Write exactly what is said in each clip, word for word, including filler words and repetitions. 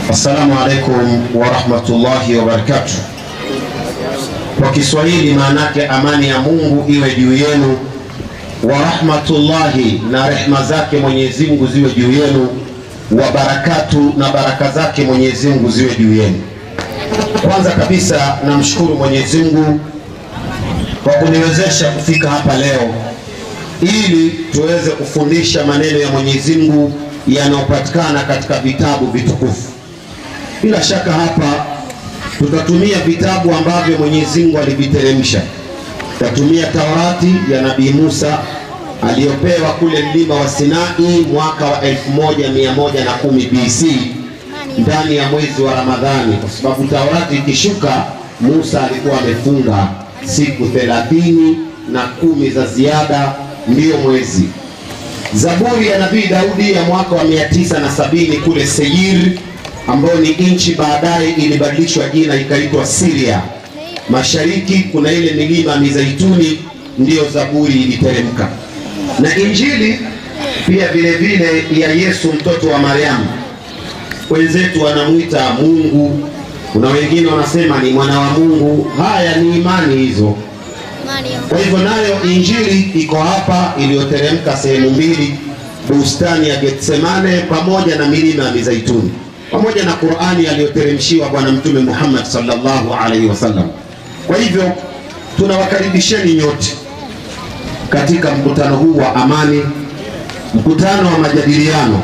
Assalamu alaikum wa rahmatullahi wa barakatuh. Kwa Kiswahili maanake amani ya Mungu iwe juu yenu, wa rahmatullahi na rehema zake Mwenyezi Mungu ziwe juu yenu, wa barakatu na baraka zake Mwenyezi Mungu ziwe juu yenu. Kwanza kabisa namshukuru Mwenyezi Mungu kwa kuniwezesha kufika hapa leo ili tuweze kufundisha maneno ya Mwenyezi Mungu yanayopatikana katika vitabu vitukufu. Bila shaka hapa tutatumia vitabu ambavyo Mwenyezi Mungu aliviteremsha. Tutatumia Taurati ya Nabii Musa aliyopewa kule mlima wa Sinai mwaka wa elfu moja mia moja na kumi B C ndani ya mwezi wa Ramadhani, kwa sababu Taurati ikishuka Musa alikuwa amefunga siku thelathini na kumi za ziada ndio mwezi. Zaburi ya Nabii Daudi ya mwaka wa mia tisa na sabini kule Seir, ambayo ni nchi baadaye ilibadilishwa jina ikaitwa Syria. Mashariki kuna ile milima Mizeituni, ndio Zaburi iliteremka. Na Injili pia vile vile ya Yesu mtoto wa Mariamu. Wenzetu wanamuita Mungu, kuna wengine wanasema ni mwana wa Mungu. Haya ni imani hizo. Kwa hivyo nayo Injili iko hapa, iliyoteremka sehemu mbili, bustani ya Getsemane pamoja na milima ya Mizeituni, pamoja na Qur'ani aliyoteremshiwa Bwana Mtume Muhammad sallallahu alaihi wasallam. Kwa hivyo tunawakaribisheni nyote katika mkutano huu wa amani, mkutano wa majadiliano.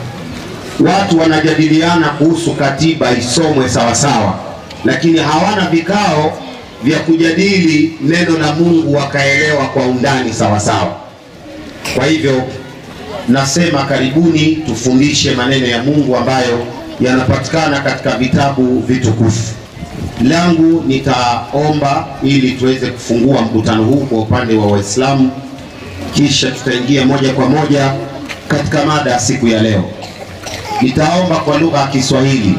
Watu wanajadiliana kuhusu katiba isomwe sawa sawa, lakini hawana vikao vya kujadili neno la Mungu wakaelewa kwa undani sawa sawa. Kwa hivyo nasema karibuni tufundishe maneno ya Mungu ambayo yanapatikana katika vitabu vitukufu. Langu nitaomba ili tuweze kufungua mkutano huu kwa upande wa Waislamu, kisha tutaingia moja kwa moja katika mada ya siku ya leo. Nitaomba kwa lugha ya Kiswahili.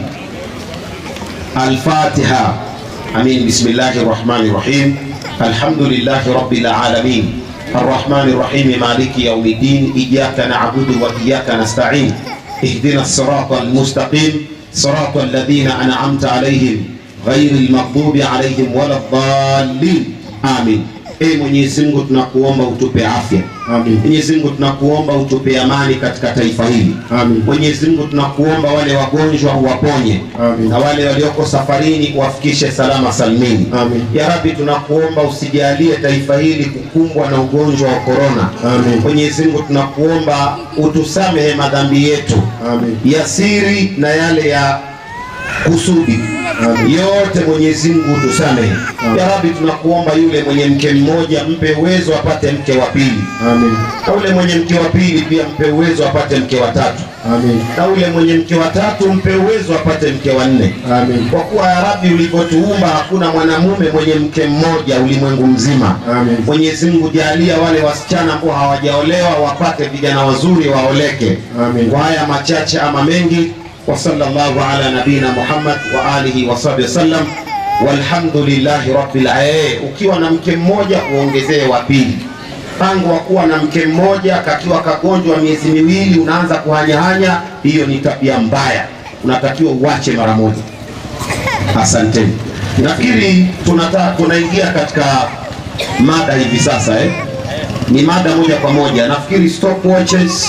Al-Fatiha. Amin. Bismillahir Rahmanir Rahim. Alhamdulillahi Rabbil Alamin. Ar-Rahmanir Rahim. Maliki yawmiddin. Iyyaka na'budu wa iyyaka nasta'in. Ihdinas siratal mustaqim. Siratal ladhina an'amta alayhim ghayril maghdubi alayhim waladdallin. Amin. Ee Mwenyezi Mungu tunakuomba utupe afya. Amin. Mwenyezi Mungu tunakuomba utupe amani katika taifa hili. Amin. Mwenyezi Mungu tunakuomba wale wagonjwa uwaponye. Amin. Na wale walioko safarini wafikishe salama salmini. Amin. Ya Rabbi tunakuomba usijalie taifa hili kukumbwa na ugonjwa wa corona. Amin. Mwenyezi Mungu tunakuomba utusamehe madhambi yetu. Amin. Ya siri na yale ya kusudi. Amin. Yote Mwenyezi Mungu tusamehe. Ya Rabbi tunakuomba yule mwenye mke mmoja mpe uwezo apate mke wa pili. Amin. Na yule mwenye mke wa pili pia mpe uwezo apate mke wa tatu. Amin. Na yule mwenye mke wa tatu mpe uwezo apate mke wa nne. Amin. Kwa kuwa ya Rabbi ulivyotuumba hakuna mwanamume mwenye mke mmoja ulimwengu mzima. Amin. Mwenyezi Mungu jalia wale wasichana ambao hawajaolewa wapate vijana wazuri waoleke. Amin. Kwa haya machache ama mengi, wa sallallahu ala nabina Muhammad wa alihi wa sahbihi sallam, walhamdulillahi rabbil alamin. Ukiwa na mke mmoja uongezee wa pili. Tangu wakuwa na mke mmoja kakiwa kagonjwa miezi miwili unaanza kuhanyahanya, hiyo ni tabia mbaya, unatakiwa uache mara moja. Asanteni. Nafikiri tunataka tunaingia katika mada hivi sasa eh. Ni mada moja kwa moja. Nafikiri stopwatches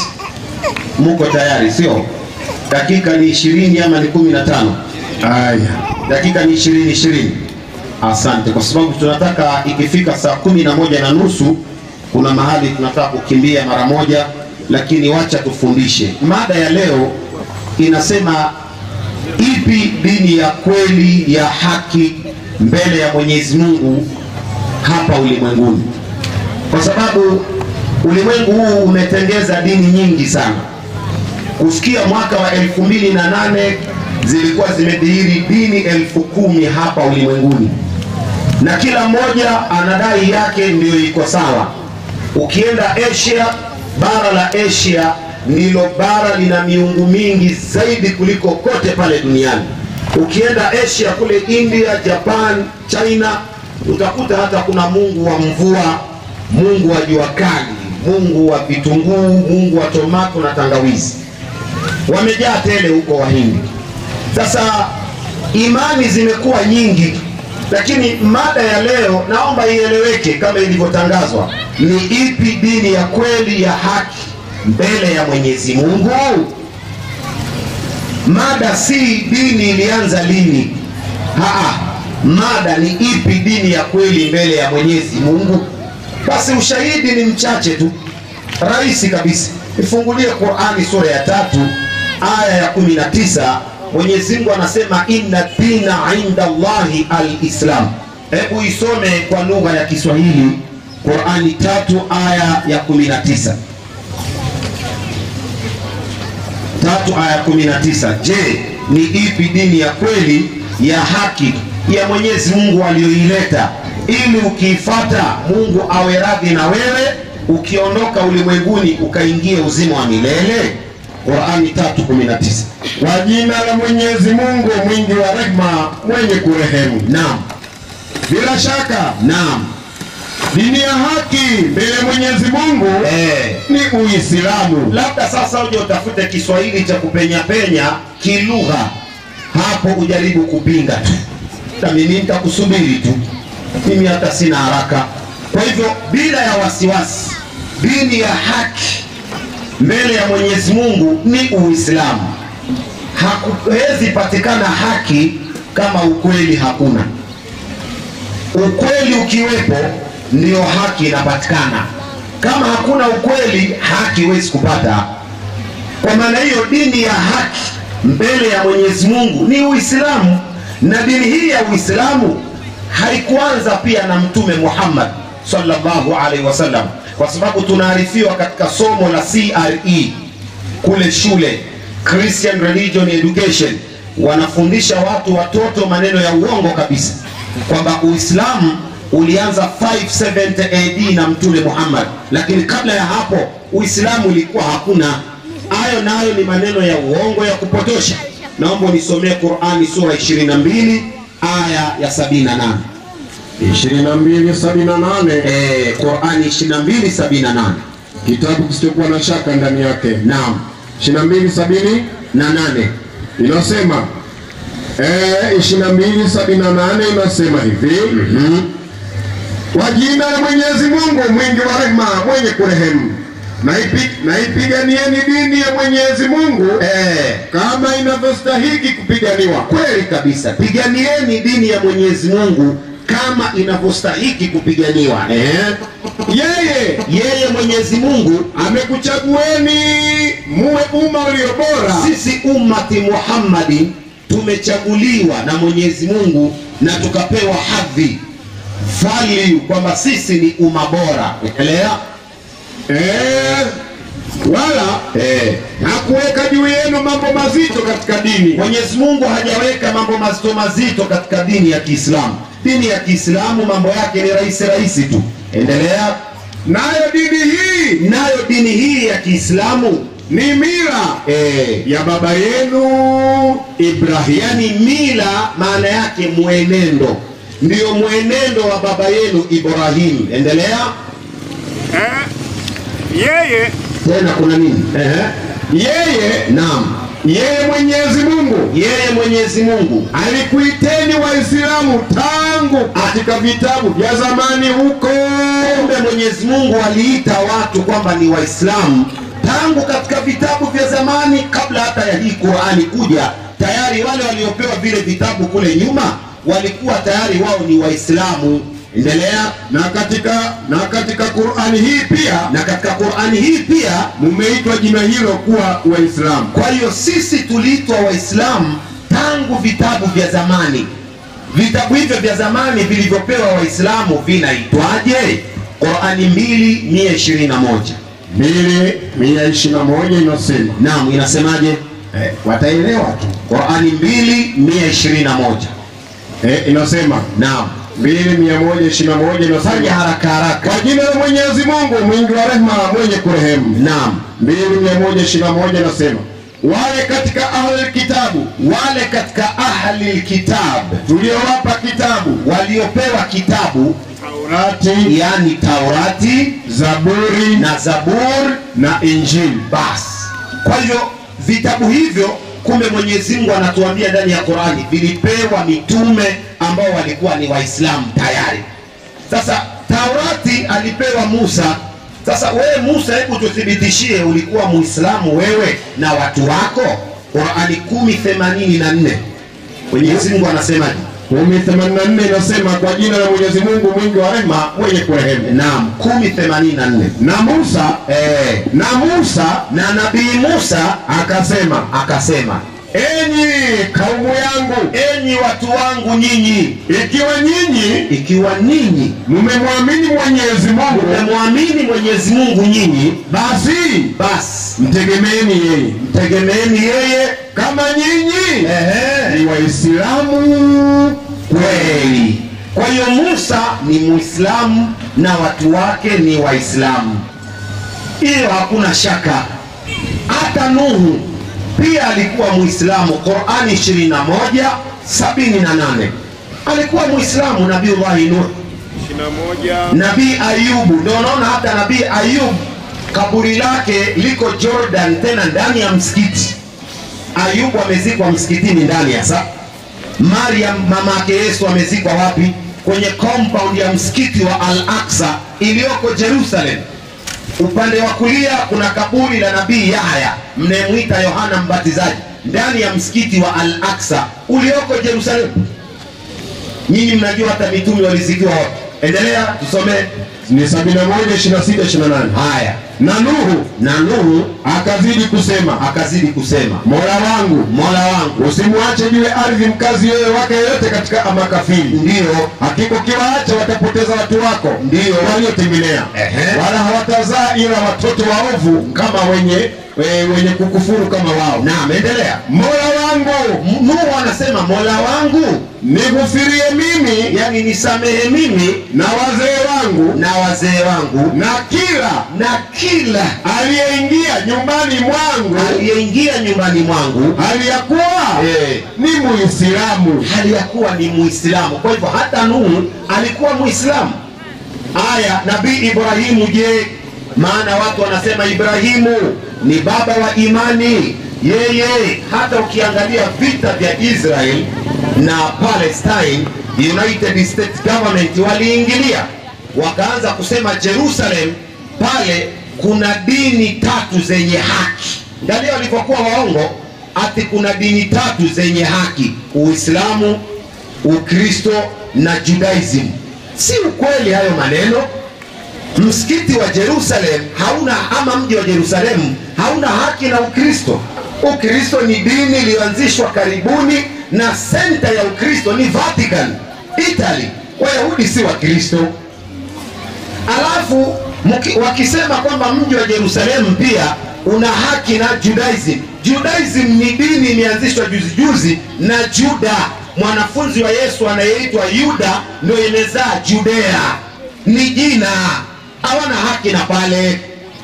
mko tayari sio? Dakika ni ishirini ama ni kumi na tano? Haya, dakika ni ishirini ishirini. Asante, kwa sababu tunataka ikifika saa kumi na moja na nusu kuna mahali tunataka kukimbia mara moja, lakini wacha tufundishe. Mada ya leo inasema ipi dini ya kweli ya haki mbele ya Mwenyezi Mungu hapa ulimwenguni? Kwa sababu ulimwengu huu umetengeza dini nyingi sana. Kufikia mwaka wa elfu mbili na nane zilikuwa zimedhihiri dini elfu kumi hapa ulimwenguni, na kila mmoja anadai yake ndio iko sawa. Ukienda Asia, bara la Asia ndilo bara lina miungu mingi zaidi kuliko kote pale duniani. Ukienda Asia kule India, Japan, China, utakuta hata kuna mungu wa mvua, mungu wa jua kali, mungu wa vitunguu, mungu wa tomato na tangawizi. Wamejaa tele huko Wahindi. Sasa imani zimekuwa nyingi, lakini mada ya leo naomba ieleweke kama ilivyotangazwa. Ni ipi dini ya kweli ya haki mbele ya Mwenyezi Mungu? Mada si dini ilianza lini. Haa, mada ni ipi dini ya kweli mbele ya Mwenyezi Mungu? Basi ushahidi ni mchache tu, rahisi kabisa. Ifungulie Qur'ani sura ya tatu aya ya kumi na tisa. Mwenyezi Mungu anasema inna dina inda Allahi al-Islam. Hebu isome kwa lugha ya Kiswahili Qur'ani tatu aya ya kumi na tisa. Tatu aya kumi na tisa. Je, ni ipi dini ya kweli ya haki ya Mwenyezi Mungu aliyoileta ili ukiifata Mungu awe radhi na wewe, ukiondoka ulimwenguni ukaingie uzima wa milele? Qur'ani tatu kumi na tisa. Kwa jina la Mwenyezi Mungu mwingi wa rehema mwenye kurehemu. Naam. Bila shaka, naam, dini ya haki mbele ya Mwenyezi Mungu eh, ni Uislamu. Labda sasa uje utafute Kiswahili cha kupenya penya kilugha, hapo ujaribu kupinga tu, na mimi nitakusubiri tu, mimi hata sina haraka. Kwa hivyo bila ya wasiwasi, dini ya haki mbele ya Mwenyezi Mungu ni Uislamu. Hakuwezi patikana haki kama ukweli hakuna. Ukweli ukiwepo ndio haki inapatikana. Kama hakuna ukweli, haki huwezi kupata. Kwa maana hiyo dini ya haki mbele ya Mwenyezi Mungu ni Uislamu, na dini hii ya Uislamu haikuanza pia na Mtume Muhammad sallallahu alaihi wasallam, kwa sababu tunaarifiwa katika somo la C R E kule shule, Christian Religion Education, wanafundisha watu watoto maneno ya uongo kabisa kwamba Uislamu ulianza five seventy A D na Mtume Muhammad, lakini kabla ya hapo Uislamu ulikuwa hakuna. Hayo nayo ni maneno ya uongo ya kupotosha. Naomba nisomee Qur'ani sura ishirini na mbili aya ya sabini na nane. ishirini na mbili sabini na nane. Eh, Qur'ani ishirini na mbili sabini na nane. Kitabu kisichokuwa na shaka ndani yake. Naam. ishirini na mbili sabini na nane. Inasema eh ishirini na mbili sabini na nane inasema hivi. Mhm. Kwa jina la Mwenyezi Mungu mwingi wa rehema mwenye kurehemu, na ipi, na ipiganieni dini ya Mwenyezi Mungu eh, kama inavyostahili kupiganiwa. Kweli kabisa, piganieni dini ya Mwenyezi Mungu kama inavyostahili kupiganiwa. Eh, yeye yeye Mwenyezi Mungu amekuchagueni muwe umma ulio bora. Sisi ummati Muhammadi tumechaguliwa na Mwenyezi Mungu na tukapewa hadhi, value, kwamba sisi ni umma bora. Elewa? Eh, wala Eh, hakuweka juu yenu mambo mazito katika dini. Mwenyezi Mungu hajaweka mambo mazito mazito katika dini ya Kiislamu. Dini ya Kiislamu mambo yake ni rahisi rahisi tu. Endelea. Nayo dini hii, Nayo dini hii ya Kiislamu ni mila eh, ya baba yenu Ibrahim. yani mila maana yake mwenendo, ndio mwenendo wa baba yenu Ibrahim. Endelea. Eh, yeye Tena kuna nini? Eh, yeye naam, yeye Mwenyezi Mungu yeye Mwenyezi Mungu alikuiteni Waislamu tangu katika vitabu vya zamani huko. Kumbe Mwenyezi Mungu aliita watu kwamba ni Waislamu tangu katika vitabu vya zamani, kabla hata ya hii Qur'ani kuja. Tayari wale waliopewa vile vitabu kule nyuma walikuwa tayari wao ni Waislamu. Endelea. Na katika na katika Qur'ani hii pia Na katika Qur'ani hii pia mumeitwa jina hilo kuwa Waislamu. kwa hiyo sisi tuliitwa Waislamu tangu vitabu vya zamani. Vitabu hivyo vya zamani vilivyopewa Waislamu vinaitwaje? Qur'ani mbili mia ishirini na moja. mbili mia ishirini na moja inasema. Naam, inasemaje? Eh, wataelewa tu. Qur'ani mbili mia ishirini na moja. Eh, inasema. Naam. mbili mia moja ishirini na moja inasema. Fanya haraka haraka. Kwa jina la Mwenyezi Mungu mwingi wa rehema mwenye kurehemu. Naam. mbili mia moja ishirini na moja inasema. Wale katika ahli kitabu, Wale katika ahli kitab, tuliowapa kitabu, waliopewa kitabu, Taurati, yani Taurati, Zaburi na Zabur na Injili. basi. Kwa hivyo vitabu hivyo Kumbe Mwenyezi Mungu anatuambia ndani ya Qur'ani vilipewa mitume ambao walikuwa ni Waislamu tayari. Sasa Taurati alipewa Musa. Sasa wewe Musa, hebu tuthibitishie ulikuwa Muislamu wewe na watu wako? Qur'ani kumi themanini na nne Mwenyezi Mungu anasemaje? kumi themanini na nne inasema kwa jina la Mwenyezi Mungu mwingi wa rehema mwenye kurehemu. Naam, kumi themanini na nne. Na Musa eh, na Musa na Nabii Musa akasema akasema enyi kaumu yangu, enyi watu wangu nyinyi, ikiwa nyinyi ikiwa ninyi mmemwamini Mwenyezi Mungu, mmemwamini Mwenyezi Mungu nyinyi, basi basi mtegemeeni yeye, mtegemeeni yeye kama nyinyi ehe ni Waislamu kweli. Kwa hiyo Musa ni Muislamu na watu wake ni Waislamu, hiyo hakuna shaka. Hata Nuhu pia alikuwa Muislamu. Qur'ani ishirini na moja sabini na nane alikuwa Muislamu. Nabiiullah Nuh ishirini na moja. Nabii Ayubu, ndio unaona hata Nabii Ayubu kaburi lake liko Jordan, tena ndani ya msikiti. Ayubu amezikwa msikitini ndani ya sa. Maryam mama yake Yesu amezikwa wapi? Kwenye compound ya msikiti wa Al-Aqsa iliyoko Jerusalem. Upande wa kulia kuna kaburi la Nabii Yahya mnemwita Yohana Mbatizaji ndani ya msikiti wa Al-Aqsa ulioko Jerusalem. Nyinyi mnajua hata mitume walizikiwa wapi? Endelea tusome. Ni sabini na moja ishirini na sita ishirini na nane. Haya. Na Nuhu na Nuhu akazidi kusema akazidi kusema Mola wangu, Mola wangu, usimwache juu ya ardhi mkazi yeye wake yote katika makafiri. Ndio, hakika ukiwaacha watapoteza watu wako ndio waliotegemea, wala hawatazaa ila watoto waovu kama wenye we, wenye kukufuru kama wao. Naam, endelea. Mola wangu, Nuhu anasema Mola wangu nigufirie mimi, yani nisamehe mimi na wazee wangu na wazee wangu na kila na kila aliyeingia nyumbani mwangu aliyeingia nyumbani mwangu hali ya kuwa eh, ni Muislamu, hali ya kuwa ni Muislamu. Kwa hivyo hata Nuhu alikuwa Muislamu. Aya, Nabii Ibrahimu je? Maana watu wanasema Ibrahimu ni baba wa imani. Yeye hata ukiangalia vita vya Israel na Palestine, United States Government waliingilia, wakaanza kusema Jerusalem pale kuna dini tatu zenye haki. Angalia walivyokuwa waongo, ati kuna dini tatu zenye haki: Uislamu, Ukristo na Judaism. Si ukweli hayo maneno. Msikiti wa Jerusalem hauna, ama mji wa Jerusalem hauna haki na Ukristo. Ukristo ni dini iliyoanzishwa karibuni, na senta ya Ukristo ni Vatican, Italy. Wayahudi si wa Kristo. Alafu muki, wakisema kwamba mji wa Jerusalem pia una haki na Judaism. Judaism ni dini imeanzishwa juzi juzi na Juda, mwanafunzi wa Yesu anayeitwa Yuda ndio imezaa Judea. Ni jina, hawana haki na pale.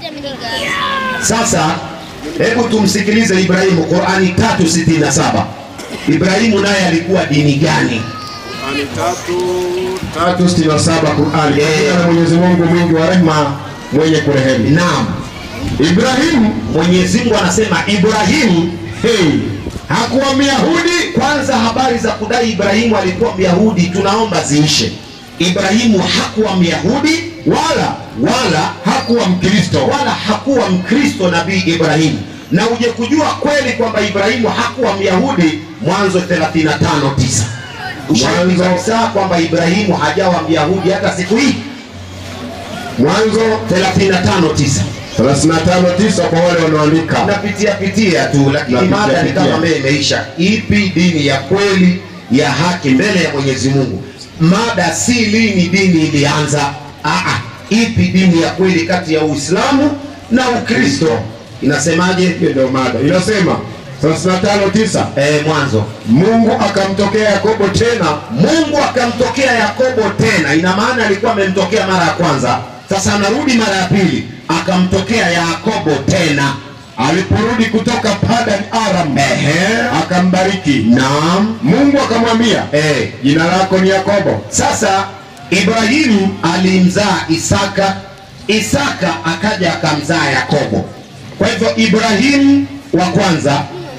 Sasa hebu tumsikilize Ibrahimu. Qur'ani tatu sitini na saba. Ibrahimu naye alikuwa dini gani? Qur'ani tatu sitini na saba. Qur'ani ya Mwenyezi Mungu mwingi wa rehema mwenye kurehemu. Naam. Ibrahimu, Mwenyezi Mungu anasema Ibrahimu hey, hakuwa Myahudi. Kwanza habari za kudai Ibrahimu alikuwa Myahudi tunaomba ziishe. Ibrahimu hakuwa Myahudi wala wala hakuwa Mkristo wala hakuwa Mkristo. Nabii Ibrahimu, na uje kujua kweli kwamba Ibrahimu hakuwa Myahudi, Mwanzo thelathini na tano tisa. Ushahidi kabisa kwamba Ibrahimu hajawa Myahudi hata siku hii. Mwanzo thelathini na tano tisa. thelathini na tano tisa kwa wale wanaoandika. Napitia pitia tu, lakini mada ni kama mimi imeisha. Ipi dini ya kweli ya haki mbele ya Mwenyezi Mungu? Mada si lini dini ilianza. Aa, ipi dini ya kweli kati ya Uislamu na Ukristo? Inasemaje? Ndio mada. Inasema thelathini na tano tisa. Eh, Mwanzo. Mungu akamtokea Yakobo tena. Mungu akamtokea Yakobo tena. Ina maana alikuwa amemtokea mara ya kwanza. Sasa anarudi mara ya pili, akamtokea Yakobo tena. Aliporudi kutoka Padan Aram, ehe, akambariki. Naam. Mungu akamwambia, eh, jina lako ni Yakobo. Sasa Ibrahimu alimzaa Isaka, Isaka akaja akamzaa Yakobo. Kwa hivyo Ibrahimu wa kwanza,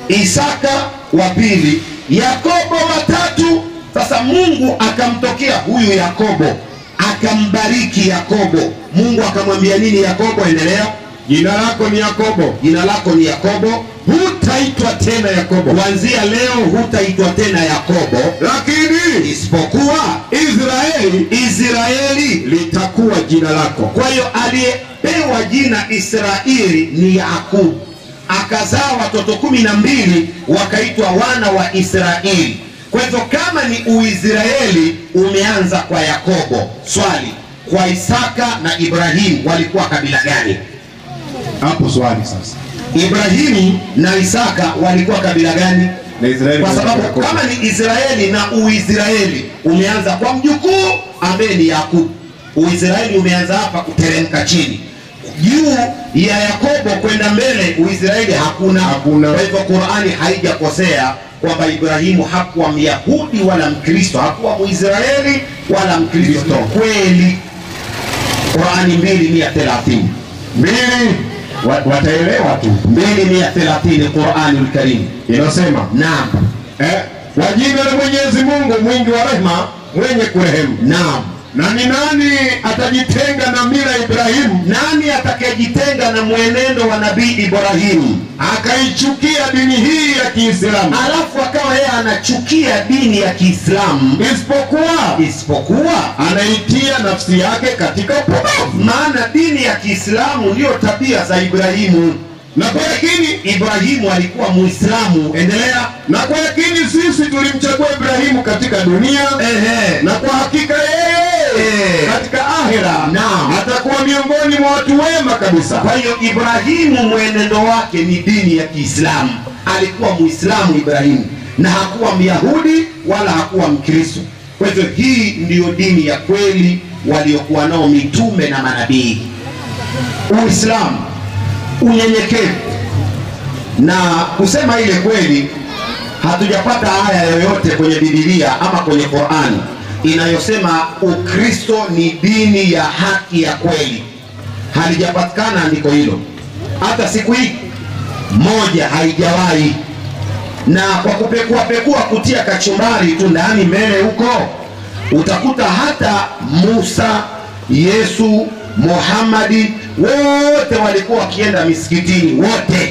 Isaka wa pili, Yakobo wa tatu. Sasa Mungu akamtokea huyu Yakobo, akambariki Yakobo. Mungu akamwambia nini Yakobo? Endelea. Jina lako ni Yakobo, Jina lako ni Yakobo, hutaitwa tena Yakobo. kuanzia leo hutaitwa tena Yakobo, Lakini isipokuwa Israeli Israeli. litakuwa jina lako. Kwa hiyo aliyepewa jina Israeli ni Yakobo, akazaa watoto kumi na mbili wakaitwa wana wa Israeli. Kwa hivyo kama ni Uisraeli umeanza kwa Yakobo, swali, kwa Isaka na Ibrahimu walikuwa kabila gani? Hapo swali sasa. Ibrahimu na Isaka walikuwa kabila gani? Na Israeli, Kwa sababu kama ni Israeli na Uisraeli umeanza kwa mjukuu ambaye ni Yakobo. Uisraeli umeanza hapa kuteremka chini. Juu ya Yakobo kwenda mbele Uisraeli hakuna. Hakuna. Kwa hivyo Qur'ani haijakosea kwamba Ibrahimu hakuwa Myahudi wala Mkristo, hakuwa Muisraeli wala Mkristo. Kweli Qur'ani mbili mia thelathini. mbili wataelewa tu. mbili mia thelathini Qur'anul Karim Inasema naam, eh, kwa jina la Mwenyezi Mungu mwingi wa rehema mwenye kurehemu. naam. Na ni nani atajitenga na mila ya Ibrahimu, Nani atakayejitenga na mwenendo wa Nabii Ibrahimu akaichukia dini hii ya Kiislamu, alafu akawa yeye anachukia dini ya Kiislamu, isipokuwa isipokuwa anaitia nafsi yake katika upumbavu? maana dini ya Kiislamu ndiyo tabia za Ibrahimu, Na kwa yakini Ibrahimu alikuwa Muislamu. Endelea. na kwa yakini sisi tulimchagua Ibrahimu katika dunia, Ehe. na kwa hakika yeye Eh. katika ahera Naam. atakuwa miongoni mwa watu wema kabisa. Kwa hiyo Ibrahimu mwenendo wake ni dini ya Kiislamu, alikuwa Muislamu Ibrahimu, na hakuwa Myahudi wala hakuwa Mkristo. Kwa hivyo hii ndiyo dini ya kweli waliokuwa nao mitume na manabii. Uislamu, unyenyekevu na kusema ile kweli. Hatujapata aya yoyote kwenye Biblia ama kwenye Qur'ani inayosema Ukristo ni dini ya haki ya kweli. Halijapatikana andiko hilo hata siku hii moja, haijawahi. Na kwa kupekua pekua, kutia kachumbari tu ndani mbele huko, utakuta hata Musa, Yesu, Muhammadi wote walikuwa wakienda misikitini wote.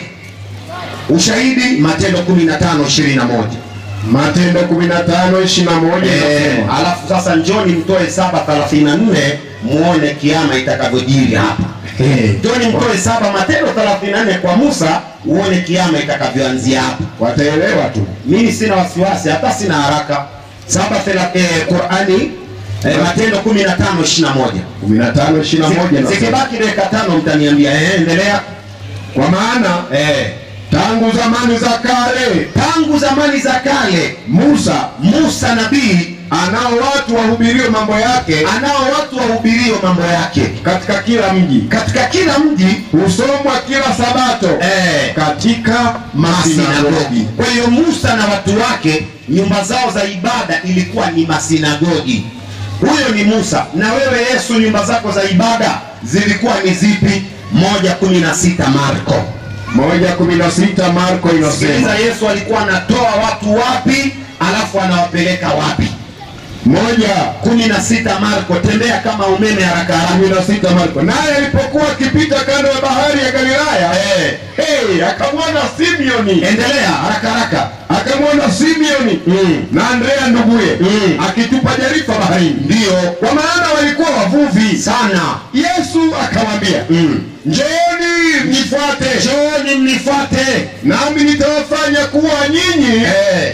Ushahidi Matendo kumi na tano ishirini na moja. Matendo kumi na tano ishirini na moja Eh, inasema, alafu sasa njoni mtoe saba thelathini na nne muone kiama itakavyojiri hapa. Eh. Njoni mtoe saba Matendo thelathini na nne kwa Musa uone kiama itakavyoanzia hapa. wataelewa tu. Mimi sina wasiwasi, hata sina haraka. Saba thelathini eh, Qur'ani eh, Matendo kumi na tano ishirini na moja. kumi na tano ishirini na moja inasema, Zikibaki dakika tano mtaniambia. Eh, endelea. kwa maana Eh, tangu zamani za kale tangu zamani za kale Musa Musa nabii anao watu wahubirio mambo yake anao watu wahubirio mambo yake katika kila mji, katika kila mji, husomwa kila Sabato eh, katika masinagogi. masinagogi. Kwa hiyo Musa na watu wake nyumba zao za ibada ilikuwa ni masinagogi. Huyo ni Musa. Na wewe Yesu, nyumba zako za ibada zilikuwa ni zipi? moja kumi na sita Marko. moja kumi na sita Marko inasema, Sikiliza, Yesu alikuwa anatoa watu wapi alafu anawapeleka wapi? moja kumi na sita Marko, tembea kama umeme haraka haraka. kumi na sita Marko, naye alipokuwa akipita kando ya bahari ya Galilaya, Eh, hey, akamwona Simeoni, endelea haraka haraka. akamwona Simeoni Mm. na Andrea nduguye Mm. akitupa jarifa baharini, Ndio kwa maana walikuwa wavuvi sana. Yesu akawaambia, Mm. njooni mnifuate, Njooni mnifuate nami nitawafanya kuwa nyinyi Eh.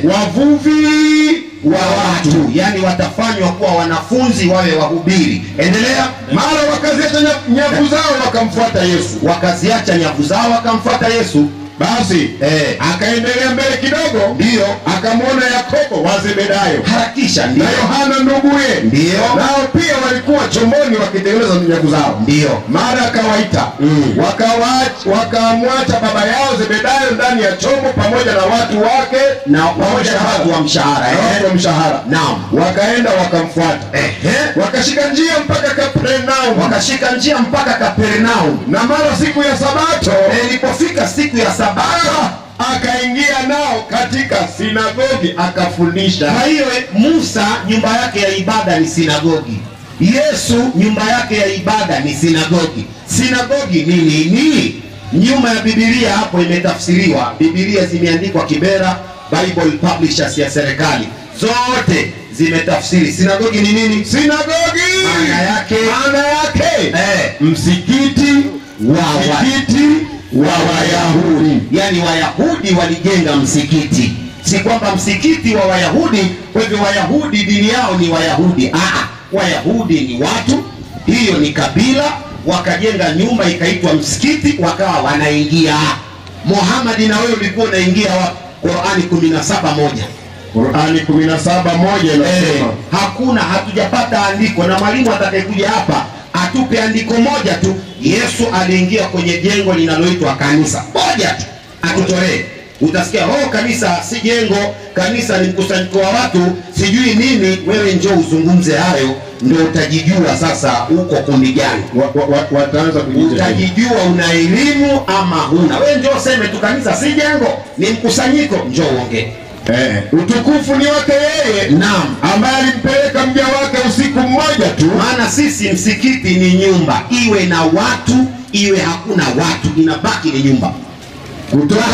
wavuvi wa watu, yani watafanywa kuwa wanafunzi, wawe wahubiri. Endelea. Mara wakaziacha nya- nyavu zao wakamfuata Yesu. Wakaziacha nyavu zao wakamfuata Yesu. Basi Eh, akaendelea mbele kidogo, ndio akamwona Yakobo wa Zebedayo harakisha. Ndio na Yohana nduguye, ndio nao pia walikuwa chomboni wakitengeneza nyavu zao. ndio Mara akawaita, Mm. wakawaach- wakamwacha baba yao Zebedayo ndani ya chombo pamoja na watu wake na pamoja na watu wa mshahara. na watu wa Eh, mshahara, naam. wakaenda wakamfuata, Ehe, wakashika njia mpaka Kapernaum. wakashika njia mpaka Kapernaum. Na mara siku ya Sabato Eh, ilipofika siku ya Sabato, Ah, akaingia nao katika sinagogi akafundisha. Kwa hiyo Musa nyumba yake ya ibada ni sinagogi. Yesu nyumba yake ya ibada ni sinagogi. Sinagogi ni nini? Nyuma ya Biblia hapo imetafsiriwa. Biblia zimeandikwa Kibera, Bible Publishers ya serikali. Zote zimetafsiri sinagogi ni nini? Sinagogi maana yake maana yake eh, msikiti wa msikiti wa Wayahudi. Yani Wayahudi walijenga msikiti. Si kwamba msikiti wa Wayahudi, kwa hivyo Wayahudi dini yao ni Wayahudi. Ah, Wayahudi ni watu, hiyo ni kabila, wakajenga nyumba ikaitwa msikiti, wakawa wanaingia. Muhammad na wewe ulikuwa unaingia wa Qur'ani kumi na saba moja. Qur'ani kumi na saba moja inasema eh, hakuna, hatujapata andiko, na mwalimu atakayekuja hapa atupe andiko moja tu. Yesu aliingia kwenye jengo linaloitwa kanisa moja tu, atutolee. Utasikia oh, kanisa si jengo, kanisa ni mkusanyiko wa watu sijui nini. Wewe njoo uzungumze hayo, ndio utajijua sasa uko kundi gani. Wataanza kujitetea, utajijua una elimu ama huna. Wewe njoo seme tu kanisa si jengo, ni mkusanyiko, njoo uongee. Eh, utukufu ni wake yeye, naam, ambaye alimpeleka mja wake usiku mmoja tu. Maana sisi msikiti ni nyumba, iwe na watu iwe hakuna watu, inabaki ni nyumba. Kutoka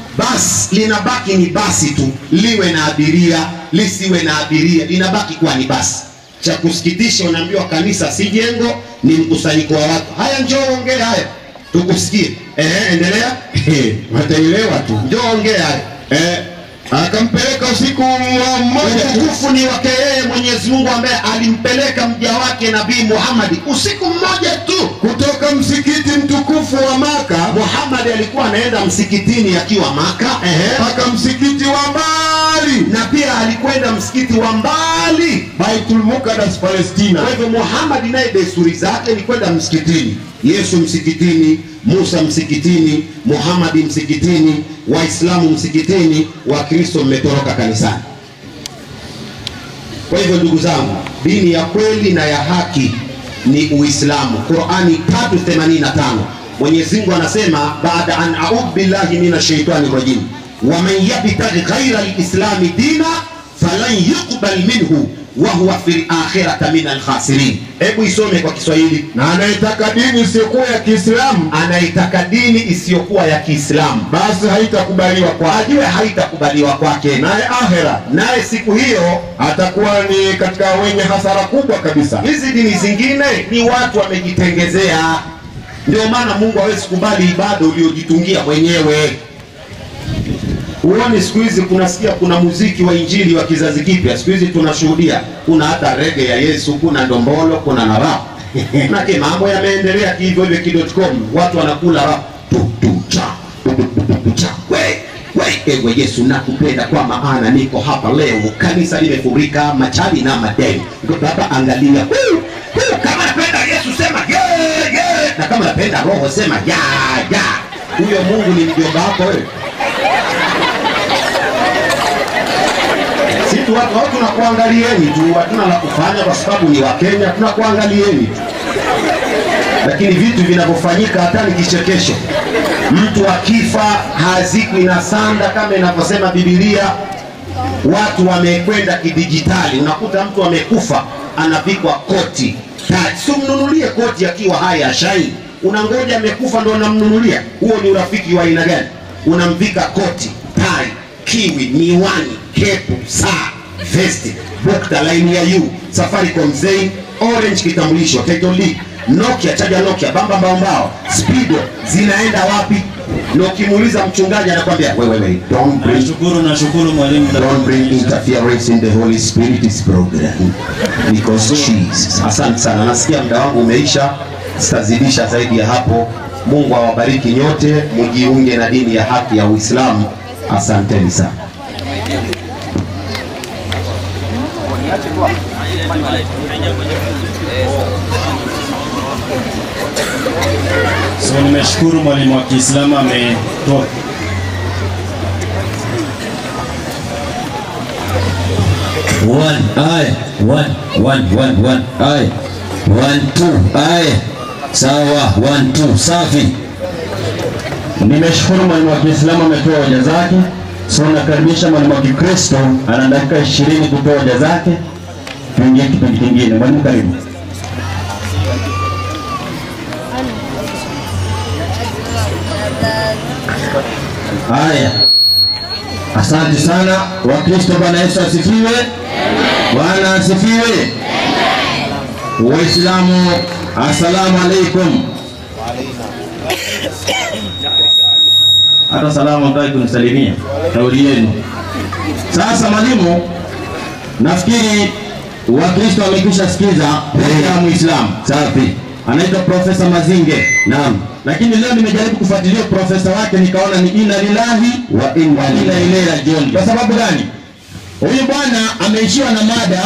basi linabaki ni basi tu, liwe na abiria lisiwe na abiria, linabaki kuwa ni basi. Cha kusikitisha unaambiwa kanisa si jengo, ni mkusanyiko wa watu. Haya, njoo ongea haya tukusikie. Eh, endelea. Wataelewa tu, njoo ongea haya. Eh, akampeleka usiku mmoja. Utukufu ni wake yeye Mwenyezi Mungu, ambaye alimpeleka mja wake Nabii Muhammad usiku mmoja tu kutoka msikiti mtukufu wa Maka. Muhammad alikuwa anaenda msikitini akiwa Maka, ehe, mpaka msikiti wa mbali, na pia alikwenda msikiti wa mbali Baitul Muqaddas Palestina. Kwa hivyo Muhammad naye desturi zake ni kwenda msikitini. Yesu msikitini, Musa msikitini, Muhammad msikitini, Waislamu msikitini, Wakristo mmetoroka kanisani. Kwa hivyo ndugu zangu, dini ya kweli na ya haki ni Uislamu. Qur'ani tatu themanini na tano Mwenyezi Mungu anasema, baada an a'udhu billahi minash shaitani rajim, wa man yabtaghi ghayra al-islami dina falan yuqbal minhu wa huwa fil akhirati minal khasirin. Hebu isome kwa Kiswahili. Na anaitaka dini isiyokuwa ya Kiislamu, anaitaka dini isiyokuwa ya Kiislamu, basi haitakubaliwa kwake, ajue haitakubaliwa kwake, naye akhera, naye siku hiyo atakuwa ni katika wenye hasara kubwa kabisa. Hizi dini zingine ni watu wamejitengezea, ndio maana Mungu hawezi kubali ibada uliojitungia mwenyewe. Uone siku hizi kunasikia kuna muziki wa injili wa kizazi kipya. Siku hizi tunashuhudia kuna hata reggae ya Yesu, kuna ndombolo, kuna na rap. Nake mambo yameendelea hivyo hivyo ki.com, watu wanakula rap tu tu cha tu cha. We we ewe Yesu nakupenda kwa maana niko hapa leo, kanisa limefurika machali na madeni. Baba angalia, huu huu, kama napenda Yesu sema yeah yeah, na kama napenda roho sema ya ya. Huyo Mungu ni mjomba wako wewe. Sisi watu wao tunakuangalieni tu, hatuna la kufanya kwa sababu ni wa Kenya, tunakuangalieni tu. Lakini vitu vinavyofanyika hata ni kichekesho. Mtu akifa hazikwi na sanda kama inavyosema Biblia. Watu wamekwenda kidijitali. Unakuta mtu amekufa anavikwa koti. Si mnunulie koti akiwa hai ashai. Unangoja amekufa ndio unamnunulia. Huo ni urafiki wa aina gani? Unamvika koti, tai, kiwi, miwani, kepu, saa, vesti, bukta, line ya yu, Safaricom, Zain, Orange kitambulisho, Title League, Nokia, chaja Nokia, bamba mbao mbao, Speedo, zinaenda wapi? Na ukimuuliza mchungaji anakuambia wewe wewe, don't bring, nashukuru nashukuru mwalimu, don't bring interference in the Holy Spirit's program because Jesus. Asante sana, nasikia muda wangu umeisha, sitazidisha zaidi ya hapo. Mungu awabariki nyote, mjiunge na dini ya haki ya Uislamu. Asanteni sana. So nimeshukuru mwalimu wa Kiislamu ametoa. One eye, one, one, one, one eye, one, two eye. Sawa, one, two, safi. Nimeshukuru mwalimu wa Kiislamu ametoa hoja zake. So nakaribisha mwalimu wa Kikristo ana dakika ishirini kutoa hoja zake. Tuingie kipindi kingine. Mwalimu karibu. Haya. Asante sana Wakristo. Bwana Yesu asifiwe. Amen. Bwana asifiwe. Amen. Waislamu assalamu alaikum. Hata salamu mtaki kunisalimia. Kauli yenu. Sasa mwalimu, nafikiri Wakristo wamekwisha sikiza hoja ya Muislamu. Safi. Anaitwa Profesa Mazinge. Naam. Lakini leo nimejaribu kufuatilia profesa wake nikaona ni inna lillahi wa inna ilaihi rajiun. Kwa sababu gani? Huyu bwana ameishiwa na mada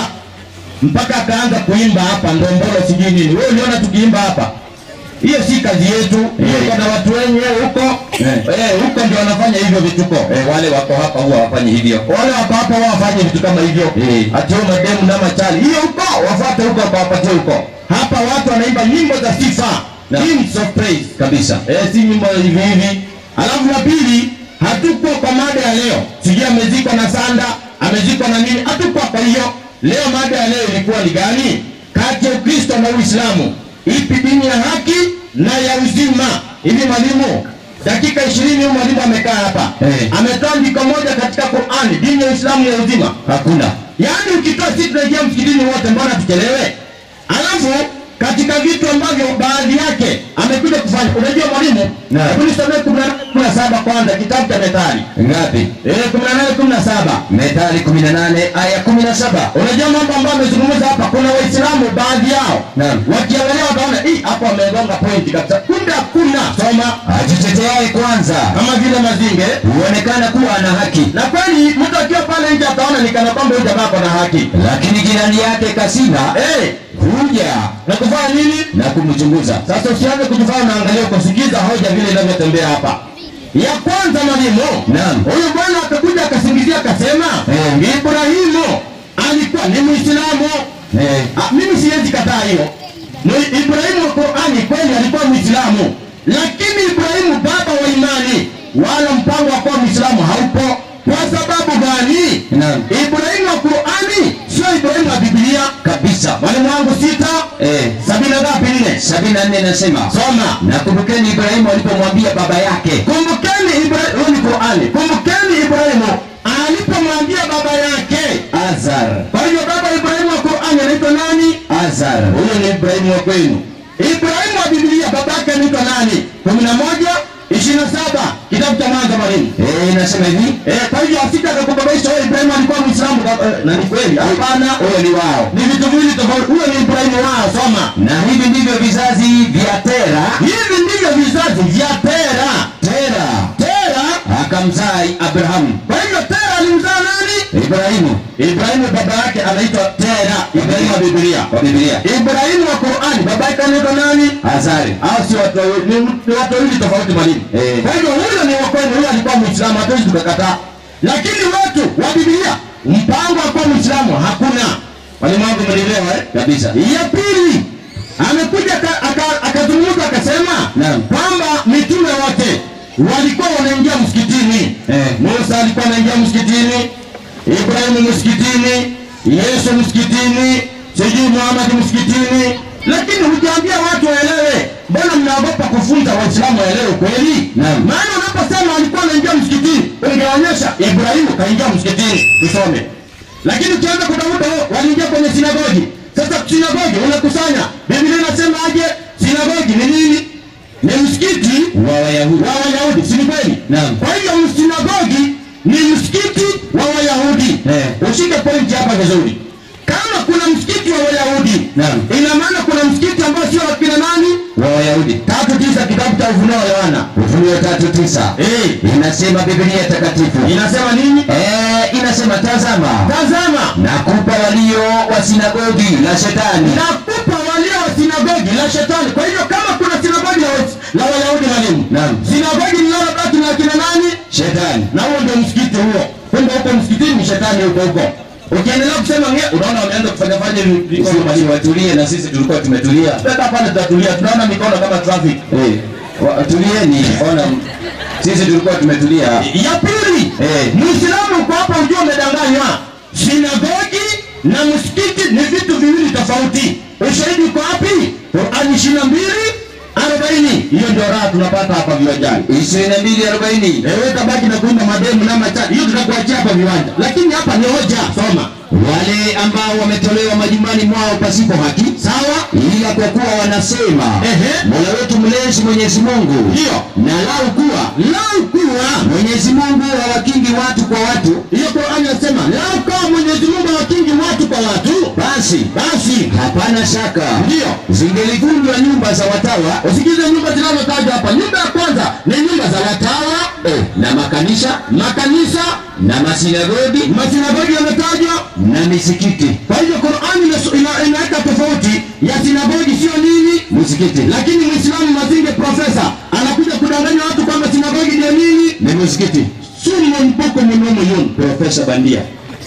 mpaka akaanza kuimba hapa ndombolo sijui nini. Wewe uliona tukiimba hapa? Hiyo si kazi yetu. Hiyo hey. Kuna watu wenyewe huko eh hey. Huko ndio wanafanya hivyo vituko. Eh hey, wale wako hapa huwa wafanye hivyo. Wale wako hapa huwa wafanye vitu kama hivyo. Hey. Atio mademu na machali. Hiyo huko wafuate huko kwa wapatie huko. Hapa watu wanaimba nyimbo za sifa. Hymns of praise kabisa. Eh si nyimbo hivi hivi. Alafu la pili, hatuko kwa mada ya leo. Sijui amezikwa na sanda, amezikwa na nini? Hatuko kwa hiyo. Leo mada ya leo ilikuwa ni gani? Kati ya Ukristo na Uislamu. Ipi dini ya haki na ya uzima? Hivi mwalimu, dakika ishirini huyu mwalimu amekaa hapa. Hey. Ametoa andiko moja katika Qur'ani, dini ya Uislamu ya uzima. Hakuna. Yaani ukitoa sisi tunajia msikitini wote, mbona tuchelewe? Alafu katika vitu ambavyo baadhi yake amekuja kufanya. Unajua mwalimu? Hebu nisomee kumi na nane kumi na saba kwanza kitabu cha Methali. Ngapi? Eh kumi na nane kumi na saba. Methali kumi na nane aya kumi na saba. Unajua mambo ambayo amezungumza hapa, kuna Waislamu baadhi yao. Naam. Wakiangalia wataona hii hapo amegonga point kabisa. Kumbe hakuna. Soma. Ajiteteaye kwanza kama vile Mazinge huonekana kuwa ana haki. Na kweli mtu akiwa pale nje ataona ni kana kwamba huyu jamaa ana haki. Lakini jirani yake kasina eh huja na kufanya nini? Na kumchunguza. Sasa usianze kujifanya unaangalia kusikiza hoja vile inavyotembea hapa. Ya kwanza mwalimu, naam. Huyu bwana akakuja akasingizia akasema, eh, Ibrahimu alikuwa ni Muislamu. Eh, ah, mimi siwezi kataa hiyo. Ibrahimu wa Qur'ani kweli alikuwa Muislamu. Lakini Ibrahimu baba wa imani, wala mpango wa kuwa Muislamu haupo. Kwa sababu gani? Naam. Ibrahimu wa Qur'ani sio Ibrahimu wa Biblia kabisa. Mwalimu wangu sita eh sabini na ngapi nne? sabini na nne nasema. Soma. Na kumbukeni Ibrahimu alipomwambia baba yake. Kumbukeni Ibrahimu ni Qur'ani. Kumbukeni Ibrahimu alipomwambia baba yake Azar. Kwa hiyo baba Ibrahimu wa Qur'ani anaitwa nani? Azar. Huyo ni Ibrahimu wa kwenu. Ibrahimu wa Biblia baba yake anaitwa nani? kumi na moja ishirini na saba kitabu cha Mwanzo mwalimu. Eh inasema hivi. Eh kwa hiyo asita akakubabaisha wewe Ibrahimu alikuwa Muislamu na ni kweli. Hapana, huyo ni wao. Ni vitu viwili tofauti. Huyo ni Ibrahimu wao, soma. Na hivi ndivyo vizazi vya Tera. Hivi ndivyo vizazi vya Tera. Tera. Tera akamzaa Abrahamu. Kwa hiyo Tera alimzaa nani? Ibrahimu. Ibrahimu baba yake anaitwa Tera. Ibrahimu wa Biblia. Wa Biblia. Ibrahimu wa Qur'ani baba yake anaitwa nani? Azari. Au si watu ni, ni watu wawili tofauti mwalimu. Eh. Kwa hiyo huyo ni wa kweli, huyo alikuwa Muislamu, hatuwezi tukakataa. Lakini watu wa Biblia mpango wa kuwa Muislamu hakuna. Walimu wangu mlielewa eh? Kabisa. Ya pili, amekuja akazungumza akasema kwamba mitume wote walikuwa wanaingia msikitini. Eh. Musa alikuwa anaingia msikitini, Ibrahimu msikitini, Yesu msikitini, sijui Muhammad msikitini. Lakini hujaambia watu waelewe. Mbona mnaogopa kufunza Waislamu waelewe kweli? Maana unaposema alikuwa anaingia msikitini, ungeonyesha Ibrahimu kaingia msikitini, tusome. Lakini ukianza kutafuta waliingia kwenye sinagogi. Sasa sinagogi unakusanya. Biblia inasema aje? Sinagogi ni nini? Ni msikiti wa Wayahudi. Wa Wayahudi, si kweli? Naam. Kwa hiyo sinagogi ni msikiti wa Wayahudi. Eh. Ushike point hapa vizuri. Kama kuna msikiti wa Wayahudi, naam, ina maana kuna msikiti ambao sio wa kina nani? Wa Wayahudi. tatu tisa kitabu cha Ufunuo wa Yohana. Ufunuo tatu tisa. Eh, inasema Biblia takatifu. Inasema nini? Eh, inasema tazama. Tazama. Nakupa walio wa sinagogi la shetani. Nakupa walio wa sinagogi la shetani. Kwa hivyo kama kuna sinagogi la, la Wayahudi mwalimu. Naam. Sinagogi linalobaki na kina nani? Shetani. Na huo ndio msikiti huo. Kumbe huko msikitini mshetani huko huko. Ukiendelea kusema nge, unaona wameanza kufanya fanya mikono mwalimu watulie na sisi tulikuwa tumetulia. Sasa pale tutatulia. Tunaona mikono kama traffic. Eh. Tulieni, ona Sisi tulikuwa tumetulia. Ya pili, Eh. Muislamu kwa hapa ujue umedanganywa. Sinagogi na msikiti ni vitu viwili tofauti. Ushahidi uko wapi? Qur'ani ishirini na mbili arobaini. Hiyo ndio raha tunapata hapa viwanjani. ishirini na mbili arobaini. Ewe tabaki na kuimba mademu na machani. Hiyo tutakuachia hapa viwanja. Lakini hapa ni hoja. Soma. Wale ambao wametolewa majumbani mwao pasipo haki, Sawa? ila kwa kuwa wanasema Ehe. Mola wetu mlezi Mwenyezi Mungu, Ndio. na lau kuwa Lau kuwa Mwenyezi Mungu hawakingi watu kwa watu, hiyo Qur'ani inasema lau kama Mwenyezi Mungu hawakingi watu kwa watu, basi basi hapana shaka ndio zingelivunjwa nyumba za watawa usikize nyumba zinazotajwa hapa. Nyumba ya kwanza ni nyumba za watawa, eh, na makanisa makanisa, na masinagogi masinagogi yametajwa. na misikiti. Kwa hivyo Qur'ani ina- ina- inaweka tofauti ya sinagogi sio nini, Msikiti lakini Muislamu Mazinge profesa anakuja kudanganya watu kwamba sinagogi ndio nini. ni msikiti. Sumo mpoko mnomo yun Profesa bandia,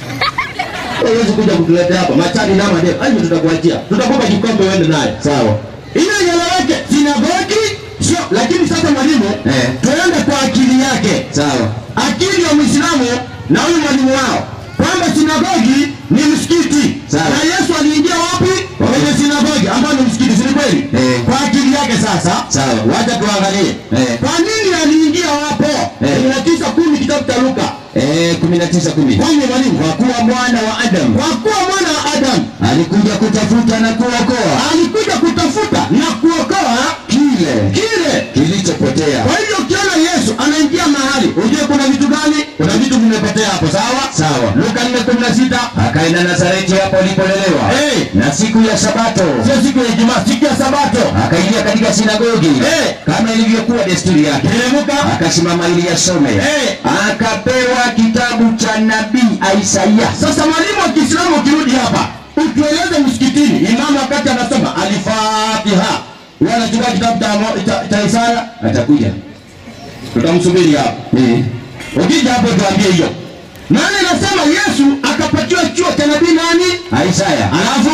huwezi kuja kutuletea hapa machani na madem. Hayo tutakuachia, tutakupa kikombe uende naye. sawa. Ile yeleweke sinagogi sio, lakini sasa mwalimu Eh. tuende kwa akili yake, Sawa. akili ya Muislamu na huyu mwalimu wao kwamba sinagogi ni msikiti. Sawa. Na Yesu aliingia wapi? Kwenye sinagogi ambayo ni msikiti, si kweli? Eh. Kwa akili yake sasa. Sawa. Wacha tuangalie. Eh. Kwa nini aliingia wapo? Eh. kumi na tisa kumi kitabu cha Luka. Eh, kumi na tisa kumi. Kwani mwalimu, Kwa kuwa mwana wa Adam kwa kuwa mwana wa Adam alikuja kutafuta na kuokoa alikuja kutafuta na kuokoa kile kile. kilichopotea. Kwa hivyo ukiona Yesu anaingia mahali, ujue kuna vitu gani? Kuna vitu vimepotea hapo, sawa? Sawa. Luka nne kumi na sita. Akaenda Nazareti hapo alipolelewa. Eh. Na siku ya Sabato Sio siku ya Ijumaa, siku ya Sabato. akaingia katika sinagogi Eh. kama ilivyokuwa desturi yake, Teremka. akasimama ili asome. Eh. Akapewa kitabu cha nabii Isaia. Sasa mwalimu wa Kiislamu ukirudi hapa, utueleze msikitini, imamu wakati anasoma Al-Fatiha, wanachukua kitabu cha mo- cha- cha Isaya, Atakuja. tutamsubiri hapo. Eh. Ukija hapo tuambie hiyo. Maana inasema Yesu akapatiwa chuo cha nabii nani? Isaya. Alafu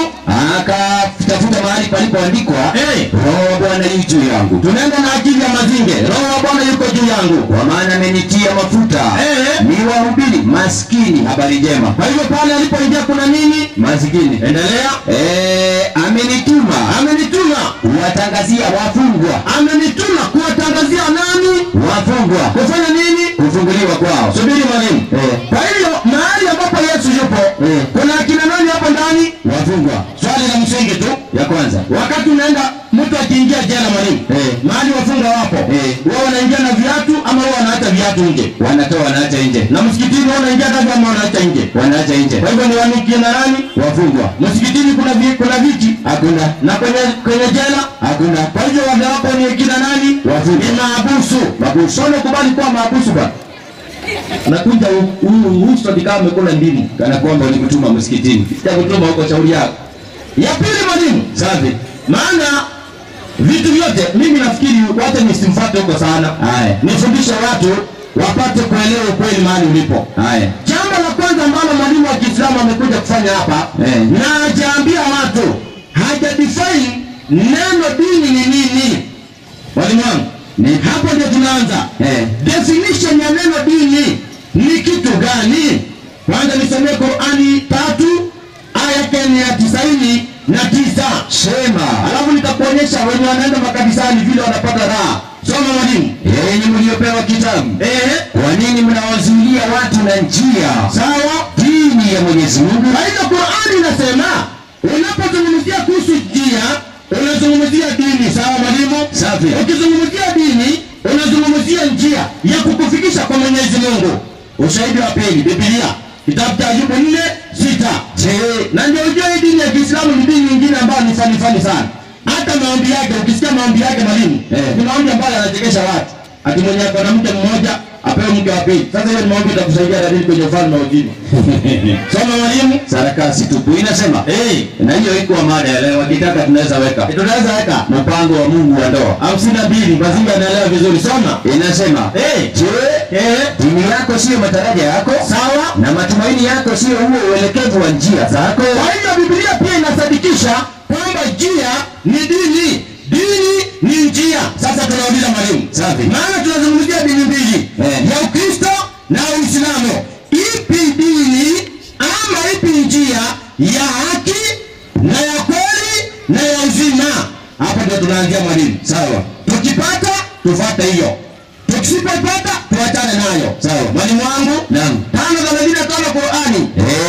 Akatafuta mahali palipoandikwa, Eh. Roho wa Bwana yu juu yangu, tunaenda na akili ya Mazinge. Roho wa Bwana yuko juu yangu. kwa maana amenitia mafuta Eh. ni wahubiri maskini habari njema. Kwa hivyo pale alipoingia kuna nini? Maskini. Endelea. Eh, amenituma Amenituma, kuwatangazia wafungwa amenituma kuwatangazia nani? wafungwa Kufanya nini? kufunguliwa kwao. Subiri mwalimu. Eh. Kwa hivyo mahali ambapo Yesu yupo, Eh. kuna akina nani hapo ndani? Wafungwa Swali la msingi tu. ya kwanza. Wakati unaenda mtu akiingia jela mwalimu, Eh. mahali wafungwa wapo, Eh. wao wanaingia na viatu ama wao wanaacha viatu nje? Wanatoa wanaacha nje, Na msikitini wao wanaingia ndani ama wanaacha nje? wanaacha nje. Kwa hivyo ni waniki na nani? Wafungwa Msikitini kuna vi, kuna viti hakuna, na kwenye kwenye jela. hakuna. Kwa hivyo wale wapo ni kina nani? Wafungwa. Ni maabusu. Mabusu. Sio kubali kuwa maabusu bwana. Nakuja huyu uso kama amekula ndimu. Kana kwamba ulikutuma msikitini. Sitakutuma huko, shauri yako. Ya pili mwalimu, Safi. maana vitu vyote mimi nafikiri wote nisimfuate huko sana. Haya. Nifundishe watu wapate kuelewa ukweli mahali ulipo. Haya. Jambo la kwanza ambalo mwalimu wa Kiislamu amekuja kufanya hapa, Eh. na hajaambia watu, haja define neno dini ni nini. Mwalimu wangu, Ni hapo ndio tunaanza. Eh. Definition ya neno dini ni kitu gani? Kwanza nisomee Qur'ani tatu aya yake ni ya tisaini na tisa. Sema, Alafu nitakuonyesha wenye wanaenda makanisani vile wanapata raha. Soma mwalimu. yenye mliopewa kitabu, Eh, kwa nini mnawazuilia watu na njia sawa. dini ya Mwenyezi Mungu? Kwa hivyo Qur'ani inasema unapozungumzia kuhusu njia unazungumzia dini, sawa mwalimu? Safi. Ukizungumzia dini unazungumzia njia ya kukufikisha kwa Mwenyezi Mungu. Ushahidi wa pili, Biblia kitabu cha Ayubu nne sita. Je, Na ndio ujue hii dini ya Kiislamu ni dini nyingine ambayo ni fani fani sana. Hata maombi yake, ukisikia maombi yake mwalimu, Eh. ni maombi ambayo yanachekesha watu. Ati mwenye ako na mke mmoja apewe mke wa pili. Sasa hiyo ni maombi itakusaidia na nini kwenye ufalme wa ujini? Soma mwalimu. sarakasi tupu inasema. Eh, Na hiyo iko mada ya leo, wakitaka tunaweza weka tunaweza weka mpango wa Mungu wa ndoa. hamsini na mbili. Mazinga anaelewa vizuri. Soma. Inasema, Eh, je, eh, dini yako siyo mataraja yako, sawa. na matumaini yako siyo huo uelekevu wa njia zako? Kwa hiyo Biblia pia inasadikisha kwamba njia ni dini. Dini ni njia. Sasa tunauliza mwalimu. Safi. Maana tunazungumzia dini mbili. Eh. Ya Ukristo na Uislamu. Ipi dini ama ipi njia ya haki na ya kweli na ya uzima? Hapa ndio tunaanzia mwalimu. Sawa. Tukipata tufuate hiyo. Tukisipopata tuachane nayo. Sawa. Mwalimu wangu. Naam. tano thelathini na tano Qur'ani.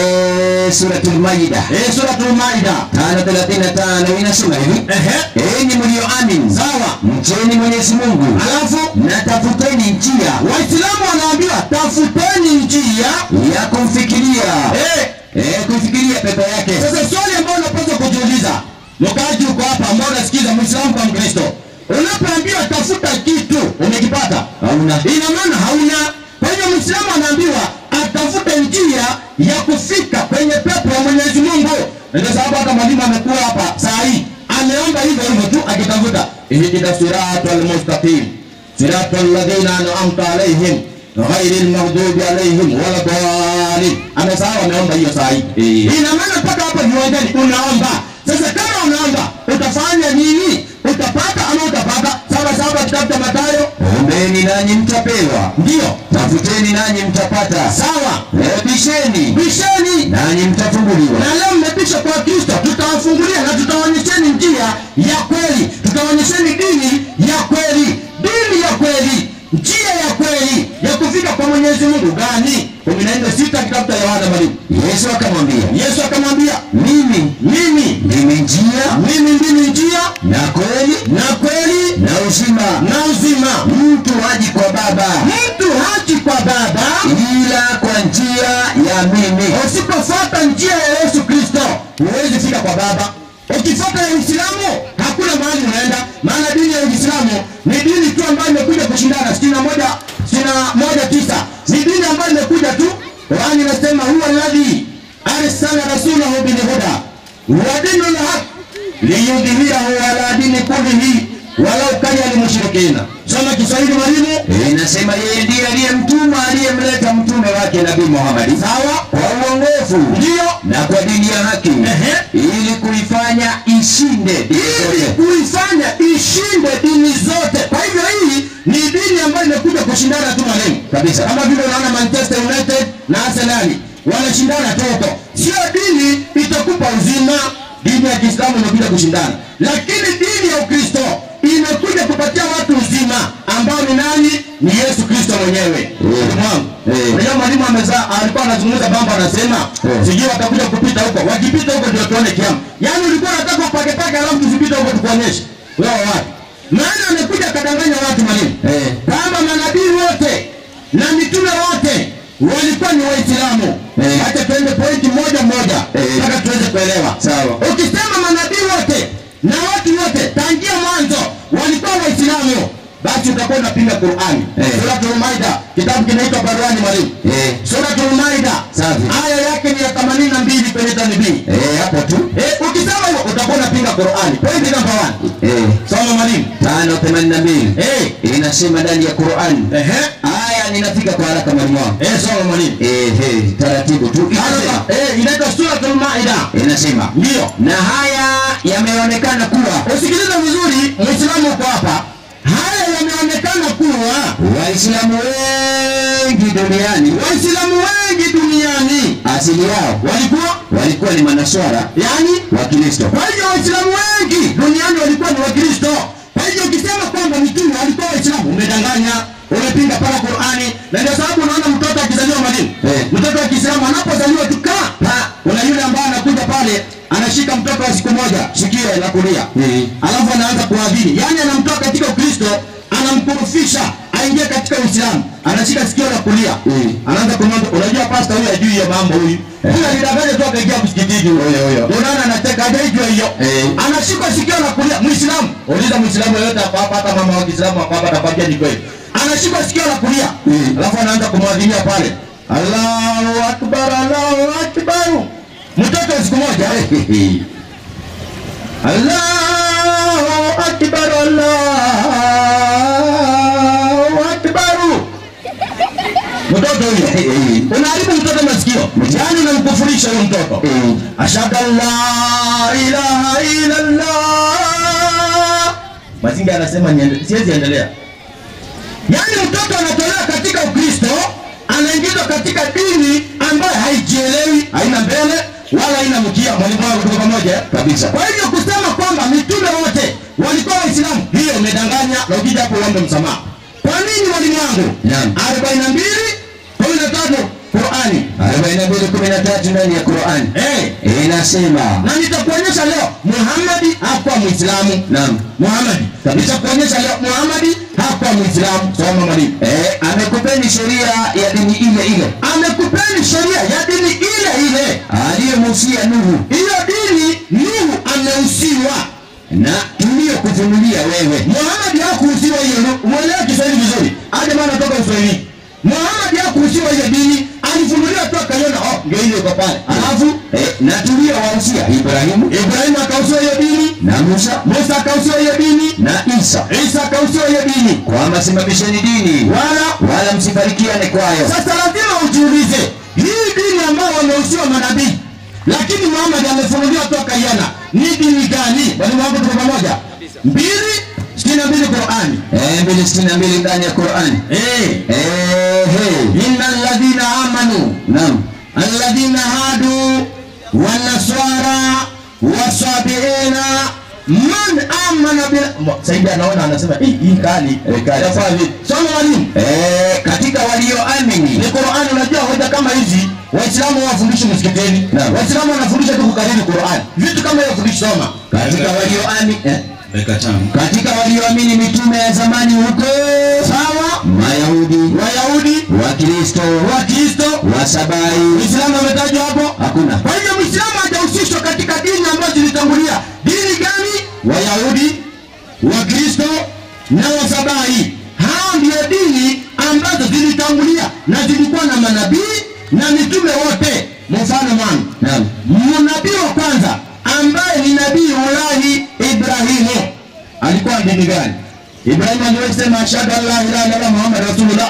Eh, suratul Maida. Eh, suratul Maida. tano thelathini na tano inasema hivi. Ehe. Enyi mlioamini. Sawa. Mcheni Mwenyezi Mungu. Alafu Na tafuteni njia. Waislamu wanaambiwa tafuteni njia Ya kumfikiria. eh. Eh, kufikiria pepo yake. Sasa swali ambalo unapaswa kujiuliza, mkaji uko hapa ambao unasikiza Muislamu kwa Mkristo, unapoambiwa tafuta kitu umekipata? Hauna. Ina maana hauna. Kwa hiyo Muislamu anaambiwa atafute njia ya kufika kwenye pepo ya Mwenyezi Mungu. Ndio sababu hata mwalimu amekuwa hapa saa hii ameomba hivyo hivyo tu akitafuta ihdina siratal mustaqim siratal ladina an'amta alaihim ghairil maghdubi alaihim waladdallin. Amesahau ameomba hiyo saa hii. Ina maana mpaka hapa viwanjani unaomba. Sasa kama unaomba utafanya nini? Utapata ama utapata? Sawa sawa, kitabu cha Mathayo. Ombeni nanyi mtapewa. Ndio. Tafuteni nanyi mtapata. Sawa. Eh, Bisheni Bisheni. nanyi mtafunguliwa. Na leo mmebisha kwa Kristo, tutawafungulia na tutawaonyesheni njia ya kweli. Tutawaonyesheni dini ya kweli. Dini ya kweli. Njia ya kweli ya kufika kwa Mwenyezi Mungu gani? kumi na nne sita kitabu cha Yohana mwalimu. Yesu akamwambia, Yesu akamwambia, mimi mimi ndimi njia mimi ndimi njia na kweli na kweli na uzima. na uzima. Mtu haji kwa Baba Mtu haji kwa Baba ila kwa njia ya mimi. usipofuata njia ya Yesu Kristo huwezi fika kwa Baba. Ukifuata ya Uislamu hakuna mahali unaenda, maana dini ya Uislamu ni dini tu ambayo imekuja kushindana. sitini na moja sitini na moja tisa ni dini ambayo imekuja tu. Qur'ani inasema huwa alladhi arsala rasulahu bil huda wa dinil haq liyudhhirahu ala dini kullihi walau kariha al mushrikina. Soma Kiswahili mwalimu. Eh, Inasema yeye ndiye aliyemtuma aliyemleta mtume wake Nabii Muhammad. Sawa. Kwa uongofu Ndio. na kwa dini ya haki. Ehe. Ili kuifanya ishinde dini Ili zote. kuifanya ishinde dini zote. Kwa hivyo hii ni dini ambayo imekuja kushindana tu mwalimu. Kabisa. Kama vile unaona Manchester United na Arsenal wanashindana tu huko. Sio dini itakupa uzima. Dini ya Kiislamu imekuja kushindana. Lakini dini ya Ukristo imekuja kupatia watu uzima ambao ni nani? Ni Yesu Kristo mwenyewe. Mwangu. Eh. Unajua mwalimu amezaa alikuwa anazungumza mambo anasema Eh. sijui watakuja kupita huko. Wakipita huko ndio tuone kiamu. Yaani ulikuwa unataka upake pake alafu tusipite huko tukuonyeshe. Wewe wapi? Maana amekuja kadanganya watu mwalimu. Eh. Kama manabii wote na mitume wote walikuwa ni Waislamu. Eh. Acha tuende pointi moja moja Eh. mpaka tuweze kuelewa. Sawa. Ukisema manabii wote na watu wote tangia mwanzo walikuwa Waislamu, basi utakuwa unapinga Qur'ani. Eh. Suratul Maida, kitabu kinaitwa Barwani mwalimu. Eh. Suratul Maida, Safi. aya yake ni ya themanini na mbili kwenye tanbii. Eh, hapo tu. Eh, ukisema hivyo utakuwa unapinga Qur'ani. Point number one. Eh. Soma mwalimu. tano themanini na mbili. Eh. Inasema ndani ya Qur'an. Ehe. Aya ninafika kwa haraka mwalimu wangu. Eh, soma mwalimu. Eh, eh, taratibu tu. Inasema, Eh, inaitwa Suratul Maida. inasema Ndio. na haya yameonekana kuwa Usikilize vizuri, Muislamu uko hapa. Haya yameonekana kuwa Waislamu wengi duniani Waislamu wengi duniani asili yao walikuwa walikuwa ni manaswara yani, wa Kristo. kwa hiyo Waislamu wengi duniani walikuwa ni Wakristo. Kwa hiyo ukisema kwamba mitume walikuwa Waislamu umedanganya, umepinga para Qur'ani. Na ndio sababu unaona mtoto akizaliwa mwalimu, Eh. mtoto wa Kiislamu anapozaliwa tu kaa, kuna yule ambaye anakuja pale anashika mtoto wa siku moja sikio la kulia. Eh. Alafu anaanza kuadhini. Yaani anamtoa katika Ukristo, anamkurufisha aingie katika Uislamu. Anashika sikio la kulia. Mm. Anaanza kumwambia, unajua pasta huyu hajui hiyo mambo huyu. Huyu alidanganya tu akaingia msikitini huyo huyo. Unaona anateka hajui hiyo. Eh. Anashika sikio la kulia Muislamu. Uliza Muislamu yote hapa hapa, hata mama wa Kiislamu hapa hapa atakwambia ni kweli. Anashika sikio la kulia. Mm. Alafu anaanza kumwadhinia pale. Allahu Akbar, Allahu Akbar. Mtoto siku moja eh. Allahu Akbar, Allahu Akbar. Mtoto huyo unaharibu mtoto masikio, yaani unamkufurisha huyo mtoto. Ashhadu an la ilaha illa Allah Mazingi anasema niende, siwezi endelea. Yaani mtoto anatolewa katika Ukristo, anaingizwa katika dini ambayo haijielewi, haina mbele wala haina mkia. Mwalimu wangu tuko pamoja kabisa. Kwa hivyo kusema kwamba mitume wote walikuwa Waislamu, hiyo umedanganya, na ukija hapo uombe msamaha. Kwa nini mwalimu wangu? Naam. arobaini na mbili kumi na tatu Qur'ani. arobaini na mbili kumi na tatu ndani ya Qur'ani. Eh, inasema na nitakuonyesha leo Muhammad hakuwa Muislamu. naam, Muhammad. Nitakuonyesha leo Muhammad hakuwa Muislamu. Soma mwalimu. eh, amekupeni sheria ya dini ile ile Amekupeni sheria ya dini ile ile aliyemuhusia Nuhu hiyo dini Nuhu ameusiwa na tuliyokufunulia wewe. Muhammad hakuhusiwa hiyo. Mwelewa Kiswahili vizuri. Hadi maana toka Kiswahili. Muhammad hakuhusiwa hiyo dini, alifunuliwa tu akaiona, oh ndio ile iko pale. Alafu eh, na tuliyowahusia Ibrahimu, Ibrahim akahusiwa hiyo dini, na Musa, Musa akahusiwa hiyo dini, na Isa, Isa akahusiwa hiyo dini. kwamba simamisheni dini Wala wala msifarikiane kwayo. sasa lazima ujiulize, hii dini ambayo wamehusiwa manabii lakini Muhammad amefunuliwa tu akaiona, ni dini gani? Bali Muhammad tuko pamoja. mbili sitini na mbili Qur'ani. Eh, mbili sitini na mbili ndani ya Qur'ani. Eh, Eh, hey. innal ladhina amanu, Naam. alladhina hadu wanaswara wasabiina man amana bil. Saidi anaona anasema hii hii kali Eh, kali. Yafaa vipi? Soma mwalimu. Eh, katika walioamini. Ni Qur'ani. Unajua hoja kama hizi Waislamu hawafundishi msikitini. Naam. Waislamu wanafundisha tu kukariri Qur'ani. Vitu kama hiyo fundisha soma. Katika walioamini eh? Dakika tano. Katika walioamini mitume ya zamani huko, Sawa? Mayahudi, Wayahudi, Wakristo, Wakristo, Wasabai, Uislamu ametajwa hapo? hakuna. Kwa hivyo Muislamu hajahusishwa katika dini ambazo zilitangulia. Dini gani? Wayahudi, Wakristo na Wasabai. Hao ndio dini ambazo zilitangulia na zilikuwa na manabii na mitume wote. Mfano mwangu. Naam. Nabii wa kwanza ambaye ni nabii Ulahi Ibrahimu alikuwa dini gani? Ibrahim alisema ashhadu an la ilaha illallah Muhammad rasulullah.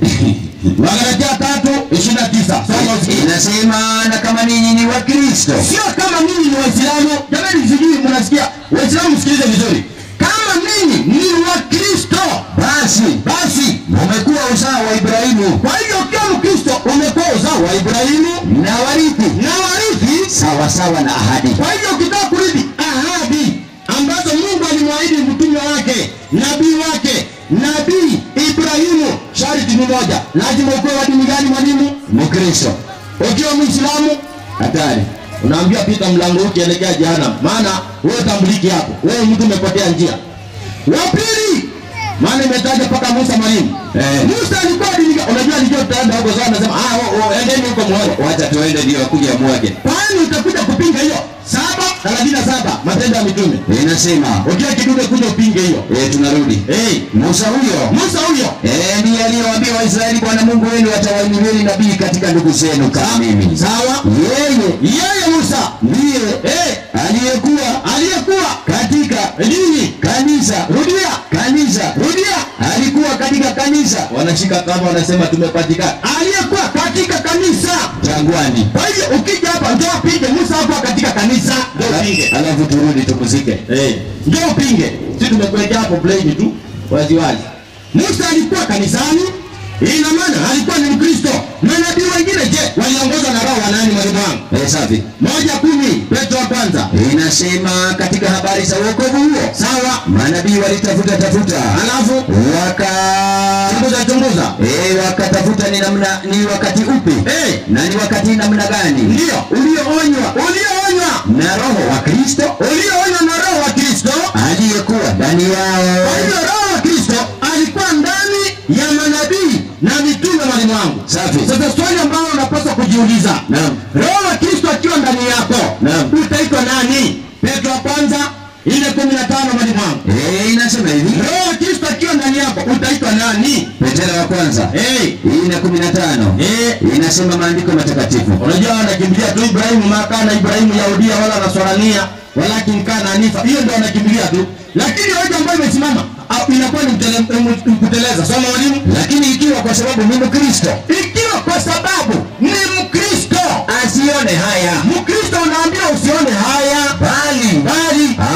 Wagalatia tatu ishirini na tisa. Soma usikie. Inasema na kama ninyi ni Wakristo. Sio kama ninyi ni Waislamu. Jamani sijui mnasikia. Waislamu msikilize vizuri. Kama ninyi ni Wakristo, Basi basi umekuwa uzao wa Ibrahimu kwa hivyo ukiwa Mkristo umekuwa uzao wa Ibrahimu na warithi na warithi. sawa sawa na ahadi. Kwa hivyo ukitaka kurithi ahadi ambazo Mungu alimwahidi mtume wake, nabii wake, nabii Ibrahimu, sharti ni moja, lazima uwe wa dini gani mwalimu? Mkristo. Ukiwa Muislamu Hatari. unaambia pita mlango ukielekea jehanamu, maana wewe tambuliki hapo, wewe mtu umepotea njia. Wa pili, maana imetaja paka Musa mwalimu. Eh. Musa alikuwa dini gani? Unajua alijua tutaenda huko sana, anasema ah oh, oh, endeni huko muone. Wacha tuende ndio kuja mwage. Kwani utakuja kupinga hiyo? saba thelathini na saba Matendo ya Mitume. Inasema Ukiwa kidume kuja upinge hiyo. eh, tunarudi. Eh, Musa huyo Musa huyo. eh, ndiye aliyewaambia Waisraeli, Bwana Mungu wenu atawainueni nabii katika ndugu zenu kama mimi. Sawa? Yeye Yeye Musa ndiye eh aliyekuwa aliyekuwa katika dini. kanisa. Rudia, Kanisa rudia. alikuwa katika kanisa Wanashika kama wanasema tumepatikana. Aliyekuwa katika kanisa. jangwani. Kwa hivyo ukija hapa ndio upinge Musa hapa katika kanisa, ndio upinge. Alafu turudi tupumzike. Eh, ndio upinge. Sisi tumekuwekea hapo plain tu wazi wazi. Musa alikuwa kanisani, ina maana alikuwa ni Mkristo. Manabii wengine je, waliongozwa na roho wa nani mwalimu wangu? Eh, safi. Moja kumi Petro wa kwanza. Inasema katika habari za wokovu huo, Sawa. manabii walitafuta tafuta, Alafu waka chunguza chunguza. eh, wakatafuta ni namna ni wakati upi Eh, na ni wakati namna gani ndio ulioonywa, ulioonywa, na roho wa Kristo ulioonywa na roho wa Kristo. aliyekuwa ndani Kwa yao. hivyo roho wa Kristo alikuwa ndani ya manabii na mitume mwalimu wangu. Safi. Sasa swali ambalo unapaswa kujiuliza. Naam. Roho wa Kristo akiwa ndani yako, Naam. utaitwa nani? Petro wa kwanza ile kumi na tano mwalimu wangu. Eh, inasema hivi. Roho wa Kristo akiwa ndani yako, utaitwa nani? Petro wa kwanza Eh, ina kumi na tano eh, inasema maandiko matakatifu. unajua wanakimbilia tu Ibrahimu, makana Ibrahimu Yahudia wala Nasrania, walakin kana Hanifa. Hiyo ndio wanakimbilia tu. Lakini hoja ambayo imesimama au inakuwa ni mtele- kuteleza. Soma mwalimu. Lakini ikiwa kwa sababu ni Mkristo Ikiwa kwa sababu ni Mkristo, asione haya Mkristo unaambia usione haya, bali bali amtukuze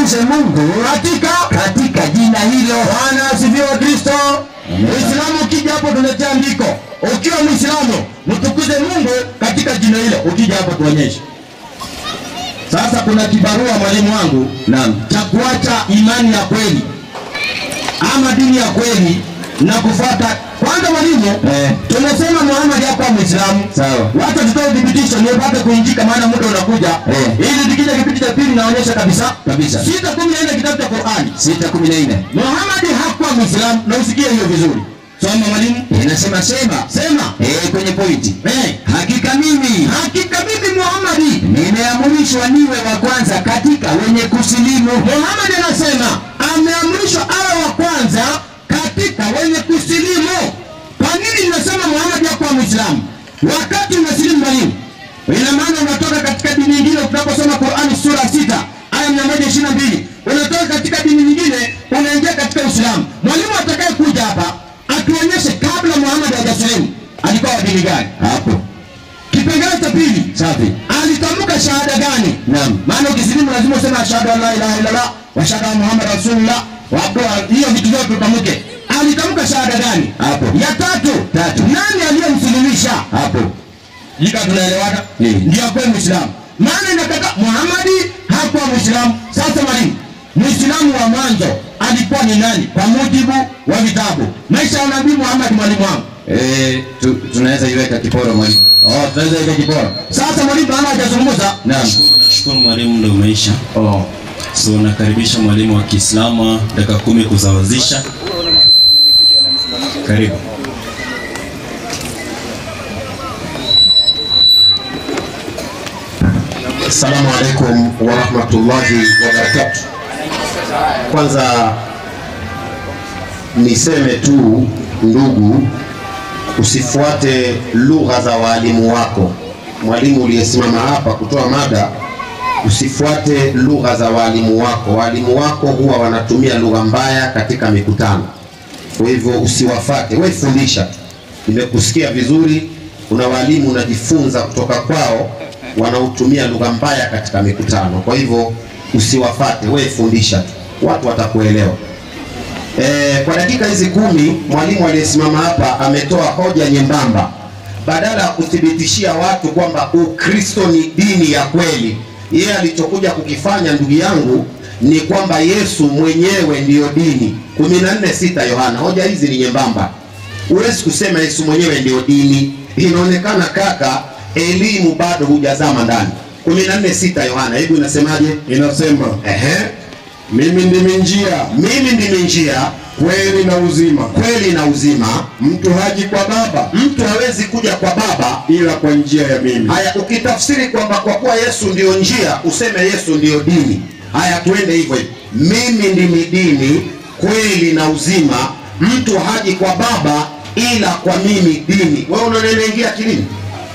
mtukuze Mungu katika katika jina hilo. Bwana asifiwe Kristo. Muislamu ukija hapo tunatia andiko. Ukiwa Muislamu mtukuze Mungu katika jina hilo. Ukija hapo tuonyeshe. Sasa kuna kibarua mwalimu wangu, Naam. cha kuacha imani ya kweli ama dini ya kweli na kufuata. Kwanza mwalimu, Eh. tumesema Muhammad hakuwa Muislamu. Sawa. Wacha tutoe udhibitisho nipate kuinjika, maana muda unakuja. Eh. Ili tukija kipindi cha pili naonyesha kabisa. Kabisa. sita kumi na nne kitabu cha Qur'ani. sita kumi na nne. Muhammad hakuwa Muislamu, na usikie hiyo vizuri. Soma mwalimu. Inasema sema. Sema. Eh, kwenye pointi. Eh. Hakika mimi Hakika mimi Muhammad nimeamrishwa niwe wa kwanza katika wenye kusilimu. Muhammad anasema ameamrishwa awe wa kwanza katika wenye kusilimu. Kwa nini ninasema Muhammad hakuwa Muislamu? Wakati unasilimu mwalimu, ina maana unatoka katika dini nyingine. Tunaposoma Qur'ani sura sita aya mia moja ishirini na mbili unatoka katika dini nyingine unaingia katika Uislamu. Mwalimu atakaye kuja hapa atuonyeshe kabla Muhammad hajasilimu alikuwa wa dini gani? Hapo. Kipengele cha pili, Safi. alitamka shahada gani? Naam. Maana ukisilimu lazima useme ashhadu an la ilaha illallah wa ashhadu anna Muhammad rasulullah. Wapo hiyo vitu vyote tutamke. Alitamka shahada gani? Hapo. Ya tatu. Tatu. Nani aliyemsilimisha? Hapo. Jika tunaelewana? Ndiyo. Ndio kwa Muislamu. Maana inakata Muhammad hakuwa Muislamu. Sasa mwalimu, Muislamu wa mwanzo alikuwa ni nani kwa mujibu wa vitabu? Maisha ya Nabii Muhammad mwalimu wangu. Eh, tu, tunaweza iweka kiporo mwalimu. Oh, tunaweza ile kibora. Sasa mwalimu bana hajazungumza. Naam. Nashukuru mwalimu, ndio umeisha. Oh. So nakaribisha mwalimu wa Kiislamu dakika kumi kuzawazisha. Karibu. Assalamu alaikum wa rahmatullahi wa barakatuh. Kwanza niseme tu ndugu, usifuate lugha za walimu wako. Mwalimu uliyesimama hapa kutoa mada, usifuate lugha za walimu wako. Walimu wako huwa wanatumia lugha mbaya katika mikutano, kwa hivyo usiwafate. Wewe fundisha. Nimekusikia vizuri, kuna walimu unajifunza kutoka kwao wanaotumia lugha mbaya katika mikutano, kwa hivyo usiwafate. Wewe fundisha tu, watu watakuelewa. E, kwa dakika hizi kumi mwalimu aliyesimama hapa ametoa hoja nyembamba. Badala ya kuthibitishia watu kwamba Ukristo ni dini ya kweli, yeye alichokuja kukifanya ndugu yangu ni kwamba Yesu mwenyewe ndiyo dini. kumi na nne sita Yohana. Hoja hizi ni nyembamba, huwezi kusema Yesu mwenyewe ndiyo dini. Inaonekana kaka, elimu bado hujazama ndani. kumi na nne sita Yohana, hebu inasemaje? Inasema, Ehe, mimi ndimi njia, mimi ndimi njia, kweli na uzima. kweli na uzima. Mtu haji kwa Baba Mtu hawezi kuja kwa Baba ila kwa njia ya mimi. Haya, ukitafsiri kwamba kwa kuwa Yesu ndiyo njia, useme Yesu ndiyo dini. Haya, tuende hivyo hivyo. Mimi ndimi dini, kweli na uzima. Mtu haji kwa Baba ila kwa mimi dini. Wewe unaendelea kilini?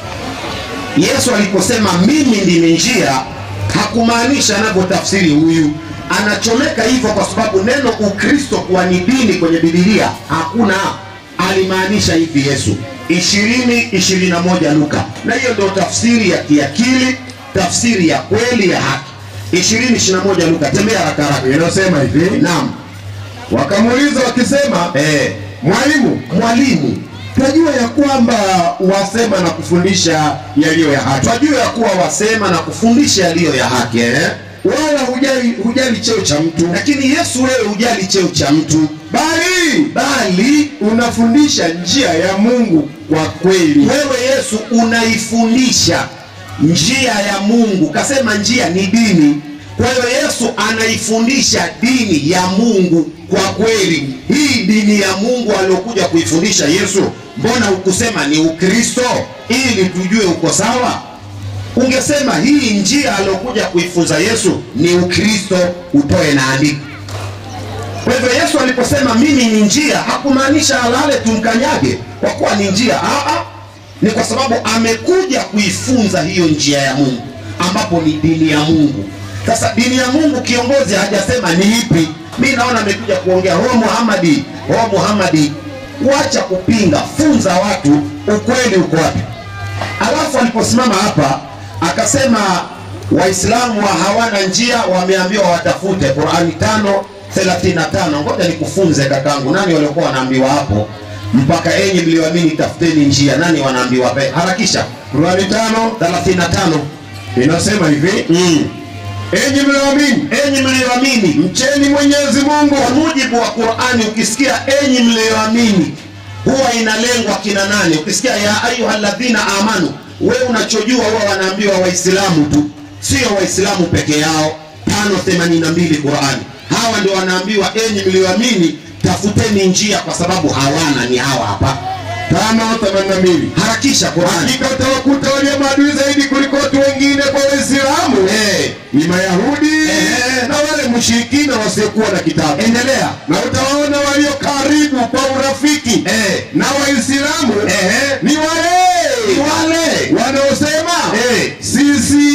Yesu aliposema mimi ndimi njia, hakumaanisha anavyotafsiri huyu. Anachomeka hivyo kwa sababu neno Ukristo kuwa ni dini kwenye Biblia hakuna. Alimaanisha hivi Yesu. ishirini ishirini na moja Luka, na hiyo ndio tafsiri ya kiakili, tafsiri ya kweli ya haki. ishirini ishirini na moja Luka, tembea haraka haraka. Inasema hivi, Naam. wakamuuliza wakisema, Eh, mwalimu, mwalimu, twajua ya kwamba wasema na kufundisha yaliyo ya haki, twajua ya kuwa wasema na kufundisha yaliyo ya haki, eh? wala hujali, hujali cheo cha mtu, Lakini Yesu, wewe hujali cheo cha mtu, bali bali unafundisha njia ya Mungu kwa kweli. wewe Yesu unaifundisha njia ya Mungu. Kasema njia ni dini. Kwa hiyo Yesu anaifundisha dini ya Mungu kwa kweli. Hii dini ya Mungu aliyokuja kuifundisha Yesu, mbona hukusema ni Ukristo ili tujue uko sawa? Ungesema hii njia aliyokuja kuifunza Yesu ni Ukristo, utoe na andiko. Kwa hivyo Yesu aliposema mimi ni njia, hakumaanisha alale tumkanyage kwa kuwa ni njia. Aa, ni kwa sababu amekuja kuifunza hiyo njia ya Mungu ambapo ni dini ya Mungu. Sasa dini ya Mungu kiongozi hajasema ni ipi. Mimi naona amekuja kuongea ho Muhammadi, ho Muhammadi, wacha kupinga, funza watu ukweli uko wapi. Alafu aliposimama hapa akasema Waislamu wa hawana njia, wameambiwa watafute. Qur'ani tano thelathini na tano. Ngoja nikufunze kakangu, nani waliokuwa wanaambiwa hapo? Mpaka enyi mlioamini tafuteni njia. Nani wanaambiwa? Harakisha. Qur'ani tano thelathini na tano inasema hivi, mm. enyi mlioamini, enyi mlioamini mcheni Mwenyezi Mungu. Kwa mujibu wa Qur'ani, ukisikia enyi mlioamini huwa inalengwa kina nani? Ukisikia ya ayyuhalladhina amanu, wewe unachojua huwa wanaambiwa Waislamu tu, sio Waislamu peke yao. tano themanini na mbili Qur'ani. Hawa ndio wanaambiwa enyi mlioamini tafuteni njia, kwa sababu hawana, ni hawa hapa. tano themanini na mbili. Harakisha Qur'ani. Hakika utawakuta walio maadui zaidi kuliko watu wengine kwa Waislamu Eh, ni Mayahudi Eh. na wale mushirikina wasiokuwa na kitabu. endelea. Na utawaona walio karibu kwa urafiki Eh. na Waislamu Eh. ni wale Ni wale. wanaosema Eh. sisi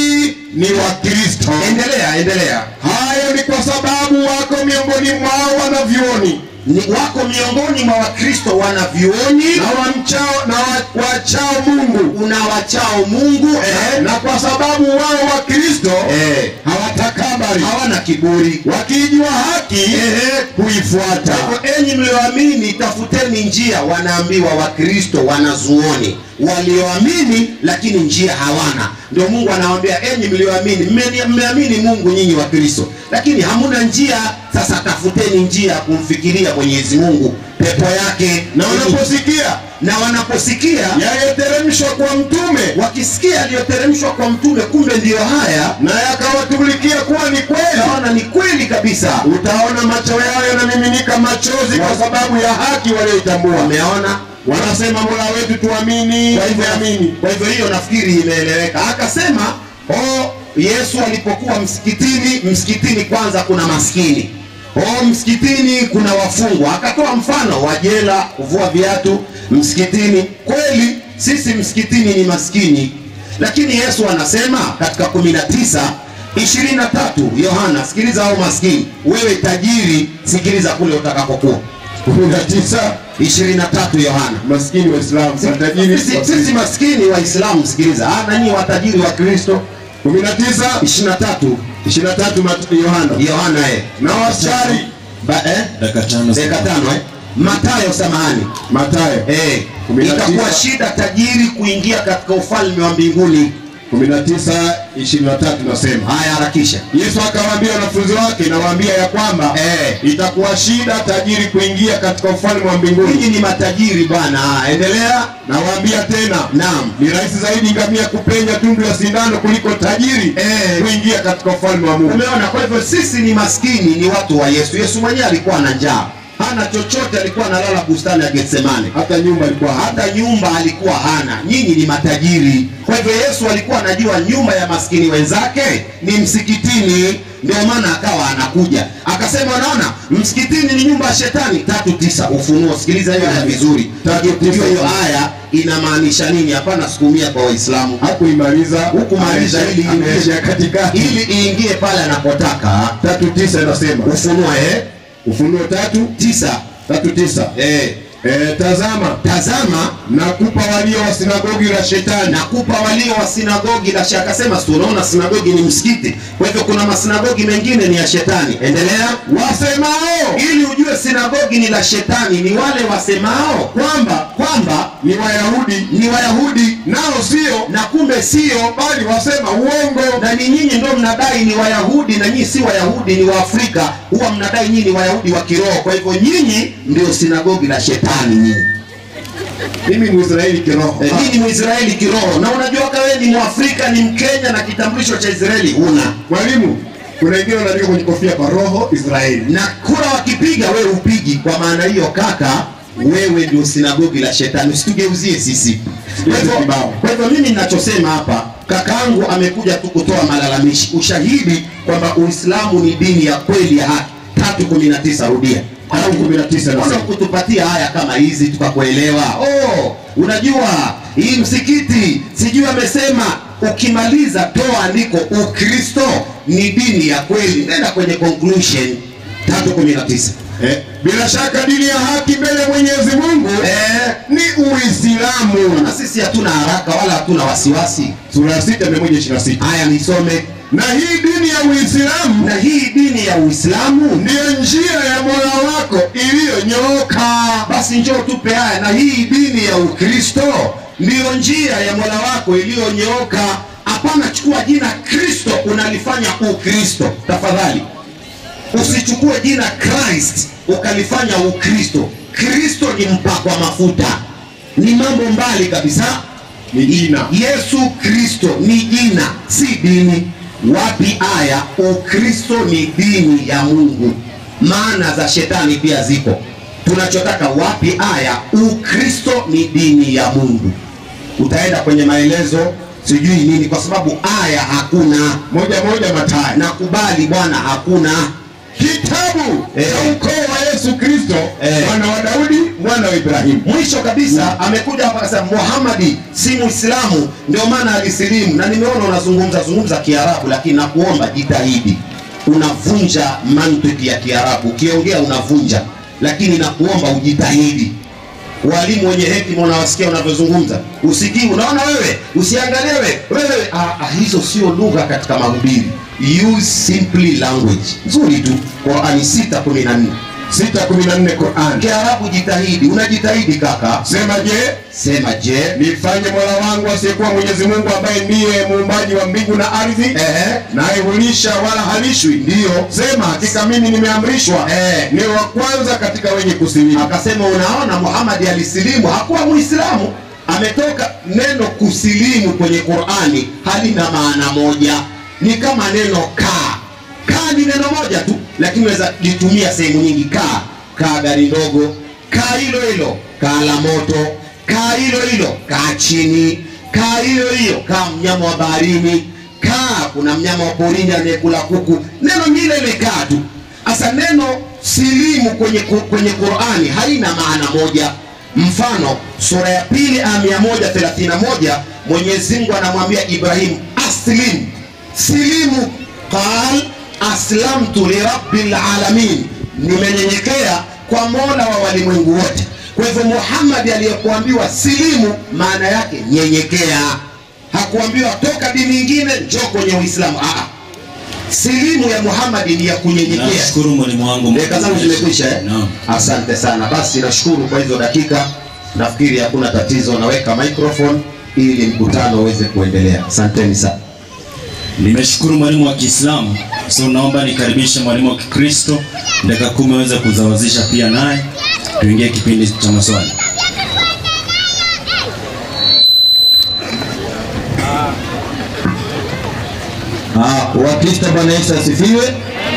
ni Wakristo. Endelea, endelea. Hayo ni kwa sababu wako miongoni mwao wanavyuoni Ni wako miongoni mwa Wakristo wanavyuoni na wamchao na wa- wachao Mungu, unawachao Mungu eh, na kwa sababu wao Wakristo eh, hawatakabari, hawana kiburi. wakijua haki Eh. kuifuata. Kwa enyi mlioamini tafuteni njia, wanaambiwa Wakristo wanazuoni walioamini lakini njia hawana. Ndio Mungu anawaambia enyi mlioamini, mmeni- mmeamini Mungu nyinyi Wakristo, lakini hamuna njia. Sasa tafuteni njia ya kumfikiria Mwenyezi Mungu, pepo yake. Na wanaposikia na wanaposikia yaliyoteremshwa kwa mtume wakisikia yaliyoteremshwa kwa mtume, kumbe ndiyo haya, na yakawatumikia kuwa ni kweli, naona ni kweli kabisa. utaona macho yao yanamiminika machozi kwa sababu ya haki walioitambua. Wameona, Wanasema Mola wetu tuamini, kwa hivyo tuamini. kwa hivyo hiyo nafikiri imeeleweka. Akasema oh, Yesu alipokuwa msikitini, msikitini kwanza kuna maskini, oh, msikitini kuna wafungwa. Akatoa mfano wa jela, kuvua viatu msikitini. Kweli sisi msikitini ni maskini, lakini Yesu anasema katika kumi na tisa ishirini na tatu Yohana, sikiliza hao maskini. Wewe tajiri, sikiliza kule utakapokuwa. kumi na tisa ishirini na tatu Yohana. maskini Waislamu, matajiri Sisi, sisi maskini Waislamu, sikiliza. Ah, nani watajiri wa Kristo? kumi na tisa ishirini na tatu ishirini na tatu Yohana. Yohana eh. Na washari Ba, eh? Dakika tano. Dakika tano eh. Mathayo samahani. Mathayo Eh. kumi na tisa. Itakuwa shida tajiri kuingia katika ufalme wa mbinguni. kumi na tisa ishirini na tatu nasema. Haya, harakisha. Yesu akawaambia wanafunzi wake, nawaambia ya kwamba Eh. itakuwa shida tajiri kuingia katika ufalme wa mbinguni. Ninyi ni matajiri bwana. Ah, endelea. Nawaambia tena, Naam. ni rahisi zaidi ngamia kupenya tundu la sindano kuliko tajiri Eh. kuingia katika ufalme wa Mungu. Umeona? Kwa hivyo sisi ni maskini, ni watu wa Yesu. Yesu mwenyewe alikuwa na njaa, hana chochote, alikuwa analala bustani ya Getsemane. Hata nyumba ilikuwa hata Hata nyumba alikuwa hana. Nyinyi ni matajiri. Kwa hivyo Yesu alikuwa anajua nyumba ya maskini wenzake ni msikitini, ndio maana akawa anakuja akasema, unaona msikitini ni nyumba ya shetani. tatu tisa Ufunuo. Sikiliza hiyo aya vizuri, Tatu tisa. hiyo aya inamaanisha nini. Hapana sukumia kwa Waislamu, hakuimaliza, hukumaanisha ili ameishia katikati. ili iingie pale anapotaka. Tatu tisa inasema, Ufunuo eh Ufunuo tatu tisa tatu tisa eh e, tazama tazama nakupa walio wa sinagogi la shetani. nakupa walio wa sinagogi la shetani. Akasema si unaona sinagogi ni msikiti, kwa hivyo kuna masinagogi mengine ni ya shetani. Endelea. Wasemao Ili ujue sinagogi ni la shetani ni wale wasemao kwamba kwamba ni Wayahudi, ni Wayahudi, nao sio, na kumbe sio, bali wasema uongo. na ni nyinyi ndio mnadai ni Wayahudi, na nyinyi si Wayahudi, ni Waafrika. Huwa mnadai nyinyi ni Wayahudi wa kiroho, kwa hivyo nyinyi ndio sinagogi la shetani nyinyi. Mimi ni Israeli kiroho. Eh, Hii ni Mwisraeli kiroho, na unajua kama wewe ni Mwafrika, ni Mkenya na kitambulisho cha Israeli huna, Mwalimu, kuna wengine wanaandika kwenye kofia kwa roho Israeli. na kura wakipiga wewe upigi. Kwa maana hiyo kaka, wewe ndio sinagogi la shetani, usitugeuzie sisi. Kwa hivyo, kwa hivyo mimi ninachosema hapa, kakaangu amekuja tu kutoa malalamishi, ushahidi kwamba Uislamu ni dini ya kweli ya haki. tatu kumi na tisa rudia. Tatu kumi na tisa Mbona nasema, kutupatia haya kama hizi tukakuelewa? Oh, unajua hii msikiti sijui amesema ukimaliza toa andiko Ukristo ni dini ya kweli. Nenda kwenye conclusion. tatu kumi na tisa Eh, bila shaka dini ya haki mbele ya Mwenyezi Mungu Eh, ni Uislamu. na sisi hatuna haraka wala hatuna wasiwasi. Sura ya sita mia moja ishirini na sita. Haya nisome. Na hii dini ya Uislamu Na hii dini ya Uislamu, ndiyo njia ya Mola wako iliyonyooka. basi njoo tupe haya. Na hii dini ya Ukristo ndiyo njia ya Mola wako iliyonyooka. Hapana, chukua jina Kristo unalifanya Ukristo. Tafadhali usichukue jina Christ ukalifanya Ukristo. Kristo ni mpakwa mafuta, ni mambo mbali kabisa. Ni jina. Yesu Kristo ni jina, si dini. Wapi aya? Ukristo ni dini ya Mungu. Maana za shetani pia ziko. Tunachotaka wapi aya? Ukristo ni dini ya Mungu. Utaenda kwenye maelezo sijui nini, kwa sababu aya hakuna. Moja moja Mathayo. Nakubali bwana, hakuna. Kitabu Eh. cha ukoo wa Yesu Kristo, Eh. mwana wa Daudi, mwana wa Ibrahimu. Mwisho kabisa amekuja hapa akasema Muhammadi si Muislamu, ndio maana alisilimu. Na nimeona unazungumza zungumza Kiarabu, lakini nakuomba jitahidi, unavunja mantiki ya Kiarabu, ukiongea unavunja, lakini nakuomba ujitahidi. Walimu wenye hekima unawasikia unavyozungumza, usikii, unaona wewe, usiangalie wewe wewe. Ah, ah, hizo sio lugha katika mahubiri. Use simply language. Nzuri tu. Qur'ani sita kumi na nne. sita kumi na nne Qur'an. Kiarabu jitahidi, unajitahidi kaka. Sema je, Sema je, nifanye Mola wangu asiyekuwa Mwenyezi Mungu ambaye ndiye muumbaji wa mbingu na ardhi, ehe, naye hulisha wala halishwi. ndio. Sema hakika mimi nimeamrishwa Eh. ni wa kwanza katika wenye kusilimu. Akasema unaona, Muhammad alisilimu, hakuwa Muislamu. Ametoka. Neno kusilimu kwenye Qur'ani halina maana moja, ni kama neno kaa. Kaa ni neno moja tu, lakini unaweza litumia sehemu nyingi. Kaa, kaa gari ndogo, kaa hilo hilo, kaa la moto, kaa hilo hilo, kaa chini, kaa hilo hilo, kaa mnyama wa baharini, kaa kuna mnyama wa porini anayekula kuku. Neno ni ile ile kaa tu. Asa neno silimu kwenye kwenye Qur'ani haina maana moja. Mfano sura ya pili aya mia moja thelathini na moja Mwenyezi Mungu anamwambia Ibrahim aslim, silimu. Qal aslamtu lirabbil alamin, nimenyenyekea kwa Mola wa walimwengu wote. Kwa hivyo Muhammad aliyekuambiwa silimu, maana yake nyenyekea. Hakuambiwa toka dini nyingine njoo kwenye Uislamu. Ah, silimu ya Muhammad ni ya kunyenyekea. Nashukuru mwalimu wangu. Dakika zangu zimekwisha eh? Naam. Asante sana. Basi nashukuru kwa hizo dakika. Nafikiri hakuna tatizo, naweka microphone ili mkutano uweze kuendelea. Asanteni sana. Nimeshukuru mwalimu wa Kiislamu. So naomba nikaribishe mwalimu wa Kikristo, dakika kumi aweze kuzawazisha pia naye, tuingie kipindi cha maswali. Ah, Wakristo, Bwana Yesu asifiwe.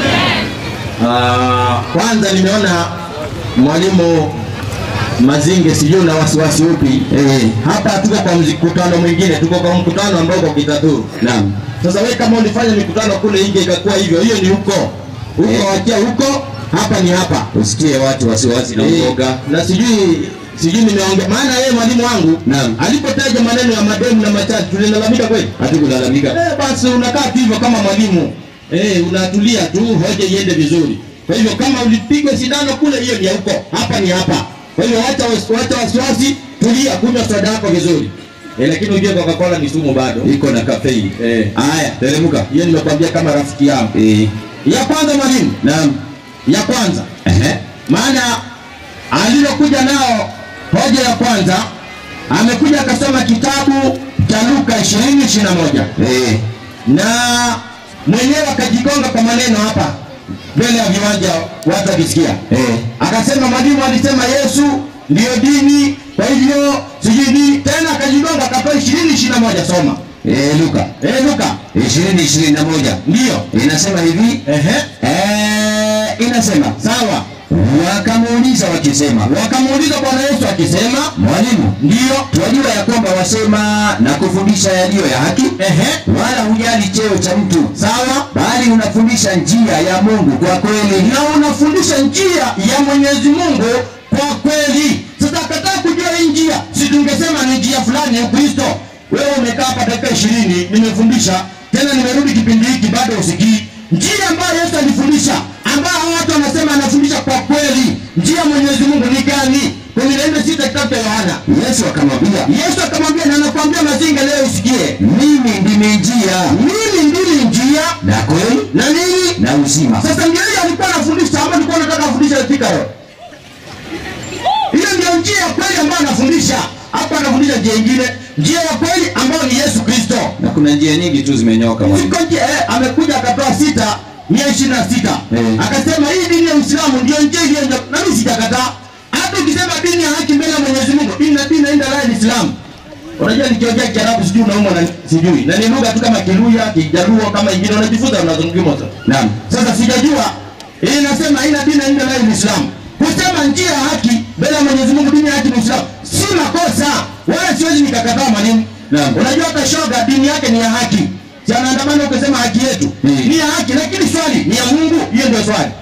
Ah, kwanza nimeona mwalimu Mazinge, sijui una wasiwasi upi? Eh, hapa tuko kwa mkutano mwingine, tuko kwa mkutano ambao uko Kitaturu. Naam. Sasa wewe kama ulifanya mikutano kule nje ikakuwa hivyo, hiyo ni huko. Huko eh, wakia huko, hapa ni hapa. Usikie watu wasiwasi na uoga. Eh, na sijui sijui nimeongea maana yeye mwalimu wangu naam, alipotaja maneno ya mademu na machache tulilalamika kweli? Hatukulalamika. Eh, basi unakaa tu hivyo kama mwalimu. Eh, unatulia tu, hoja iende vizuri. Kwa hivyo kama ulipigwa sindano kule, hiyo ni huko, hapa ni hapa. Kwa hivyo wacha wacha wasiwasi, tulia, kunywa soda yako vizuri. Eh, lakini unajua Coca-Cola ni sumu bado. Iko na caffeine. Eh. Haya, teremka. Hiyo nimekwambia kama rafiki yangu. Eh. Ya kwanza mwalimu. Naam. Ya kwanza. Ehe. Maana alilokuja nao hoja ya kwanza amekuja akasoma kitabu cha Luka ishirini ishirini na moja. Eh. Na mwenyewe akajigonga kwa maneno hapa mbele ya viwanja watu wakisikia. Eh. Akasema mwalimu alisema Yesu ndio dini, kwa hivyo sijui nini tena, akajigonga akatoa ishirini ishirini na moja. Soma. Eh, Luka. Eh, Luka ishirini ishirini na moja. Ndio. Inasema hivi. Ehe. Eh, inasema sawa. Wakamuuliza wakisema, wakamuuliza Bwana Yesu akisema, mwalimu, ndio twajua ya kwamba wasema na kufundisha yaliyo ya haki, ehe, wala hujali cheo cha mtu, sawa, bali unafundisha njia ya Mungu kwa kweli, na unafundisha njia ya Mwenyezi Mungu kwa kweli. Sasa kataa kujua hii njia, si tungesema ni njia fulani ya Kristo. Wewe umekaa hapa dakika ishirini nimefundisha, tena nimerudi kipindi hiki bado usikii njia ambayo Yesu alifundisha. ambao watu wanasema anafundisha kwa kweli njia ya Mwenyezi Mungu ni gani? kumi na nne sita kitabu cha Yohana. Yesu akamwambia, Yesu akamwambia, na nakwambia Mazinga leo usikie, mimi ndimi njia, mimi ndimi njia na kweli na nini na uzima. Sasa ndio hiyo alikuwa anafundisha, ama alikuwa anataka afundishe katika hiyo. Hiyo ndio njia ya kweli ambayo anafundisha. Hapa anafundisha njia nyingine, njia ya kweli ambayo ni Yesu Kristo. Na kuna njia nyingi tu zimenyoka mwalimu. Siko njia, eh, amekuja akatoa sita mia ishirini na sita. Eh. Akasema hii dini ya Uislamu ndio njia ile, na mimi sijakataa. Hata ukisema dini ya haki mbele ya Mwenyezi Mungu, inna dina inda Allahi Islam. Unajua nikiongea Kiarabu sijui unauma na sijui. Na ni lugha tu kama Kiluya, Kijaluo kama ingine unajifunza unazungumza. Naam. Sasa sijajua hii inasema inna dina inda Allahi Islam. Kusema njia ya haki mbele ya Mwenyezi Mungu, dini ya haki ni Uislamu. Si makosa. Wala siwezi nikakataa mwalimu. Naam. Unajua hata shoga dini yake ni ya haki. Si anaandamana ukisema haki yetu. Hmm. Ni ya haki, lakini swali ni ya Mungu, hiyo ndio swali.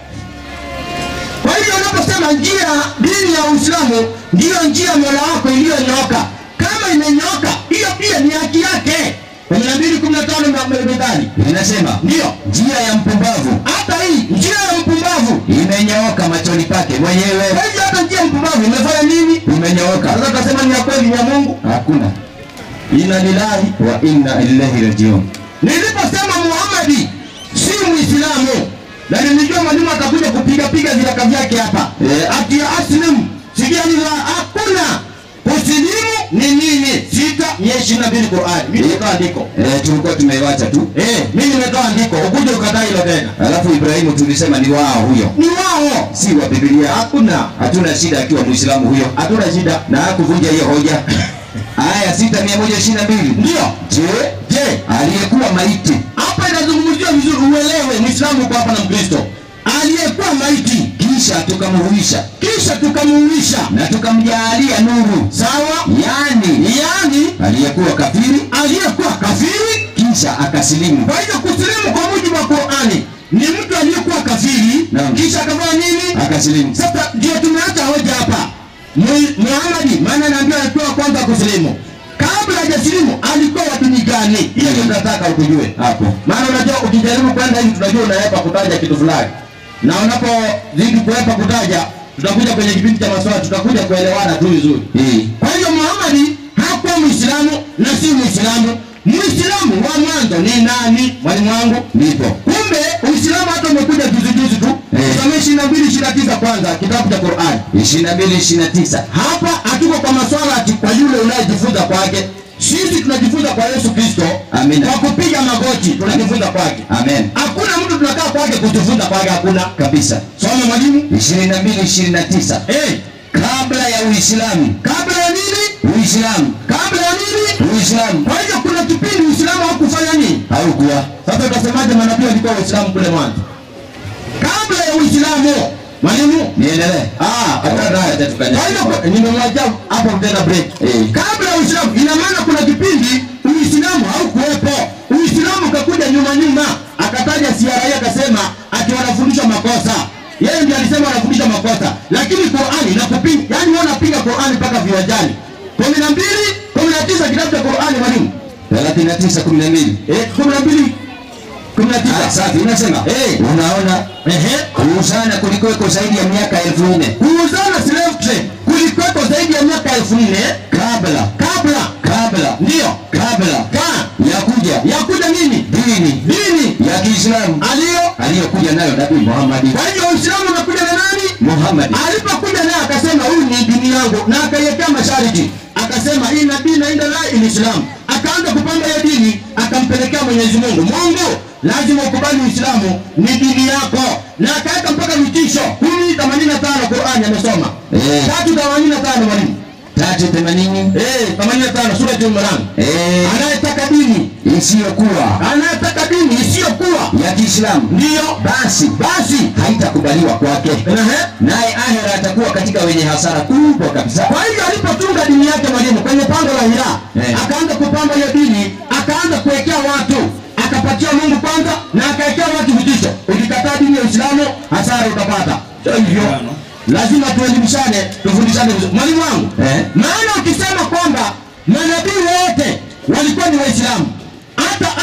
Kwa hiyo unaposema njia dini ya Uislamu ndio njia Mola wako iliyonyooka, kama imenyooka, hiyo pia ni haki yake. kumi na mbili kumi na tano Methali Inasema ndio njia ya mpumbavu, hata hii njia ya mpumbavu imenyooka machoni pake mwenyewe. Kwa hiyo hata njia ya mpumbavu imefanya nini? Imenyooka. Sasa tutasema ni ya kweli ni ya Mungu? Hakuna. Inna lillahi wa inna ilaihi rajiun. Niliposema Muhammad si Muislamu, na nilijua mwalimu atakuja kupiga piga zilaka vyake hapa. Eh. Ati aslim, sikia ni la hakuna. Usilimu ni nini? Sita mia ishirini na mbili Qur'an. Mimi nimetoa andiko. Eh, tulikuwa tumeiacha tu. Eh, mimi nimetoa andiko. Ukuje ukataa hilo tena. Alafu Ibrahimu tulisema ni wao huyo. Ni wao. Si wa Biblia. Hakuna. Hatuna shida akiwa Muislamu huyo. Hatuna shida. Na hakuvunja hiyo hoja. Aya sita mia moja ishirini na mbili. Ndio. Je, Je, aliyekuwa maiti. hapa inazungumziwa vizuri uelewe, Muislamu kwa hapa na Mkristo. Aliyekuwa maiti Kisha tukamhuisha kisha tukamuulisha na tukamjaalia nuru. sawa, Yani yani aliyekuwa kafiri aliyekuwa kafiri. kisha akasilimu. Kwa hivyo kusilimu kwa mujibu wa Qur'ani ni mtu aliyekuwa kafiri Naam. kisha akafanya nini? Akasilimu. Sasa ndio tumeacha hoja hapa. Mu- Muhammad maana anaambiwa alikuwa kwanza kusilimu. Kabla hajasilimu alikuwa wa dini gani? Hiyo ndio tunataka ukujue Hapo. maana unajua ukijaribu kwenda hivi tunajua unaepa kutaja kitu fulani, na unapozidi kuepa kutaja tutakuja kwenye kipindi cha maswali, tutakuja kuelewana tu vizuri. Hii. Kwa hiyo Muhammad hakuwa Muislamu na si Muislamu. Muislamu wa mwanzo ni nani? Mwalimu wangu Ndipo. kumbe Uislamu hata umekuja juzi juzi tu. Eh. Tusome ishirini na mbili ishirini na tisa kwanza kitabu cha Qur'an. ishirini na mbili ishirini na tisa. Hapa hatuko kwa maswala ati kwa yule unayejifunza kwake. Sisi tunajifunza kwa Yesu Kristo. Amina. Kwa kupiga magoti tunajifunza kwake. Amen. Hakuna mtu tunakaa kwake kujifunza kwake, hakuna. Kabisa. Soma mwalimu. ishirini na mbili ishirini na tisa. Eh, Kabla ya Uislamu. kabla ya nini? Uislamu. Kabla ya nini? Uislamu. Kwa hiyo kuna kipindi Uislamu haukufanya nini? Haukuwa. Sasa utasemaje manabii walikuwa Waislamu kule mwanzo? Kabla ya Uislamu, mwalimu, Niendelee. ah, Hata haya tukanya. kwa hiyo kwa- nimemwacha hapo tena break. Eh. Kabla ya Uislamu, ina maana kuna kipindi Uislamu haukuwepo. Uislamu kakuja nyuma nyuma, akataja C R I akasema ati wanafundisha makosa. Yeye ndiye alisema wanafundisha makosa, lakini Qur'ani inakupinga. Yaani wewe unapinga Qur'ani mpaka viwanjani. kumi na mbili kumi na tisa kitabu cha Qur'ani mwalimu. thelathini na tisa kumi na mbili. Eh, kumi na mbili kumi na tisa. Ah, safi. Unasema. Eh. Unaona. Ehe. Kuuzana kulikuweko zaidi ya miaka elfu nne. Kuuzana slave trade kulikuwepo zaidi ya miaka elfu nne Kabla. kabla Kabla. ndio Kabla. ka Ya kuja. ya kuja nini Dini. dini Ya Kiislamu. aliyo. Aliyokuja nayo Nabii Muhammad. Kwa hiyo Uislamu unakuja na nani? Muhammad. Alipokuja naye akasema huyu ni dini yangu, na akaiwekea masharti, akasema hii na dini inda la Islam. Akaanza kupanga hiyo dini, akampelekea Mwenyezi Mungu. Mungu lazima ukubali Uislamu ni dini yako, na akaweka mpaka vitisho kumi themanini na tano Qur'ani amesoma Eh. tatu themanini na tano mwalimu. Tatu themanini. Eh, themanini na tano sura ya Imran. Eh. Anayetaka dini, Isiyokuwa anayetaka dini isiyokuwa ya Kiislamu. ndio Basi. basi. Haitakubaliwa kwake. Ehe. Naye ahera atakuwa katika wenye hasara kubwa kabisa. Kwa hivyo alipotunga dini yake mwalimu kwenye pango la Hira, Eh. akaanza kupamba hiyo dini, akaanza kuwekea watu, akapatia Mungu kwanza na akawekea watu vitisho. Ukikataa dini ya Uislamu, hasara utapata. Sio hivyo. Lazima tuelimishane, tufundishane vizuri. Mwalimu wangu, Eh. maana ukisema kwamba manabii wote walikuwa ni Waislamu, hata Adam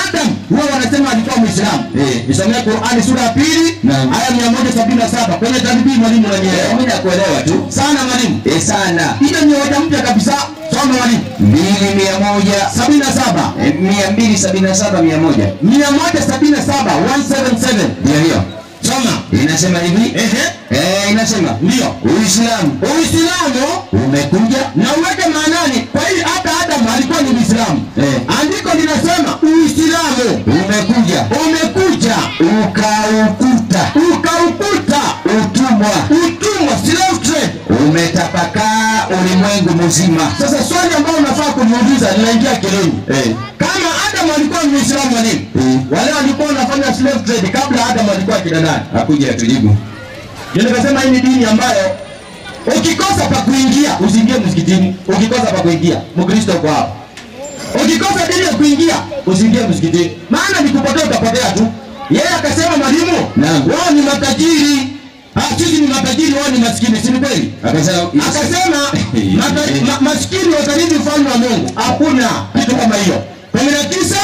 huwa wanasema alikuwa Muislamu. Eh. Nisomee Qur'ani sura ya pili Naam. aya mia moja sabini na saba kwenye tadbiri mwalimu unanielewa. Mimi nakuelewa tu. Sana mwalimu. Eh, sana. Hiyo ni hoja mpya kabisa. Soma mwalimu. mbili mia moja sabini na saba. eh, mia mbili sabini na saba mia moja. mia moja sabini na saba mia saba saba. Ndio hiyo. Soma. Inasema hivi. Ehe. Eh, inasema Ndio. Uislamu Uislamu umekuja na uweke maanani. Kwa hiyo hata Adam alikuwa ni Muislamu. Eh. Andiko linasema Uislamu umekuja umekuja ukaukuta ukaukuta utumwa utumwa, slave trade. umetapakaa ulimwengu mzima. Sasa swali ambalo unafaa kuniuliza linaingia kilini. Eh. Kama Adam alikuwa Muislamu mwalimu, Eh. wale walikuwa wanafanya slave trade kabla Adam alikuwa kina nani? Akuja atujibu. Ndio nikasema hii ni dini ambayo ukikosa pa kuingia usiingie msikitini. Ukikosa pa kuingia, Mkristo kwa hapo. Ukikosa dini ya kuingia usiingie msikitini. Maana nikupotea utapotea tu. Yeye akasema mwalimu, Naam. wao ni matajiri. Ah, sisi ni matajiri, wao ni maskini, si ni kweli? Akasema Akasema mata, ma, maskini watarithi ufalme wa Mungu. Hakuna kitu kama hiyo. kumi na tisa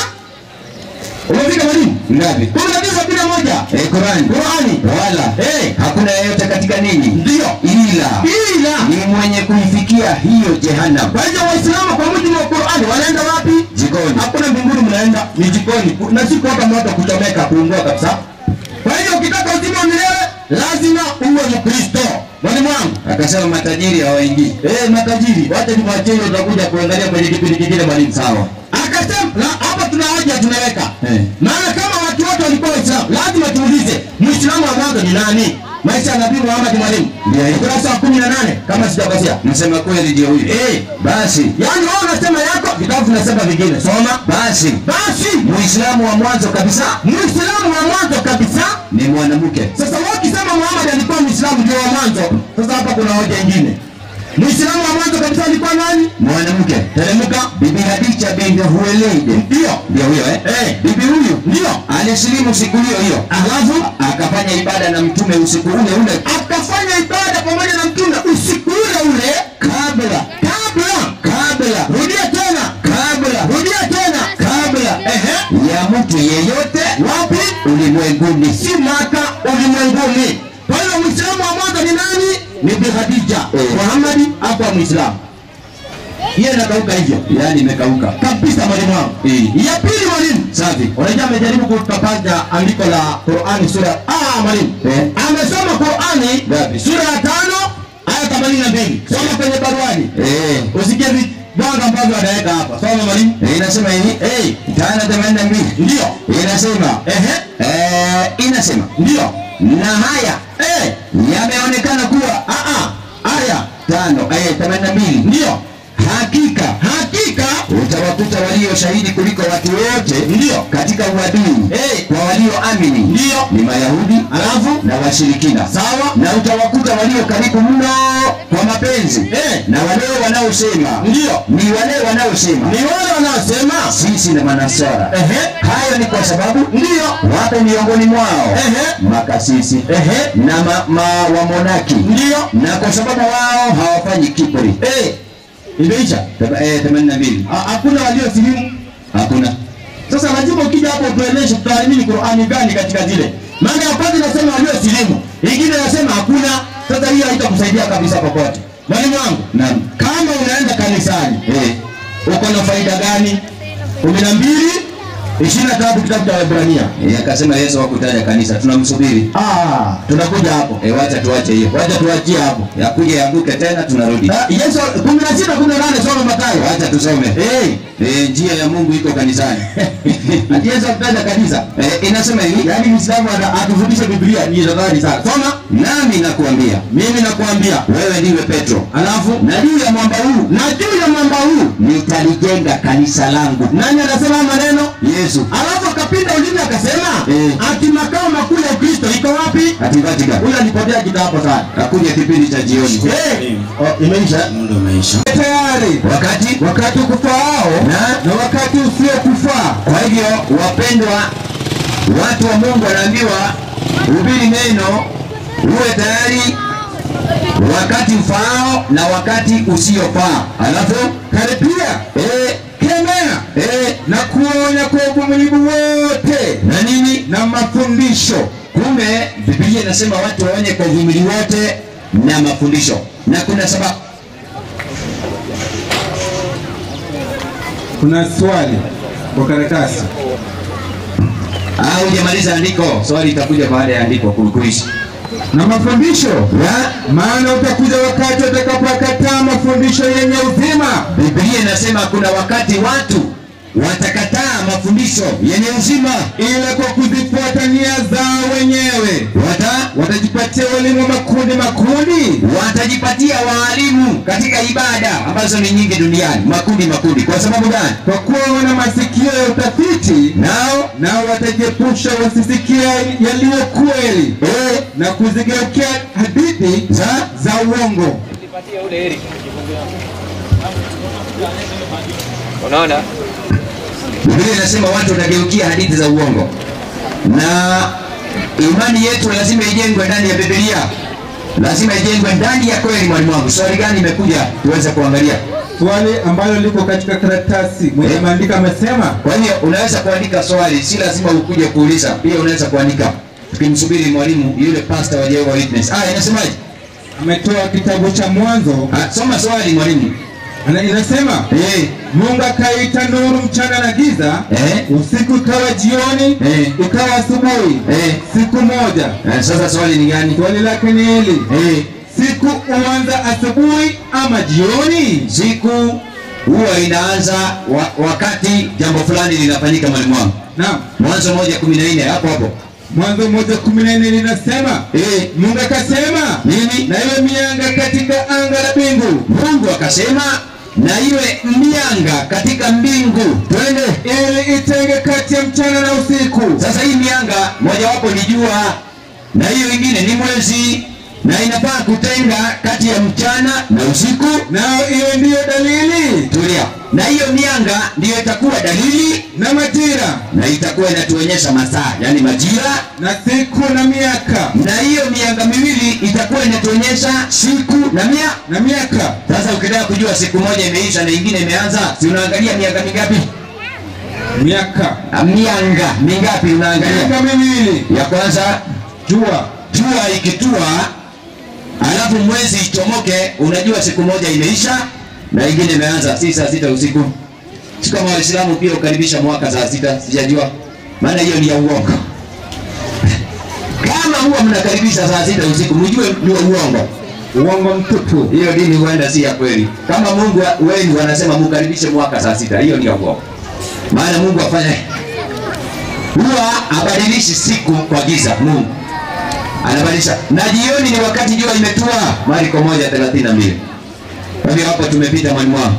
umefika mwalimu? ngapi? kumi na tisa bila moja. Eh, Qur'an. Qur'ani. Wala Eh, hakuna yeyote katika ninyi ndio. ila Ila ni mwenye kuifikia hiyo jehanamu. kwa hiyo Waislamu kwa mujibu wa Qur'ani wanaenda wapi? Jikoni. Hakuna mbinguni, mnaenda ni jikoni. Na si kuwaka moto kuchomeka kuungua kabisa. Kwa hiyo ukitaka uzima wa milele lazima uwe Mkristo. Mwalimu wangu Akasema matajiri hawaingii. eh, matajiri wacha nimwachie, utakuja kuangalia kwenye kipindi kingine mwalimu. Sawa. Akasema na hapa tuna hoja tunaweka. Eh. Maana kama watu wote walikuwa Waislamu, lazima tuulize Muislamu wa mwanzo ni nani? Maisha ya Nabii Muhammad mwalimu. Ndio hiyo. Ukurasa wa kumi na nane kama sijakosea. Nasema kweli ndio huyo. Eh, Basi, yaani wewe unasema yako, vitabu vinasema vingine. Soma. basi Basi Muislamu wa mwanzo kabisa Muislamu wa mwanzo kabisa. ni mwanamke. Sasa wewe ukisema Muhammad alikuwa Muislamu ndio wa mwanzo, sasa hapa kuna hoja nyingine. Muislamu wa mwanzo kabisa alikuwa nani? Mwanamke. Teremka. Bibi Khadija binti Huwailid. Ndio. Ndio huyo eh? Eh. Bibi huyu Ndio. alisilimu siku hiyo hiyo. Alafu Akafanya ibada na mtume usiku ule ule akafanya ibada pamoja na mtume usiku ule ule kabla kabla kabla rudia tena kabla rudia tena kabla ehe ya mtu yeyote wapi? ulimwenguni. Si Maka, ulimwenguni. Kwa hiyo Muislamu wa mwanzo ni nani? Ni Bi Khadija. Eh. Muhammad hakuwa Muislamu. Yeye nakauka hivyo Yaani imekauka. kabisa mwalimu wangu. Eh. Ya pili mwalimu, Safi. unajua amejaribu kutapanja andiko la Qur'ani sura ah mwalimu. Eh. Amesoma Qur'ani Ngapi? sura ya tano aya themanini na mbili. Soma kwenye baruani. Eh. Usikie bwana ambavyo anaweka hapa. Soma mwalimu. Eh, inasema hivi. Eh, Tano themanini na mbili. ndio. Inasema Ehe, eh, inasema ndio. na haya Eh, yameonekana kuwa ah ah. Aya, tano aya themanini na mbili. ndio. Hakika Hakika utawakuta walio shahidi kuliko watu wote ndio. katika uadui Eh, kwa walioamini ndio. ni Mayahudi Alafu na washirikina. sawa. Na utawakuta walio karibu mno kwa mapenzi Eh, na wale wanaosema ndio. ni wale wanaosema Ni wale wanaosema sisi na manasara. ehe, Hayo ni kwa sababu ndio. wapo miongoni mwao Ehe, makasisi ehe, na ma, ma, wamonaki, ndio. na kwa sababu wao hawafanyi kiburi. Eh, imeisha. Thema- eh, themanini na mbili. Ha- Hakuna waliosilimu. Hakuna. Sasa lazima ukija hapo tueleze tutaamini Qur'ani gani katika zile. Maana ya kwanza inasema waliosilimu, ingine inasema hakuna. Sasa hiyo haitakusaidia kabisa popote. Mwalimu wangu, Naam. kama unaenda kanisani, Eh, uko na faida gani? kumi na mbili ishirini na tatu kitabu cha Waebrania. eh, akasema Yesu hakutaja kanisa, tunamsubiri. Ah, tunakuja hapo. Eh, wacha tuache hiyo. Wacha tuachie hapo. Yakuja yanguke tena tunarudi. Ah, Yesu kumi na sita kumi na nane soma Mathayo. Wacha tusome. Eh, Eh, njia ya Mungu iko kanisani. ati Yesu akitaja kanisa. Eh, inasema hivi, Yaani Muislamu ana- atufundishe Biblia ni hatari sana. Soma. nami nakuambia Mimi nakuambia. wewe ndiwe Petro, Alafu na juu ya mwamba huu na juu ya mwamba huu nitalijenga kanisa langu. nani anasema maneno? Yesu Alafu akapinda ulimi akasema Eh. ati makao makuu ya Kristo iko wapi? ati Vatican. Huyo alipotea kitambo sana. Akuja kipindi cha jioni. Eh, oh, imeisha. Muda umeisha. Tayari. Wakati Wakati ukufaao na na wakati usiokufaa. kwa hivyo wapendwa, watu wa Mungu wanaambiwa hubiri neno, uwe tayari wakati ufaao na wakati usiofaa. Alafu karibia, eh, kemea eh, na kuonya kwa uvumilivu wote na nini? na mafundisho. Kumbe Biblia inasema watu waonye kwa uvumilivu wote na mafundisho. Na kuna sababu. Kuna swali kwa karatasi. Ah, hujamaliza andiko. Swali itakuja baada ya andiko kuishi. Na mafundisho ya maana utakuja wakati utakapokataa mafundisho yenye uzima. Biblia inasema kuna wakati watu watakataa mafundisho yenye uzima, ile kwa kuzifuata nia zao wenyewe wata watajipatia walimu makundi makundi, watajipatia waalimu katika ibada ambazo ni nyingi duniani, makundi makundi. Kwa sababu gani? Kwa kuwa wana masikio ya utafiti, nao nao watajiepusha wasisikie yaliyo kweli eh, na kuzigeukia hadithi za za uongo. Unaona? Biblia inasema watu watageukia hadithi za uongo. Na imani yetu lazima ijengwe ndani ya Biblia. Lazima ijengwe ndani ya kweli. Mwalimu wangu, swali gani imekuja tuweze kuangalia? Swali ambalo liko katika karatasi mwenye Eh. maandika amesema. Kwa hiyo unaweza kuandika swali, si lazima ukuje kuuliza. Pia unaweza kuandika. Tukimsubiri mwalimu yule pastor wa Jehovah Witness. Ah, inasemaje? Ametoa kitabu cha Mwanzo. Ah, soma swali mwalimu. Ana inasema Eh, Mungu akaita nuru mchana na giza, eh, usiku ikawa jioni, Eh. ikawa asubuhi, eh. siku moja. Eh, sasa swali ni gani? Swali lake ni hili: Eh, siku huanza asubuhi ama jioni? siku huwa inaanza wa, wakati jambo fulani linafanyika mwalimu wangu. Naam. Mwanzo moja kumi na nne hapo hapo. Mwanzo moja kumi na nne linasema Eh, Mungu akasema nini? na iwe mianga katika anga la mbingu, Mungu akasema na iwe mianga katika mbingu. Twende. ili itenge kati ya mchana na usiku. Sasa hii mianga mojawapo ni jua na hiyo ingine ni mwezi, na inafaa kutenga kati ya mchana na usiku. Nao iwe ndiyo dalili Tulia. Na hiyo mianga ndiyo itakuwa dalili na majira na itakuwa inatuonyesha masaa, yani majira, na siku na miaka na hiyo mianga miwili itakuwa inatuonyesha siku na mia na miaka. Sasa ukitaka kujua siku moja imeisha na ingine imeanza, si unaangalia mianga mingapi? Miaka Ah, mianga mingapi unaangalia? miaka miwili. Ya kwanza Jua jua ikitua, alafu mwezi ichomoke, unajua siku moja imeisha na ingine imeanza. Si saa sita usiku. Si kama Waislamu pia ukaribisha mwaka saa sita, sijajua. Maana hiyo ni ya uongo. Kama huwa mnakaribisha saa sita usiku, mjue ni uongo. uongo mtupu. Hiyo dini huenda si ya kweli. Kama Mungu wenu wanasema mkaribishe mwaka saa sita, hiyo ni ya uongo. Maana Mungu afanya huwa abadilishi siku kwa giza. Mungu anabadilisha. Na jioni ni wakati jua imetua. Marko moja thelathini na mbili. Kwa hivyo hapo tumepita mwalimu wangu.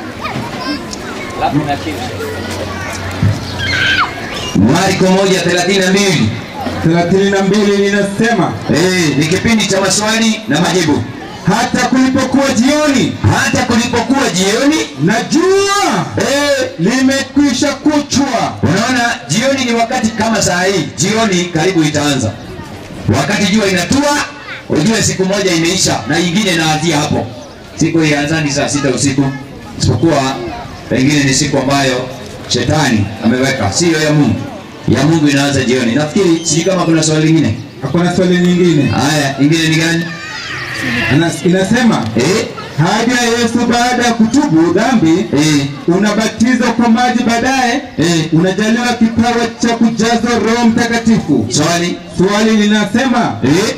Marko moja thelathini na mbili. thelathini na mbili linasema Eh, ni kipindi cha maswali na majibu. hata kulipokuwa jioni Hata kulipokuwa jioni, na jua eh, limekwisha kuchwa. unaona jioni ni wakati kama saa hii. Jioni karibu itaanza. Wakati jua inatua, ujue siku moja imeisha na ingine inaanzia hapo. Siku ianzani saa sita usiku. Isipokuwa pengine ni siku ambayo shetani ameweka, sio ya Mungu. Ya Mungu inaanza jioni. Nafikiri sijui kama kuna swali lingine. Hakuna swali nyingine. Haya, ingine ni gani? Ana- Inasema Eh? haja ya Yesu baada ya kutubu dhambi, Eh? unabatizwa kwa maji, baadaye Eh? unajaliwa kipawa cha kujazwa Roho Mtakatifu. Swali? Swali linasema Eh?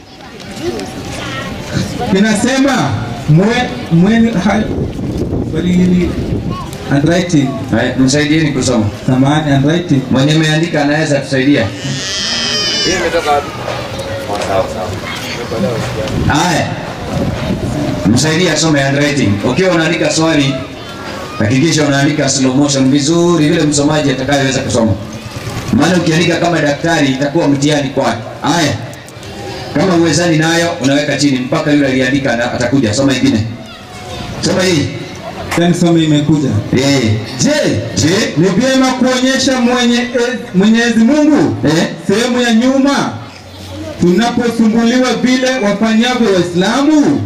linasema mwe mwe ha- swali hili handwriting, Haya, msaidieni kusoma. samahani, handwriting. Mwenye ameandika anaweza tusaidia. Hii imetoka wapi? Sawa sawa. Haya, msaidia asome handwriting. Ukiwa unaandika swali, hakikisha unaandika slow motion vizuri, vile msomaji atakayeweza kusoma. Maana ukiandika kama daktari itakuwa mtihani kwake. Haya, kama uwezani nayo unaweka chini mpaka yule aliandika na atakuja. Soma ingine. Soma hii. Then some imekuja. Eh. Je, Je, ni vyema kuonyesha mwenye e- Mwenyezi Mungu Eh? sehemu ya nyuma tunaposumbuliwa vile wafanyavyo Waislamu?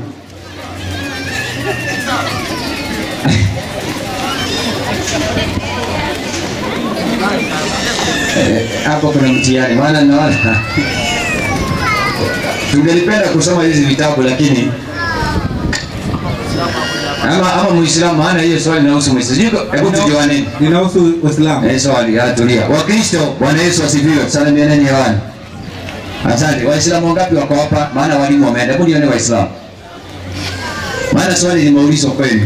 hapo kuna mtihani, maana naona tungelipenda kusoma hizi vitabu lakini ama ama Muislamu, maana hiyo swali linahusu Muislamu. Hebu tujuane, linahusu Uislamu. Eh, swali hatulia. Wakristo, Bwana Yesu asifiwe. Salamianeni hewani. Asante. Waislamu wangapi wako hapa? Maana walimu wameenda. Hebu nione Waislamu. Maana swali limeulizwa kwenu.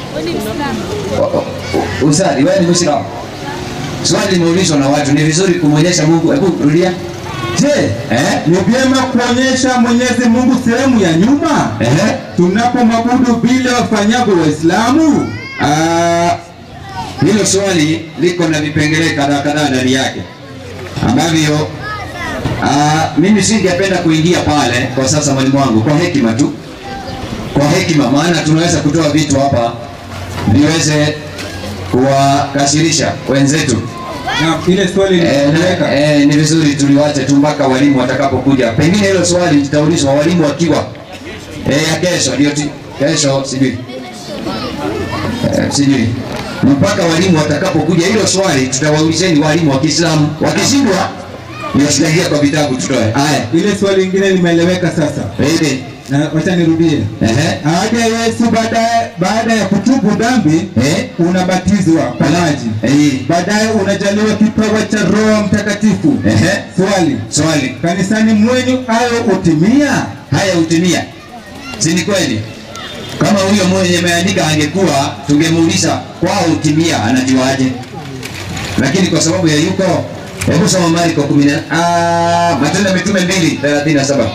Usali, wewe ni Muislamu? Swali limeulizwa na watu, ni vizuri kumwonyesha Mungu. Hebu rudia. Je, eh, ni vyema kuonyesha Mwenyezi Mungu sehemu ya nyuma Eh? tunapomwabudu vile wafanyavyo Waislamu? Ah, hilo swali liko na vipengele kadhaa kadhaa ndani yake ambavyo ah, mimi singependa kuingia pale kwa sasa, mwalimu wangu, kwa hekima tu, kwa hekima, maana tunaweza kutoa vitu hapa viweze kuwakasirisha wenzetu. Na ile swali linaeleweka. Eh, eh, ni vizuri tuliwache tu mpaka walimu watakapokuja. Pengine hilo swali litaulizwa walimu wakiwa eh, ya kesho ndio kesho sijui. Eh, sijui. Mpaka walimu watakapokuja hilo swali tutawaulizeni walimu wa Kiislamu. Wakishindwa ndio tutaingia kwa vitabu tutoe. Haya, ile swali lingine limeeleweka sasa. Eh, na wacha nirudie. Ehe. Haja Yesu baada baada ya kutubu dhambi eh, unabatizwa kwa maji. Eh. Baadaye unajaliwa kipawa cha Roho Mtakatifu. Ehe. Swali. Swali. Kanisani mwenyu hayo utimia? Haya utimia. Si ni kweli? Kama huyo mwenye ameandika angekuwa tungemuuliza kwao utimia anajuaje? Lakini kwa sababu ya yuko, hebu soma Marko kumi na ah Matendo ya Mitume mbili thelathini na saba.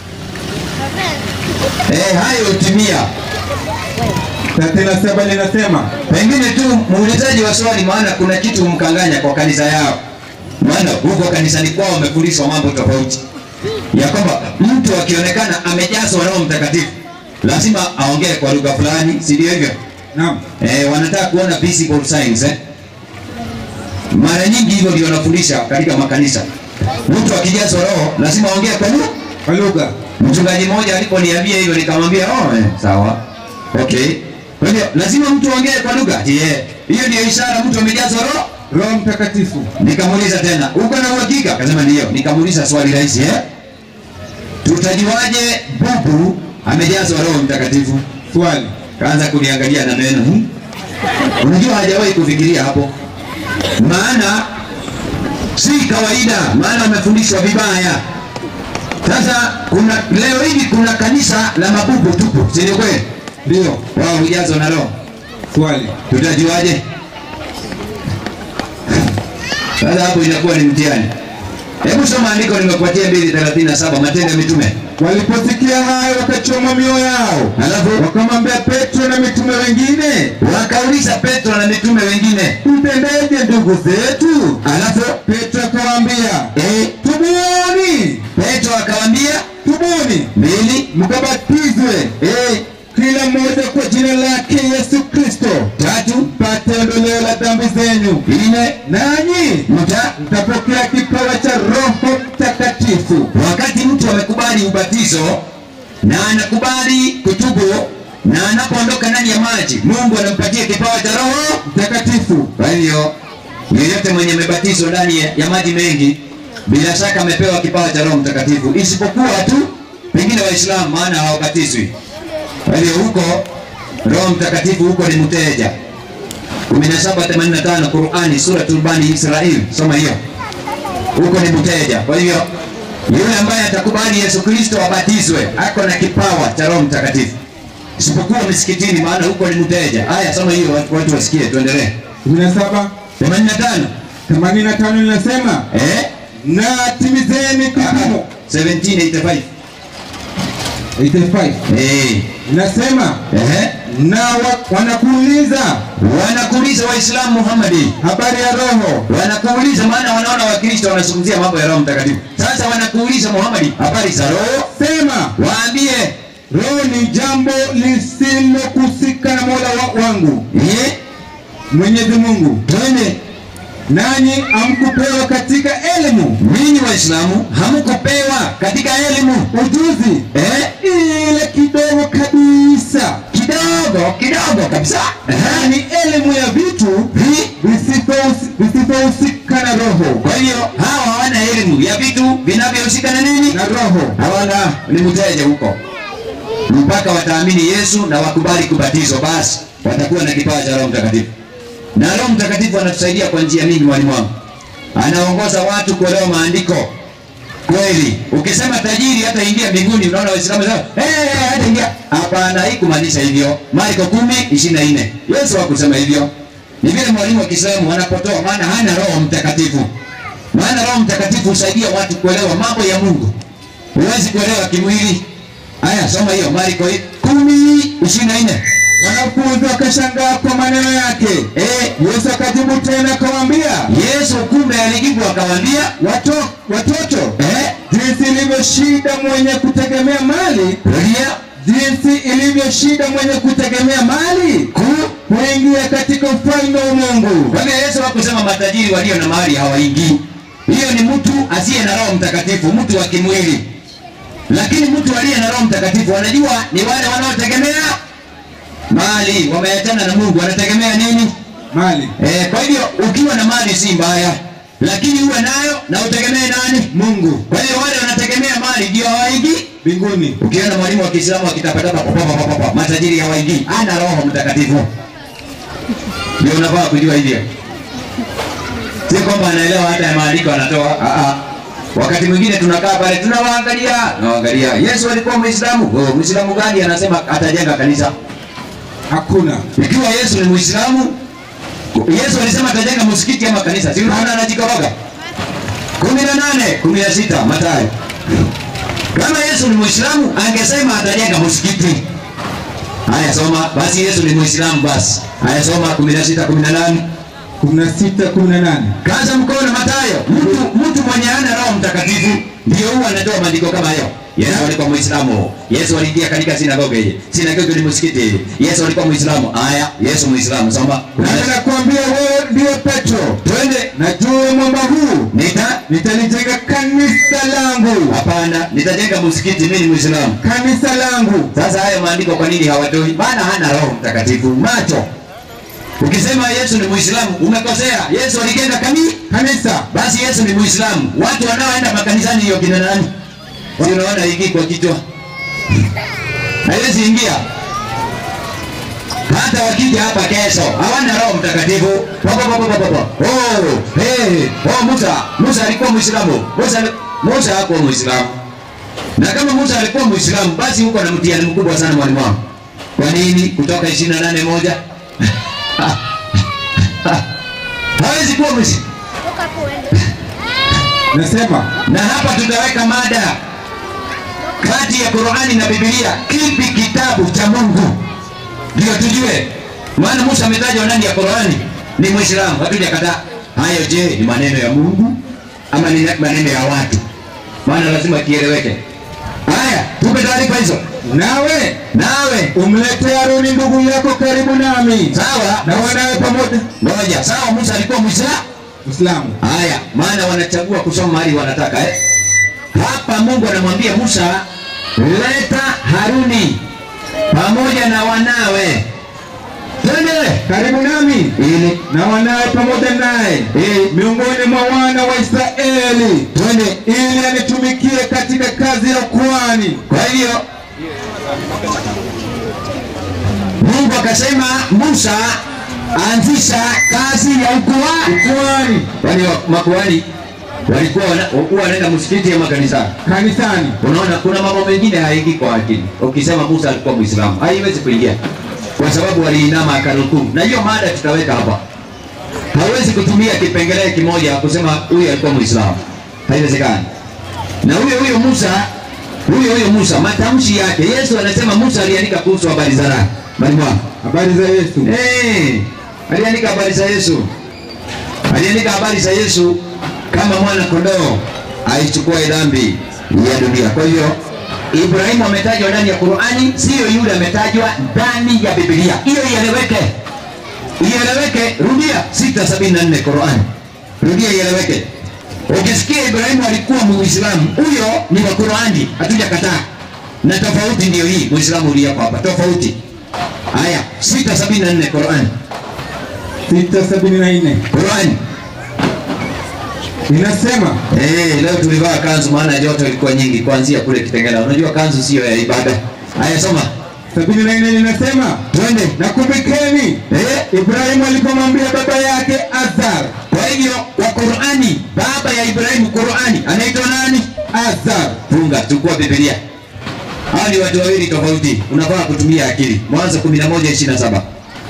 Eh, hayo utimia. thelathini na saba linasema, pengine tu muulizaji wa swali, maana kuna kitu mkanganya kwa kanisa yao. Maana huko kanisani kwao wamefundishwa mambo tofauti. Ya kwamba mtu akionekana amejazwa Roho Mtakatifu lazima aongee kwa lugha fulani, si ndio hivyo? Naam. Eh, wanataka kuona visible signs eh. Mara nyingi hivyo ndio wanafundisha katika makanisa. Mtu akijazwa Roho lazima aongee kwa lugha, kwa lugha. Mchungaji mmoja aliponiambia hivyo nikamwambia, "Oh, eh, sawa. Okay. Kwa hiyo lazima mtu aongee kwa lugha." Je, yeah. Hiyo ndio ishara mtu amejazwa Roho Roho Mtakatifu. Nikamuuliza tena, "Uko na uhakika?" Akasema ndio. Nikamuuliza swali rahisi, eh? Tutajuaje bubu amejazwa Roho Mtakatifu? Swali. Kaanza kuniangalia na meno. Hmm? Unajua hajawahi kufikiria hapo. Maana si kawaida, maana amefundishwa vibaya. Sasa kuna leo hivi kuna kanisa la mabubu tupu, si ndio kweli? Ndio. Wao hujazwa na Roho. Swali. Tutajuaje? Sasa hapo inakuwa ni mtihani. Hebu soma andiko nimekupatia mbili thelathini na saba, Matendo ya Mitume. Waliposikia hayo wakachoma mioyo yao. Alafu wakamwambia Petro na mitume wengine, wakauliza Petro na mitume wengine, "Tutendeje ndugu zetu?" Alafu Petro akawaambia, eh, "Tubuni." Petro akawaambia, "Tubuni, mbili, mkabatizwe eh, kila mmoja kwa jina lake Yesu Kristo, tatu, mpate ondoleo la dhambi zenyu, nne, nanyi mta mtapokea kipawa cha Roho Mtakatifu." Wakati mtu amekubali ubatizo na anakubali kutubu na anapoondoka ndani ya maji, Mungu anampatia kipawa cha Roho Mtakatifu. Kwa hivyo yeyote mwenye amebatizwa ndani ya maji mengi bila shaka amepewa kipawa cha Roho Mtakatifu, isipokuwa tu pengine Waislamu, maana hawabatizwi. Kwa hivyo huko Roho Mtakatifu huko ni mteja. kumi na saba themanini na tano Qur'ani sura Bani Israil, soma hiyo. Huko ni mteja. Kwa hivyo yule ambaye atakubali Yesu Kristo abatizwe ako na kipawa cha Roho Mtakatifu, isipokuwa msikitini, maana huko ni mteja. Haya, soma hiyo watu, watu wasikie, tuendelee. kumi na saba themanini na tano themanini na tano linasema, eh, na timizeni kipimo. sabini themanini na tano themanini na tano eh, inasema, eh, na wa, wanakuuliza wanakuuliza Waislamu Muhammadi habari ya Roho. Wanakuuliza maana wanaona Wakristo wanazungumzia mambo ya Roho Mtakatifu. Sasa wanakuuliza Muhammadi habari za Roho. Sema, waambie Roho ni jambo lisilokusika na Mola wa, wangu eh, Mwenyezi Mungu. twende. Nanyi hamkupewa katika elimu. Ninyi Waislamu hamkupewa katika elimu Ujuzi eh, ile kidogo kabisa, kidogo kidogo kabisa, ni elimu ya vitu visivyohusika na roho. Kwa hiyo hawa hawana elimu ya vitu vinavyohusika na nini? Na roho. Hawana, ni mteja huko. Mpaka wataamini Yesu na wakubali kubatizwa, basi watakuwa na kipawa cha Roho Mtakatifu. Na Roho Mtakatifu anatusaidia kwa njia nyingi, mwalimu wangu. Anaongoza watu kuelewa maandiko. Kweli, ukisema tajiri hata ingia mbinguni, unaona Waislamu sasa, eh hey, hata ingia. Hapana, haikumaanisha hivyo. Marko kumi ishirini na nne. Yesu hakusema hivyo. Ni vile mwalimu wa Kiislamu anapotoa, maana hana Roho Mtakatifu. Maana Roho Mtakatifu husaidia watu kuelewa mambo ya Mungu. Huwezi kuelewa kimwili. Haya, soma hiyo Marko kumi ishirini na nne. Wanafunzi wakashangaa kwa maneno yake. Eh, Yesu akajibu tena akawaambia. Yesu kumbe alijibu akawaambia, Wato, watoto, eh, jinsi ilivyo shida mwenye kutegemea mali, rudia, jinsi ilivyo shida mwenye kutegemea mali ku kuingia katika ufalme wa Mungu. Kwa hiyo Yesu hakusema matajiri walio na mali hawaingii. Hiyo ni mtu asiye na Roho Mtakatifu, mtu wa kimwili. Lakini mtu aliye na Roho Mtakatifu wanajua ni wale wanaotegemea mali, wameachana na Mungu, wanategemea nini? Mali. Eh, kwa hiyo ukiwa na mali si mbaya, lakini uwe nayo na utegemee nani? Mungu. Kwa hiyo wale wanategemea mali ndio hawaingii mbinguni. Ukiona mwalimu wa Kiislamu akitapatapa papa matajiri hawaingii, ana Roho Mtakatifu. Ndio unafaa kujua hivyo. Si kwamba anaelewa hata ya maandiko anatoa. Ah ah. Wakati mwingine tunakaa pale tunawaangalia, naangalia Yesu alikuwa Muislamu. Oh, Muislamu gani anasema atajenga kanisa? Hakuna. Ikiwa Yesu ni Muislamu, Yesu alisema atajenga msikiti ama kanisa. Si unaona anajikoroga? kumi na nane kumi na sita Mathayo. Kama Yesu ni Muislamu angesema atajenga msikiti. Haya soma, basi Yesu ni Muislamu basi. Haya soma kumi na sita kumi na nane. kumi na sita kumi na nane. Kaza mkono Mathayo. Mtu mtu mwenye ana Roho Mtakatifu ndio huwa anatoa maandiko kama hayo. Yesu alikuwa Muislamu. Yesu aliingia katika sinagogi. Sinagogi ni msikiti. Yesu alikuwa Muislamu. Haya, Yesu Muislamu. Soma. Na nakwambia wewe ndiye Petro. Twende. Na juu ya mwamba huu Nita nitalijenga kanisa langu. Hapana, nitajenga msikiti, mimi ni Muislamu. Kanisa langu. Sasa hayo maandiko kwa nini hawatoi? Maana hana Roho Mtakatifu. Macho. Ukisema Yesu ni Muislamu umekosea. Yesu alijenga kanisa. Kanisa. Basi Yesu ni Muislamu. Watu wanaoenda makanisani hiyo kina nani? Si unaona hiki kwa kichwa. Haiwezi ingia. Hata wakija hapa kesho hawana Roho Mtakatifu. Baba baba baba. Oh, hey, oh Musa, Musa alikuwa Muislamu. Musa Musa hakuwa Muislamu. Na kama Musa alikuwa Muislamu, basi huko na mtihani mkubwa sana mwalimu wangu. Kwa nini? Kutoka ishirini na nane moja. Hawezi kuwa Muislamu. Nasema, na hapa tutaweka mada kati ya Qur'ani na Biblia, kipi kitabu cha Mungu? Ndio tujue. Maana Musa ametajwa ndani ya Qur'ani ni Muislamu, hatujakataa. Hayo je, ni maneno ya Mungu ama ni maneno ya watu? Maana lazima kieleweke. Haya, tupe taarifa hizo. Nawe, nawe umlete Haruni ndugu yako karibu nami. Sawa? Na wanawe pamoja. Ngoja, sawa Musa alikuwa Muislamu? Muislamu. Haya, maana wanachagua kusoma mahali wanataka eh. Hapa Mungu anamwambia Musa, leta Haruni pamoja na wanawe. Twende karibu nami ili na wanawe pamoja naye miongoni mwa wana wa Israeli. Twende ili anitumikie katika kazi ya ukuhani. Kwa hiyo Mungu akasema Musa anzisha kazi ya ukuhani. Wale makuhani walikuwa huwa wanaenda msikiti ama kanisani? Kanisani. Unaona kuna mambo mengine haingii kwa akili. Ukisema Musa alikuwa Muislamu, haiwezi kuingia. Kwa sababu waliinama akaruku. Na hiyo mada tutaweka hapa. Hawezi kutumia kipengele kimoja kusema huyu alikuwa Muislamu. Haiwezekani. Na huyo huyo Musa, huyo huyo Musa matamshi yake, Yesu anasema Musa aliandika kuhusu habari za nani? Mwalimu, habari za Yesu. Eh, aliandika habari za Yesu. Aliandika habari za Yesu kama mwana kondoo aichukua dhambi ya dunia. Kwa hiyo Ibrahimu ametajwa ndani ya Qur'ani, sio yule ametajwa ndani ya Biblia. Hiyo ieleweke. Ieleweke, rudia sita sabini na nne Qur'ani. Rudia ieleweke. Ukisikia Ibrahimu alikuwa Muislamu, huyo ni wa Qur'ani, hatujakataa. Na tofauti ndio hii, Muislamu uliyako hapa, tofauti. Haya, sita sabini na nne Qur'ani. sita sabini na nne Qur'ani. inasema Eh, leo tulivaa kanzu maana joto ilikuwa nyingi kuanzia kule Kitengela. Unajua kanzu sio ya ibada. Haya soma. sabini na nne inasema Twende. na kumbukeni Eh, Ibrahimu alipomwambia baba yake Azar. kwa hivyo kwa Qur'ani baba ya Ibrahimu Qur'ani anaitwa nani? Azar. Funga chukua Biblia. Hao ni watu wawili tofauti. Unafaa kutumia akili. Mwanzo kumi na moja ishirini na saba.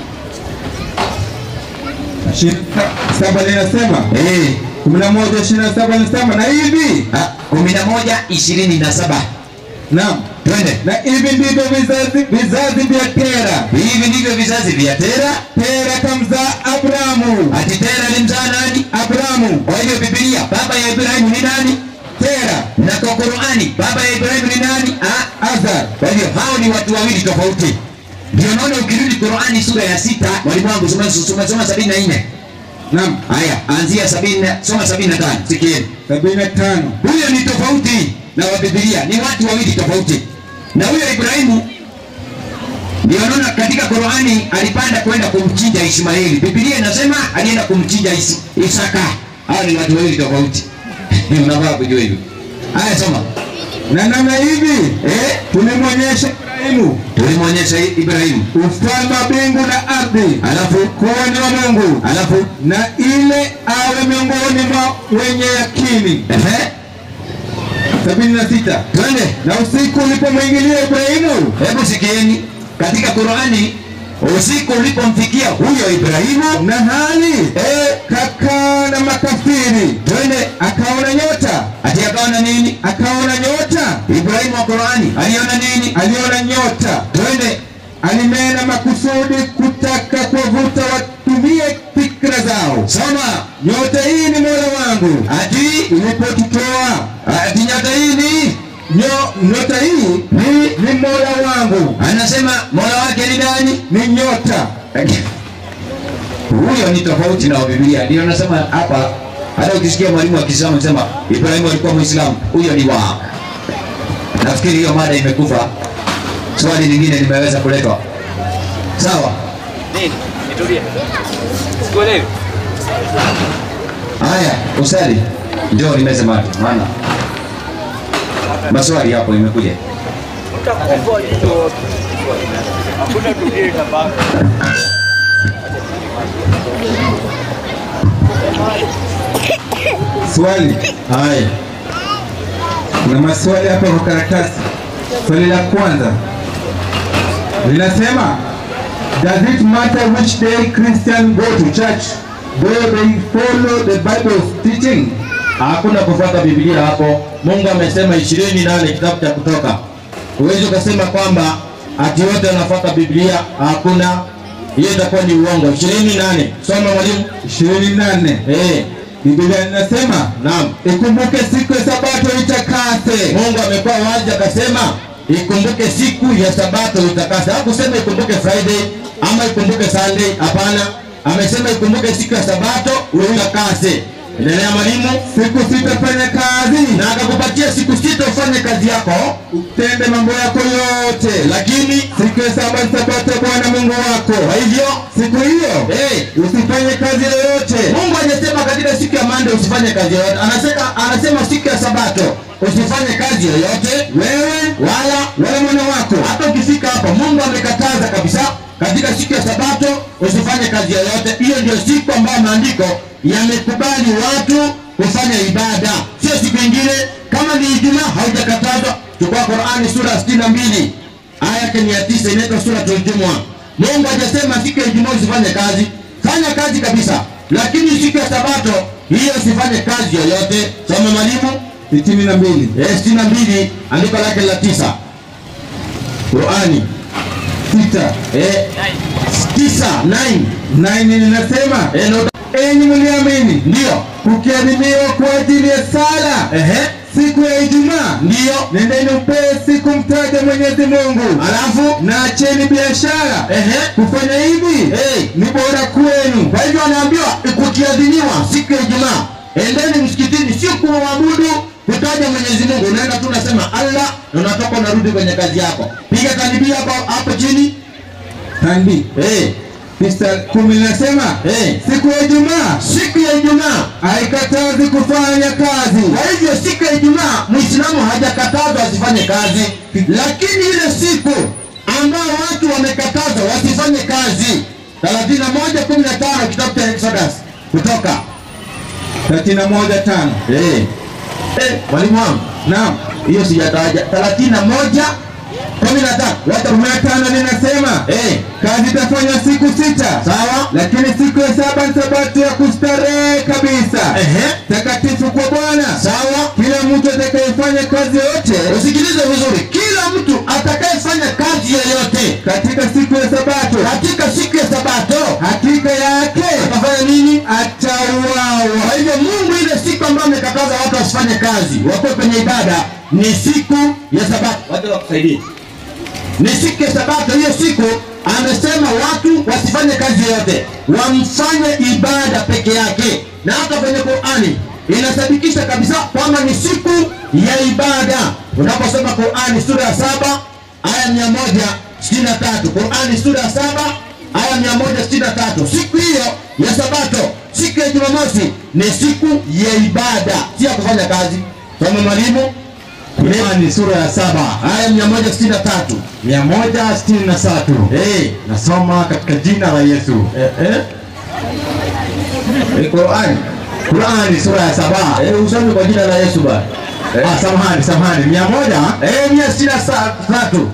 Saba linasema Eh, kumi na moja ishirini na saba linasema na hivi ah, kumi na moja ishirini na saba. naam, Twende. na hivi ndivyo vizazi vizazi vya Tera. Hivi ndivyo vizazi vya Tera. Tera kamzaa Abrahamu. Ati Tera alimzaa nani? Abrahamu. Kwa hivyo Biblia baba ya Ibrahimu ni nani? Tera. Na kwa Qur'ani baba ya Ibrahimu ni nani? Ah, Azar. kwa hivyo hao ni watu wawili tofauti. Ndio naona ukirudi Qur'ani sura ya sita, mwalimu wangu soma soma soma sabini na nne. Naam, Haya, anzia sabini na soma sabini na tano. Sikieni. sabini na tano. Huyo ni tofauti na wa Biblia, ni watu wawili tofauti. Na huyo Ibrahimu ndio naona katika Qur'ani alipanda kwenda kumchinja Ishmaeli. Biblia inasema alienda kumchinja Is Isaka. Hao ni watu wawili tofauti. Unafaa kujua hivyo. Haya soma. Na namna hivi Eh, tulimwonyesha Ibrahimu tulimwonyesha Ibrahimu. ufalme wa mbingu na ardhi, Alafu kuwa ni wa Mungu, alafu na ile awe miongoni mwa wenye yakini. ehe, sabini na sita. twende. Na usiku ulipomwingilia Ibrahimu, Hebu sikieni. Katika Qur'ani usiku ulipomfikia huyo Ibrahimu, na hali eh, kakaa na makafiri, twende. akaona nyota. Ati akaona nini? Akaona nyota, Ibrahimu wa Qur'ani aliona nini? aliona nyota. Twende. Alinena makusudi kutaka kuwavuta watumie fikra zao. Soma. Nyota hii ni Mola wangu Ati ilipotutoa. ati nyota hii ni Nyo, nyota hii ni ni Mola wangu, anasema Mola wake ni nani? ni nyota. Huyo ni tofauti na wa Biblia. Ndio nasema hapa, hata ukisikia mwalimu wa Kiislamu anasema Ibrahimu alikuwa Muislamu, huyo ni wa. Nafikiri hiyo mada imekufa. Swali lingine limeweza kuletwa. Sawa? Nini? Nitulie. Sikuelewi. Haya, usali. Ndio nimesema tu. Maana maswali hapo imekuja. Utakufa hiyo. Hakuna tulie kabisa. Swali, Haya, kuna maswali hapa kwa karatasi. Swali la kwanza linasema, does it matter which day Christians go to church though they follow the Bible's teaching? hakuna kufuata Biblia hapo. Mungu amesema ishirini na nane kitabu cha Kutoka. Huwezi ukasema kwamba ati wote wanafuata Biblia, hakuna. Hiyo itakuwa ni uongo. ishirini na nane. Soma mwalimu. ishirini na nne. Eh, Biblia inasema, naam. ikumbuke siku ya Sabato itakase. Mungu amekuwa wazi akasema ikumbuke siku ya Sabato utakase. Hakusema ikumbuke Friday ama ikumbuke Sunday, hapana. Amesema ikumbuke siku ya Sabato utakase. Endelea mwalimu. Siku sita fanya kazi Na akakupatia siku sita ufanye kazi yako, utende mambo yako yote, lakini siku ya saba ni Sabato ya Bwana Mungu wako. kwa hivyo Siku hiyo eh, usifanye kazi yoyote. Mungu hajasema katika siku ya Monday usifanye kazi yoyote. Anasema anasema siku ya Sabato usifanye kazi yoyote, Wewe wala wala mwana wako. hata ukifika hapo Mungu amekataza kabisa katika siku ya Sabato usifanye kazi yoyote. Hiyo ndio siku ambayo maandiko yamekubali watu kufanya ibada, sio siku nyingine. Kama ni Ijumaa haujakatazwa. Chukua Qur'ani sura sitini na mbili aya yake ni ya tisa, inaitwa suratul Jumuah. Mungu hajasema siku ya Ijumaa usifanye kazi, fanya kazi kabisa, lakini siku ya Sabato hiyo usifanye kazi yoyote. Soma mwalimu. sitini na mbili. Eh, sitini na mbili andiko lake la tisa. Qur'ani Sita. eh tisa nine Nine linasema, eh no, enyi mliamini, ndio kukiadhimiwa kwa ajili ya sala ehe, siku ya Ijumaa, ndio nendeni mpee siku mtaja Mwenyezi Mungu, alafu na acheni biashara. ehe, Kufanya hivi eh. ni bora kwenu. Kwa hivyo anaambiwa kukiadhiniwa siku ya Ijumaa, endeni msikitini, sio kumwabudu kutaja Mwenyezi Mungu. Unaenda tu unasema Allah na unatoka unarudi kwenye kazi yako. Piga kanibia hapo hapo chini. Tandi. Eh, Mstari kumi linasema Eh. siku ya Ijumaa Siku ya Ijumaa. haikatazi kufanya kazi. Kwa hivyo siku ya Ijumaa Muislamu hajakatazwa asifanye kazi, lakini ile siku ambao watu wamekatazwa wasifanye kazi, thelathini na moja kumi na tano kitabu cha Exodus, Kutoka thelathini na moja tano. eh eh mwalimu wangu, Naam. hiyo sijataja. thelathini na moja kumi na tano Watu kumi na tano linasema eh kazi itafanywa siku sita. sawa. Lakini siku ya saba ni sabato ya kustarehe kabisa. Ehe, Takatifu kwa Bwana. sawa. Kila mtu atakayefanya kazi yoyote Usikilize vizuri, kila mtu atakayefanya kazi yoyote katika siku ya sabato, katika siku ya Sabato hakika yake atafanya nini? atauawa. Kwa hivyo Mungu ile siku ambayo amekataza watu wasifanye kazi, wakuwe kwenye ibada, ni siku ya Sabato. Watu wakusaidie, ni siku ya Sabato. Hiyo siku amesema watu wasifanye kazi yoyote, wamfanye ibada peke yake, na hata kwenye Qur'ani inasadikisha kabisa kwamba ni siku ya ibada. Unaposoma Qur'ani sura ya saba aya mia moja sitini na tatu, Qur'ani sura ya saba aya mia moja sitini na tatu, siku hiyo ya Sabato, siku ya Jumamosi ni siku ya ibada, si ya kufanya kazi. Soma mwalimu. Qur'ani sura ya saba Aya mia moja sitini na tatu. mia moja sitini na tatu. Eh, Nasoma katika jina la Yesu. eh, eh. Eh, Qur'ani. Qur'ani sura ya saba. Eh, usome kwa jina la Yesu bwana. Eh, Ah, samahani, samahani. Mia moja eh, mia sitini na tatu.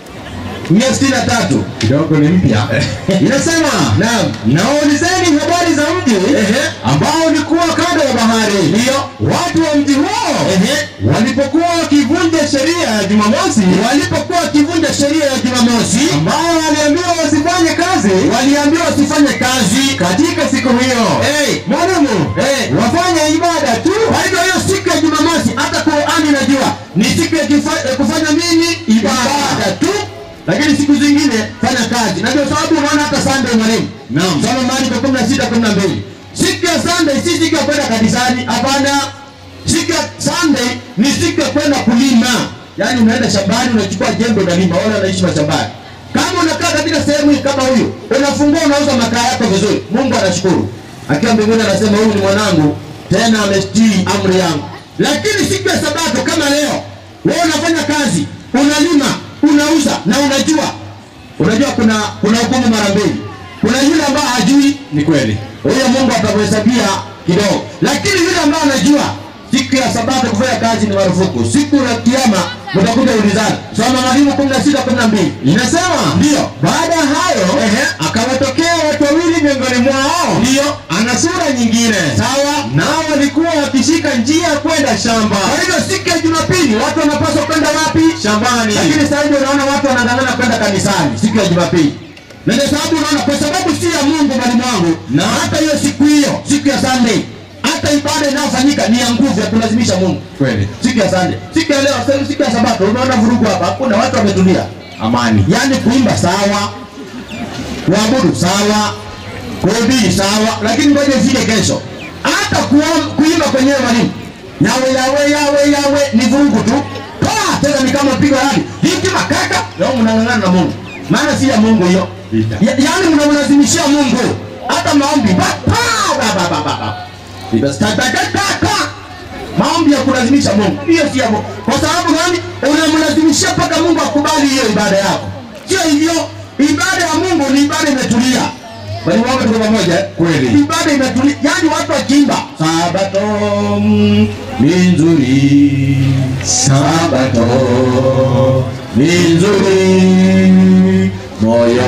mia sitini na tatu. kidogo ni mpya. Inasema, Naam. naulizeni habari za mji Ehe. ambao ulikuwa kando ya bahari. Ndio. Watu wa mji huo Ehe. walipokuwa wakivunja sheria ya Jumamosi, Walipokuwa wakivunja sheria ya Jumamosi, ambao waliambiwa wasifanye kazi waliambiwa wasifanye kazi. katika siku hiyo. Eh, Mwalimu, eh. wafanye ibada tu. Kwa hivyo hiyo siku ya Jumamosi hata Qur'ani inajua ni siku ya kifa- ya kufanya nini? Ibada tu. Lakini siku zingine fanya kazi. Na ndio sababu unaona hata Sunday mwalimu. Naam. Soma Marko kumi na sita kumi na mbili. Siku ya Sunday si siku ya kwenda kanisani, hapana. Siku ya Sunday ni siku ya kwenda kulima. Yaani unaenda shambani unachukua jembe unalima, wala unaishi mashambani. Kama unakaa katika sehemu hii kama huyu, unafungua unauza makaa yako vizuri, Mungu anashukuru. Akiwa mbinguni anasema huyu ni mwanangu, tena ametii amri yangu. Lakini siku ya Sabato kama leo, wewe unafanya kazi, unalima, unauza na unajua. Unajua kuna kuna hukumu mara mbili. Kuna yule ambaye hajui, Ni kweli. huyo Mungu atamhesabia kidogo. Lakini yule ambaye anajua siku ya Sabato kufanya kazi ni marufuku. Siku ya kiyama mtakuja ulizana. Soma Marko kumi na sita kumi na mbili. Inasema, Ndio. baada ya hayo Ehe. akawatokea watu wawili miongoni mwao, Ndio. ana sura nyingine, Sawa. nao walikuwa wakishika njia kwenda shamba. Kwa hivyo siku ya Jumapili watu wanapaswa kwenda wapi? Shambani. Lakini sasa hivi unaona watu wanang'ang'ana kwenda kanisani siku ya Jumapili. Na ndio sababu unaona kwa sababu si ya Mungu mwalimu wangu. Na hata hiyo siku hiyo, siku ya Sunday, hata ibada inayofanyika ni ya nguvu ya kulazimisha Mungu. Kweli. Siku ya Sunday, siku ya leo, sasa siku ya Sabato unaona vurugu hapa, hakuna, watu wametulia. Amani. Yaani kuimba sawa, kuabudu sawa, kuhubiri sawa, lakini ngoja ifike kesho. Hata kuom- kuimba kwenyewe mwalimu, yawe yawe yawe yawe ni vurugu tu. Toa tena ni kama pigo hadi hikima kaka, leo mnang'ang'ana na Mungu, maana si ya Mungu hiyo. Vita. Ya, yaani mnamlazimishia Mungu hata maombi ba ba ba ba ba ba ba ba maombi ya kulazimisha Mungu, hiyo si ya Mungu. Kwa sababu gani? Unamlazimishia mpaka Mungu akubali hiyo ibada yako. Sio hivyo, ibada ya Mungu ni ibada imetulia. Bali wao tuko pamoja eh? Kweli. Ibada imetulia, yani watu wakiimba Sabato mm, ni nzuri, Sabato ni nzuri, moyo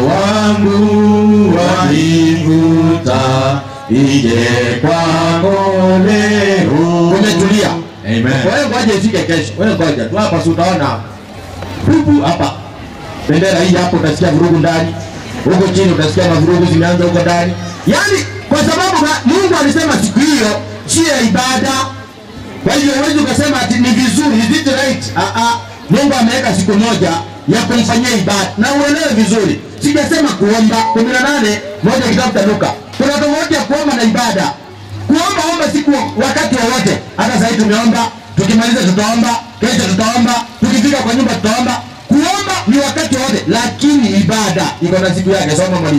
wangu wanivuta ije kwako leo. Umetulia. Amen. Wewe ngoja ifike kesho. Wewe ngoja tu hapa, si utaona bubu hapa. Bendera hii hapo utasikia vurugu ndani. Huko chini utasikia mavurugu zimeanza huko ndani. Yaani kwa sababu ga- Mungu alisema siku hiyo si ya ibada. Kwa hiyo huwezi ukasema ati ni vizuri, is it right? Ah ah. Mungu ameweka siku moja ya kumfanyia ibada. Na uelewe vizuri. Sijasema kuomba. kumi na nane moja kitabu cha Luka. Kuna tofauti ya kuomba na ibada. Kuomba omba siku wakati wowote. Hata sasa hivi tumeomba, tukimaliza tutaomba, kesho tutaomba, tukifika kwa nyumba tutaomba. Kuomba ni wakati wote, lakini ibada iko na siku yake. Soma mwalimu.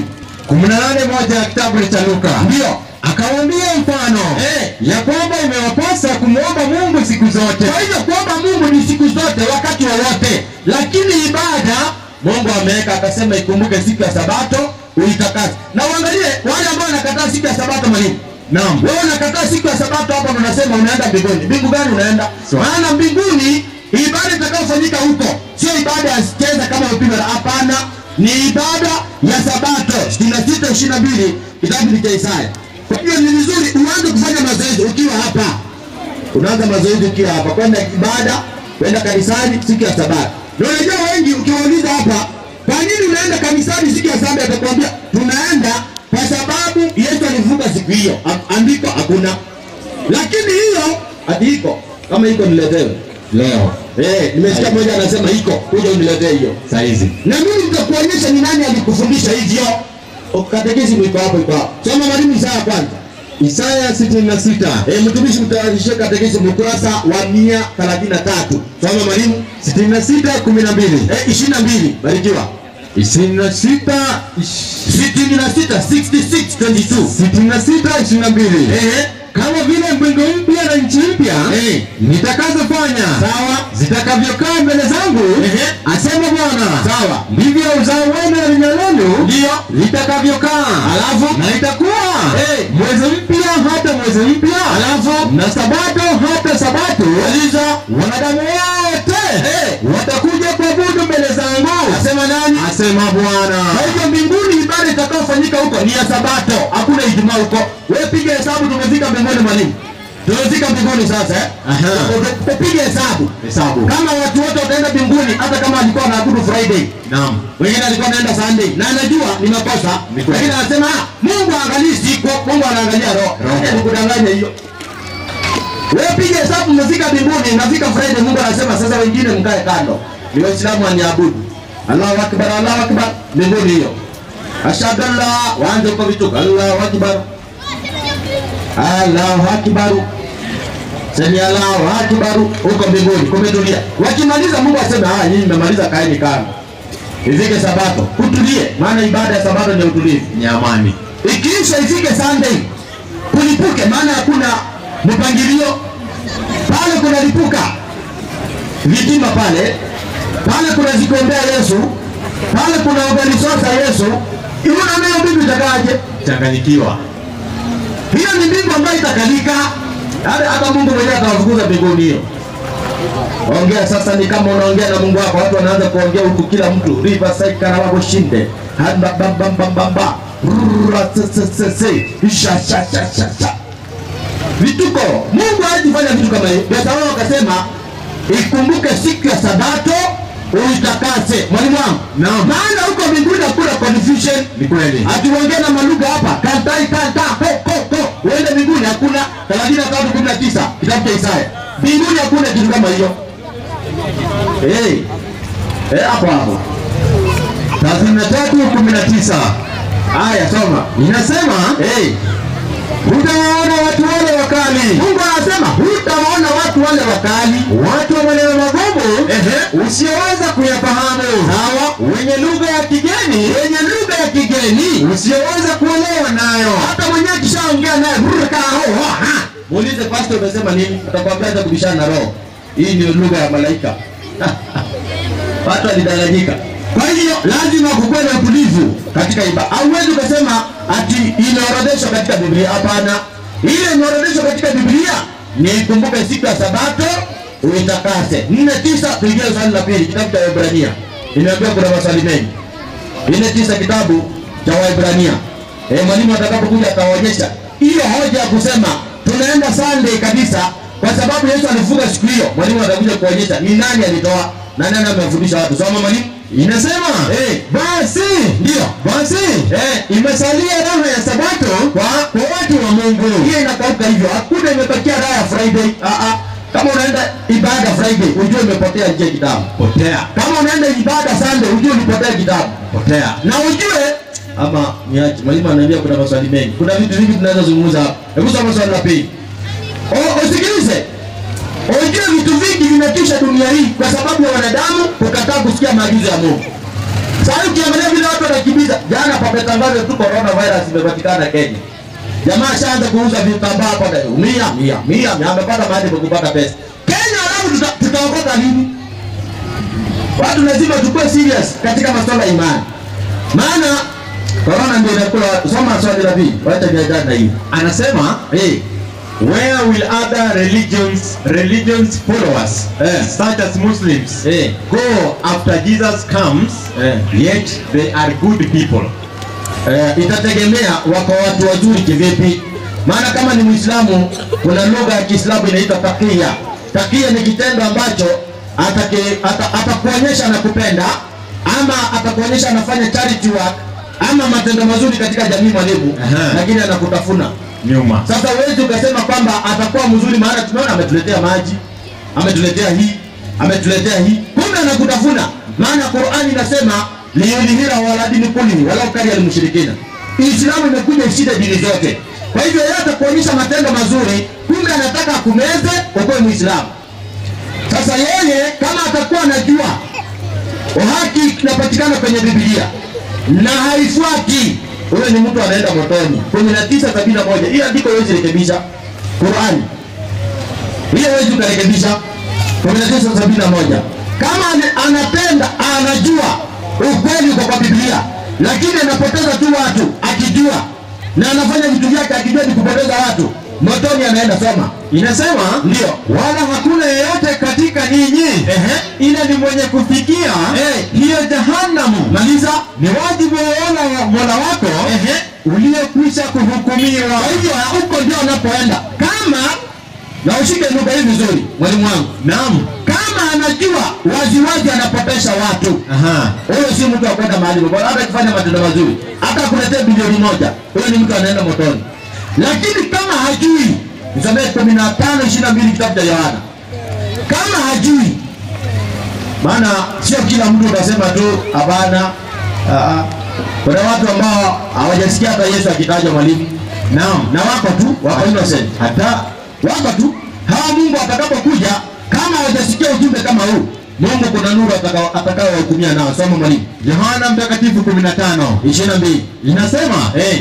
kumi na nane moja ya kitabu cha Luka. Ndio. Akawaambia mfano Eh. ya kwamba imewapasa kumwomba Mungu siku zote. Kwa hivyo kuomba Mungu ni siku zote, wakati wowote. Lakini ibada Mungu ameweka akasema ikumbuke siku ya Sabato uitakase. Na uangalie wale ambao wanakataa siku ya Sabato mwalimu. Naam. Wewe unakataa siku ya Sabato hapa unasema unaenda mbinguni. Mbingu gani unaenda? So. Maana mbinguni ibada itakayofanyika huko sio ibada ya cheza kama upigwa, hapana. Ni ibada ya Sabato. sitini na sita ishirini na mbili kitabu cha Isaya. Kwa hiyo ni vizuri uanze kufanya mazoezi ukiwa hapa. Unaanza mazoezi ukiwa hapa, kwenda ibada, kwenda kanisani siku ya Sabato. Na unajua wengi ukiwauliza hapa, kwa nini unaenda kanisani siku ya Sabato, atakwambia tunaenda kwa sababu Yesu alivuka siku hiyo. Andiko hakuna. Lakini hiyo ati iko. Kama iko niletewe Leo. Eh, nimesikia mmoja anasema iko, kuja uniletee hiyo. Saizi. Na mimi nitakuonyesha ni nani alikufundisha hivyo. Katekisimu iko hapo iko hapo. Soma mwalimu Isaya kwanza. Isaya sitini na sita. Eh, mtumishi mtayarishe katekisimu ukurasa wa mia thelathini na tatu. Soma mwalimu. sitini na sita kumi na mbili. Eh, ishirini na mbili. Barikiwa. ishirini na sita sitini na sita sitini na sita ishirini na mbili. sitini na sita ishirini na mbili. Eh, kama vile mbingu mpya na nchi mpya Eh. nitakazofanya sawa. zitakavyokaa mbele zangu, Ehe. asema Bwana, Sawa. ndivyo uzao wenu na vinywa lenu Ndio. vitakavyokaa. Alafu Na itakuwa Eh. mwezi mpya hata mwezi mpya, Alafu na sabato hata sabato. Aliza. Wanadamu wote Eh. watakuja kuabudu mbele zangu, Asema nani? asema Bwana. Kwa hivyo mbinguni ibada itakayofanyika huko ni ya Sabato, hakuna Ijumaa huko. Wewe piga hesabu, tumefika mbinguni mwalimu. Tumefika mbinguni sasa eh? Aha. Piga hesabu. Hesabu. Kama watu wote wataenda mbinguni, hata kama alikuwa anaabudu Friday, Naam. wengine alikuwa anaenda Sunday na anajua ni makosa, Ni kweli. lakini anasema "Ah, Mungu aangalii siku, Mungu anaangalia roho." Roho. Acha nikudanganya hiyo. Wewe piga hesabu, umefika mbinguni, unafika Friday, Mungu anasema sasa wengine mkae kando. Ni Waislamu waniabudu. Allahu Akbar, Allahu Akbar, mbinguni hiyo. Ashhadu an la, waanze kwa vituko. Allahu Akbar. Allahu Akbar. Sema Allahu Akbar huko mbinguni kumetulia. Wakimaliza Mungu asema ah, nyinyi mmemaliza, kaeni kando. Ifike Sabato, kutulie, maana ibada ya Sabato ni utulivu, Ni amani. ikiisha ifike Sunday kulipuke, maana hakuna mpangilio pale, kunalipuka vitima pale pale, kuna zikombea Yesu pale, kuna organisosa Yesu. Iona nayo mbingu itakaje? Changanyikiwa. Hiyo ni mbingu ambayo itakalika, hata hata Mungu mwenyewe atawafukuza mbinguni hiyo. Ongea sasa, ni kama unaongea na Mungu wako, watu wanaanza kuongea huku, kila mtu Riverside Karawago shinde hamba bam bam bam bam bam sha sha sha sha sha vituko. Mungu hajifanya vitu kama hiyo. Ndio sababu wakasema ikumbuke siku ya Sabato uitakase. Mwalimu wangu, Naam. maana huko mbinguni hakuna confusion. Ni kweli. Atuongea na malugha hapa, kantai kanta ko ko ko, uende mbinguni hakuna. thelathini na tatu kumi na tisa kitabu cha Isaya. Mbinguni hakuna kitu kama hiyo. Eh. Eh, hapo hapo. thelathini na tatu kumi na tisa. Haya, soma. Inasema, Eh. hutawaona watu wale wakali, Mungu anasema hutawaona watu wale wakali, watu wa maneno magumu, ehe, usioweza kuyafahamu, sawa, wenye lugha ya kigeni, wenye lugha ya kigeni, usioweza kuelewa nayo. hata mwenyewe kishaongea naye burka roho. Muulize pastor umesema nini? Atakwambia hata kubishana na roho. Hii ni lugha ya malaika. Watu walidanganyika. Kwa hiyo lazima kukuwe na utulivu katika ibada. Hauwezi kusema ati imeorodheshwa katika Biblia. Hapana. Ile imeorodheshwa katika Biblia ni ikumbuke siku ya Sabato uitakase. nne tisa tuingie swali la pili, kitabu cha Waebrania. Nimeambiwa kuna maswali mengi. nne tisa kitabu cha Waebrania. Eh, mwalimu atakapokuja ataonyesha hiyo hoja ya kusema tunaenda Sunday kabisa kwa sababu Yesu alifunga siku hiyo. Mwalimu atakuja kuonyesha ni nani alitoa na nani amefundisha watu. Soma mwalimu. Inasema, Eh, basi ndio. basi Eh, imesalia raha ya Sabato kwa kwa watu wa Mungu. hiyo inakauka hivyo. Hakuna imebakia raha ya Friday. Ah ah. Kama unaenda ibada Friday, ujue umepotea nje kitabu. Potea. Kama unaenda ibada Sunday, ujue ulipotea kitabu. Potea. Na ujue ama niache. Mwalimu ananiambia kuna maswali mengi. Kuna vitu vingi tunaweza zungumza hapa. Hebu soma swali la pili. Oh, usikilize. Ujue vitu vingi vinatisha dunia hii kwa sababu ya wanadamu kukataa kusikia maagizo ya Mungu. Sasa ukiangalia vile watu wanakimbiza, jana pametangazwa tu corona virus imepatikana Kenya. Jamaa shaanza kuuza vitambaa hapa leo. Mia mia mia mia amepata mahali pa kupata pesa. Kenya alafu tutaokota lini? Watu lazima tukue serious katika masuala ya imani. Maana corona ndio inakula. Soma swali la pili. Wacha nianze na hii. Anasema, Eh, where will other religions religions followers Eh. such as Muslims eh, go after Jesus comes, Eh. yet they are good people? eh, itategemea wako watu wazuri kivipi. Maana kama ni Muislamu kuna lugha ya Kiislamu inaitwa takia. Takia ni kitendo ambacho atake ata, atakuonyesha anakupenda ama atakuonyesha anafanya charity work ama matendo mazuri katika jamii mwalimu, Aha. lakini anakutafuna Nyuma. Sasa huwezi ukasema kwamba atakuwa mzuri, maana tumeona ametuletea maji, ametuletea hii, ametuletea hii, kumbe anakutafuna. Maana Qur'ani inasema liyudhihira wala dini kulli wala ukali al-mushrikina. Uislamu imekuja ishinde dini zote. Kwa hivyo yeye atakuonyesha matendo mazuri, kumbe anataka kumeze ukoe Muislamu. Sasa yeye kama atakuwa anajua haki inapatikana kwenye Biblia na haifuati, huyo ni mtu anaenda motoni. kumi na tisa sabini na moja hiyo andiko huwezi rekebisha. Qur'ani hiyo huwezi kurekebisha. kumi na tisa sabini na moja kama anapenda anajua ukweli uko kwa Biblia, lakini anapoteza tu watu akijua na anafanya vitu vyake akijua ni kupoteza watu, motoni anaenda. Soma. Inasema, Ndio. wala hakuna yeyote katika ninyi Ehe. ila ni mwenye kufikia Eh. hiyo jahanamu. Maliza. Ni wajibu wa Mola, Mola wako Ehe. uliokwisha kuhukumiwa. Kwa hivyo huko ndio anapoenda. Kama na ushike lugha hii vizuri mwalimu wangu. Naam. Kama anajua wazi wazi anapotesha watu, Aha. huyo si mtu wa kwenda mahali popote. Hata akifanya matendo mazuri, hata kuletea bilioni moja, huyo ni mtu anaenda motoni. Lakini kama hajui, nisomee kumi na tano ishirini na mbili kitabu cha Yohana. Kama hajui, maana sio kila mtu utasema tu hapana. Uh, kuna watu ambao hawajasikia hata Yesu akitajwa mwalimu. Naam. Na wako tu, wako innocent. Hata wako tu. Hawa Mungu atakapokuja, kama hawajasikia ujumbe kama huu, Mungu kuna nuru atakao atakao hukumia nao. Soma mwalimu. Yohana Mtakatifu kumi na tano ishirini na mbili inasema, eh,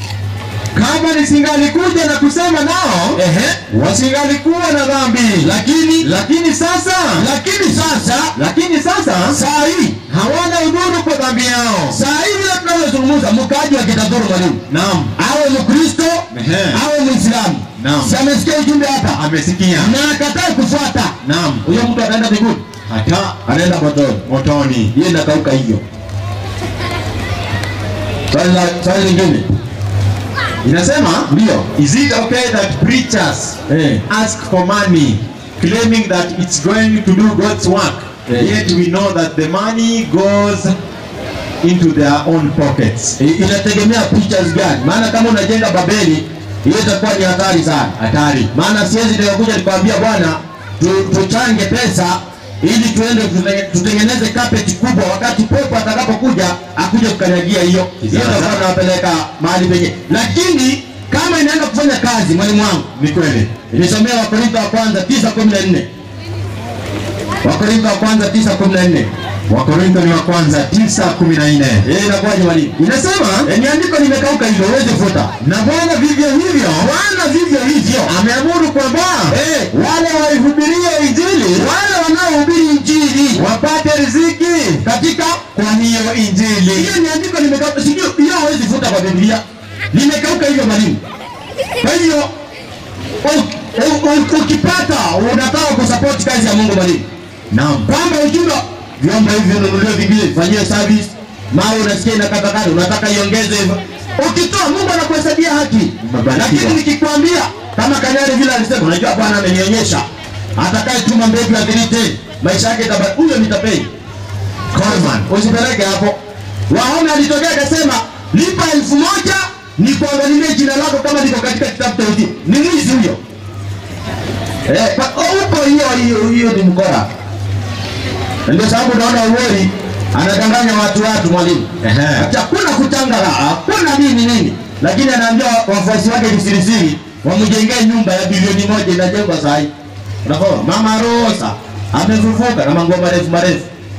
kama nisingalikuja na kusema nao, ehe, wasingalikuwa na dhambi. lakini Lakini sasa, lakini sasa lakini sasa saa hii hawana udhuru kwa dhambi yao. saa hii vile tunavyozungumza, mkaaji wa kitadhuru mwalimu, Naam. awe Mkristo Ehe. awe Muislamu, Naam. si amesikia ujumbe hapa Amesikia. na akatae kufuata, Naam. huyo mtu ataenda mbinguni, Hata anaenda motoni. motoni. Yeye inakauka hivyo. Swali la swali lingine Inasema, ndio is it okay that preachers eh, ask for money claiming that it's going to do God's work, Eh. yet we know that the money goes into their own pockets? I- inategemea pictures gani, maana kama unajenga Babeli hiyo itakuwa ni hatari sana. Hatari. Maana siwezi nikakuja nikwambia bwana tu, tuchange pesa ili tuende tutenge- tutengeneze carpet kubwa, wakati pepo atakapokuja akuje kukanyagia hiyo hiyo, ndio tunawapeleka mahali penye. Lakini kama inaenda kufanya kazi, mwalimu wangu, Ni kweli. nisomea Wakorintho wa kwanza tisa kumi na nne. Wakorintho wa kwanza tisa kumi na nne. Wakorintho ni wa kwanza tisa kumi na nne. Eh, inakuwaje mwalimu? Inasema, Eh, ni andiko limekauka hivyo, huwezi futa. na Bwana vivyo hivyo Bwana vivyo hivyo ameamuru kwamba eh, wale waihubirie Injili wale wanaohubiri injili wapate riziki katika kwa hiyo Injili. hiyo ni andiko limekauka, sijui hiyo hawezi futa kwa Biblia, limekauka hivyo mwalimu. Kwa hivyo u- u- u- ukipata unataka kusupport kazi ya Mungu mwalimu, Naam. kwamba ujumbe vyombo hivi ununuliwe vingine vifanyie service, mawe unasikia inakatakata, unataka iongezwe hivyo, ukitoa Mungu anakuhesabia haki. Umebarikiwa. Lakini nikikwambia kama Kanyari vile alisema, unajua Bwana amenionyesha atakaye tuma mbegu ya thirty maisha yake itabadilika, huyo nitapei Coleman, usipeleke hapo. Wahome alitokea akasema lipa elfu moja ni kuangalia jina lako kama liko katika kitabu cha uzima. Ni mwizi huyo. Eh, kwa upo hiyo hiyo hiyo ni mkora. Ndio sababu unaona Uwori anadanganya watu watu mwalimu. Ehe. Ati hakuna kutangala, hakuna nini nini. Lakini anaambia wafuasi wake kisirisiri wamjengee nyumba ya bilioni moja inajengwa saa hii. Unafahamu? Mama Rosa amefufuka na manguo marefu marefu.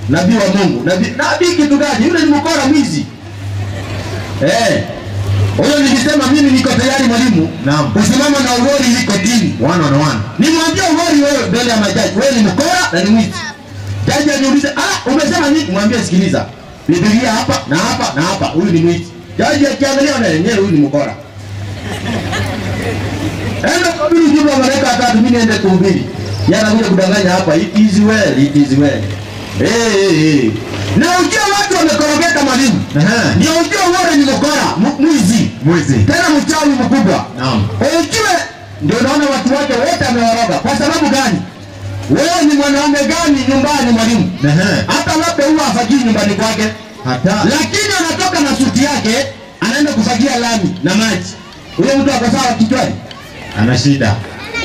nabii wa Mungu. Nabii nabii kitu gani? Yule ni mkora mwizi. Eh. Huyo nilisema mimi niko tayari mwalimu. Naam. Kusimama na Ugori liko dini. One on one. Nimwambia Ugori wewe mbele ya majaji, wewe ni mkora na ni mwizi. Jaji aniuliza, "Ah, umesema nini?" Mwambie sikiliza. Biblia hapa na hapa na hapa. Huyu ni mwizi. Jaji akiangalia na yenyewe huyu ni mkora. Enda kabili jibu wa malaika watatu, mimi niende kuhubiri. Yana kuja kudanganya hapa, it is well, it is well. Eh eh eh. Na ujue watu wamekorogeka mwalimu. Ehe. Ndio ujue wewe ni mkora, mu- mwizi. Mwizi. Tena mchawi mkubwa. Naam. Ujue ndio naona watu wake wote ameworoga. Kwa sababu gani? Wewe ni mwanaume gani nyumbani mwalimu? Ehe. Hata labda huwa afagii nyumbani kwake. Hata. Lakini anatoka na suti yake, anaenda kufagia lami na maji. Huyo mtu ako sawa kichwani? Ana shida.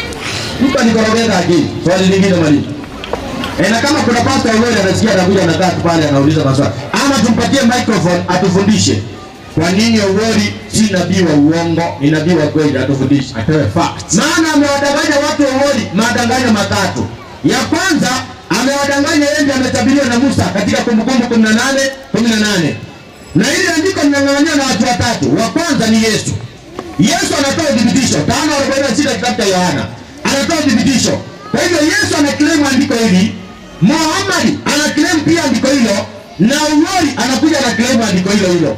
Mtu alikorogeka akili. Swali lingine mwalimu. E, na kama kuna pastor yule anasikia anakuja anakaa tu pale anauliza maswali. Ama tumpatie microphone atufundishe. Kwa nini Ugori si nabii wa uongo, ni nabii wa kweli, atufundishe. Atoe facts. Maana amewadanganya watu wa Ugori madanganyo matatu. Ya kwanza amewadanganya yeye ndiye ametabiriwa na Musa katika Kumbukumbu kumi na nane kumi na nane. Na ile andiko linang'ang'ania na watu watatu. Wa kwanza ni Yesu. Yesu anatoa udhibitisho. tano arobaini na sita kitabu cha Yohana. Anatoa udhibitisho. Kwa hivyo Yesu anaclaim andiko hili, Muhammad anaclaim pia andiko hilo, na Ugori anakuja na claim andiko hilo hilo.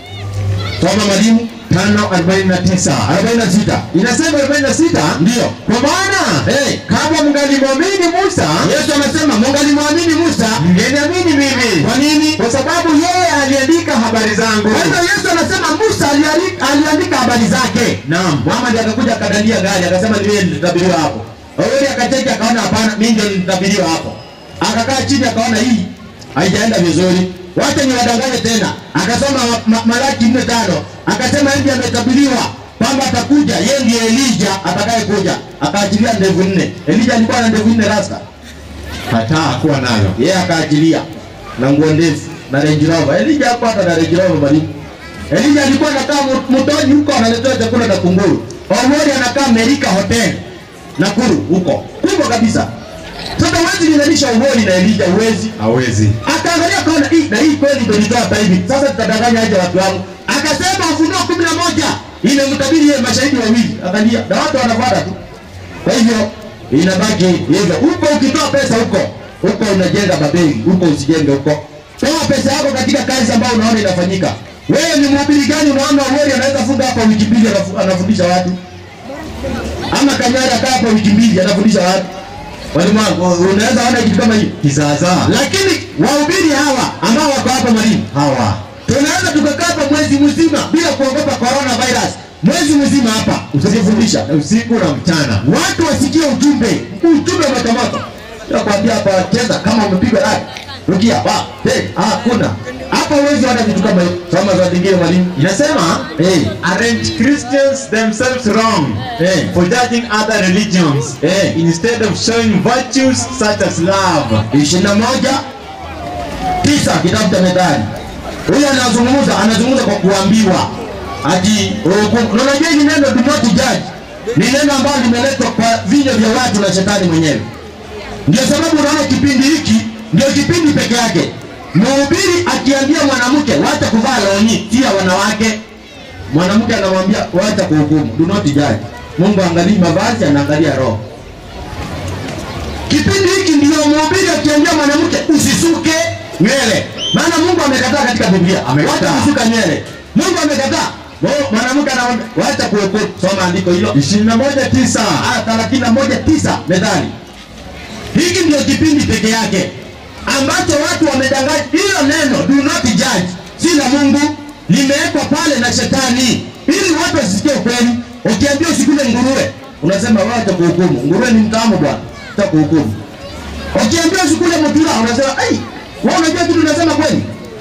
Soma mwalimu. Tano arobaini na tisa. arobaini na sita. Inasema arobaini na sita. Ndio. Kwa maana Eh, kama mngalimwamini Musa, Yesu anasema mngalimwamini Musa, mngeniamini mimi. kwa nini? Kwa sababu yeye aliandika habari zangu. Kwa hivyo Yesu anasema Musa aliandika, aliandika habari zake. Naam. Muhammad akakuja akadandia gari akasema ni wewe nilitabiriwa hapo. Ugori akacheki akaona hapana, mimi ndio nilitabiriwa hapo. Akakaa chini akaona hii haijaenda vizuri. Wacha niwadanganye tena. Akasoma ma, Malaki nne tano. Akasema yeye ndiye ametabiriwa kwamba atakuja, yeye ndiye Elijah atakaye kuja. Akaachilia ndevu nne. Elijah alikuwa na ndevu nne rasta. Hata hakuwa nayo. Yeye akaachilia na nguo ndefu na Range Rover. Elijah hakuwa hata na Range Rover bali. Elijah alikuwa anakaa mtoni huko analetea chakula na kunguru. Ugori anakaa Amerika Hotel Nakuru huko. Kubwa kabisa. Sasa huwezi linganisha Ugori na Elijah, huwezi. Hawezi. Akaangalia kaona hii na hii kweli ndio nitoa hapa hivi. Sasa tutadanganya aje watu wangu. Akasema Ufunuo kumi na moja imemtabiri yeye mashahidi wawili. Angalia na watu wanafuata tu. Kwa hivyo inabaki hivyo. Huko ukitoa pesa huko, huko unajenga Babeli, huko usijenge huko. Toa pesa yako katika kazi ambayo unaona inafanyika. Wewe ni mhubiri gani unaona Ugori anaweza funga hapa wiki mbili anafundisha watu? Ama Kanyara kaa hapa wiki mbili anafundisha watu? Walimu wangu, unaweza ona kitu kama hiyo Kizaazaa. lakini wahubiri hawa ambao wako hapa mwalimu, Hawa. tunaweza tukakaa hapa mwezi mzima bila kuogopa corona virus. Mwezi mzima hapa usijifundisha Usiku na mchana. watu wasikie ujumbe, ujumbe motomoto. Nakwambia hapa cheza kama umepigwa radi. Rukia ba, hey, ah kuna. Hapa uwezi wana vitu kama hiyo. Soma za dingine mwalimu. Inasema, Eh, aren't Christians themselves wrong eh, for judging other religions eh. instead of showing virtues such as love? ishirini na moja tisa kitabu cha Methali. Huyu anazungumza anazungumza kwa kuambiwa ati hukumu. Na unajua hili neno do not judge ni neno ambalo limeletwa kwa vinywa vya watu na shetani mwenyewe. Ndio sababu unaona kipindi hiki ndio kipindi peke yake mhubiri akiambia mwanamke wacha kuvaa longi tia wanawake, mwanamke anamwambia wacha kuhukumu, do not judge. Mungu angalia mavazi, anaangalia roho. Kipindi hiki ndio mhubiri akiambia mwanamke usisuke nywele, maana Mungu amekataa katika Biblia, Amekataa. wacha kusuka nywele. Mungu amekataa. Wao mwanamke anaomba wacha kuhukumu. Soma andiko hilo ishirini na moja tisa. ah thelathini na moja tisa Methali. Hiki ndio kipindi peke yake ambacho watu wamedanganya. Hilo neno do not judge si la Mungu, limewekwa pale na shetani ili watu wasisikie ukweli. Ukiambia usikule nguruwe unasema wewe utakuhukumu. Nguruwe ni mtamu bwana, utakuhukumu. Ukiambia usikule mutura unasema ai wewe unajua kitu unasema kweli.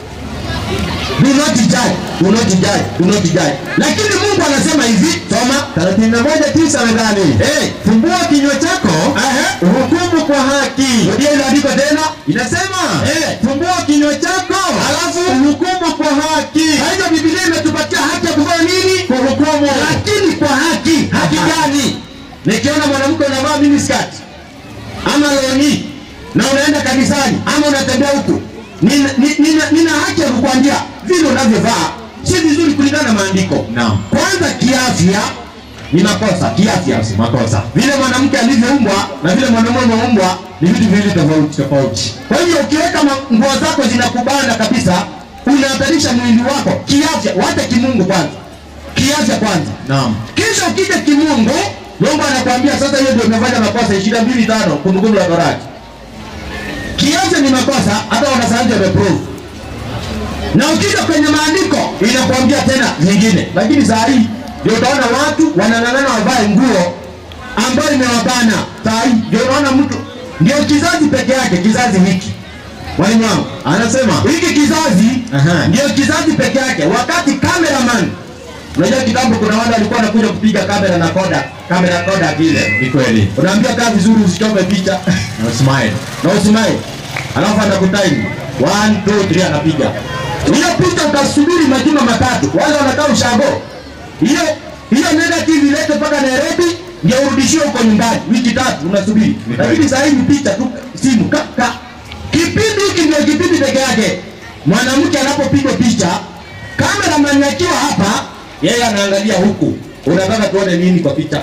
Do not judge, do not judge, do not judge. Lakini Mungu anasema hivi, soma thelathini na moja tisa Methali. eh Fumbua kinywa chako, Aha. uhukumu kwa haki. ndio ile andiko tena. Inasema, Eh. fumbua kinywa chako, Alafu uhukumu kwa haki. Kwa hivyo Biblia imetupatia haki ya kufanya nini? Kuhukumu. Lakini kwa haki. Haki gani? Nikiona mwanamke unavaa mini skirt ama longi na unaenda kanisani ama unatembea huku, nina, nina, nina haki ya kukwambia vile unavyovaa si vizuri kulingana na maandiko. Naam. Kwanza kiafya ni makosa, kiafya si makosa. Vile mwanamke alivyoumbwa na vile mwanamume ameumbwa ni vitu viwili tofauti tofauti. Kwa hiyo ukiweka nguo zako zinakubana kabisa, unahatarisha mwili wako kiafya, wacha kimungu kwanza. Kiafya kwanza. Naam. Kisha ukija kimungu, Mungu anakuambia sasa hiyo ndio umefanya makosa ishirini na mbili tano Kumbukumbu la Torati. Kiafya ni makosa, hata wanasayansi wameprove. Na ukija kwenye maandiko inakuambia tena vingine. Lakini saa hii ndio utaona watu wanang'ang'ana wavae nguo ambayo imewabana. Saa hii ndio unaona mtu ndio kizazi peke yake, kizazi hiki. Mwalimu wangu Anasema hiki kizazi Aha. ndio kizazi peke yake. Wakati cameraman, unajua kitambo kuna wale walikuwa wanakuja kupiga kamera na koda, kamera koda vile. ni kweli. Unaambia kaa vizuri usichome picha. Na smile. Na usimai. Alafu anakutime. one two three anapiga. Hiyo picha utasubiri majuma matatu. Wale wanakaa ushago. Hiyo hiyo negative ilete mpaka Nairobi ndio urudishiwe huko nyumbani. Wiki tatu unasubiri. Lakini sasa hivi picha tu simu kaka. Kipindi hiki ndio kipindi peke yake. Mwanamke anapopigwa picha, cameraman akiwa hapa, yeye anaangalia huku. Unataka tuone nini kwa picha?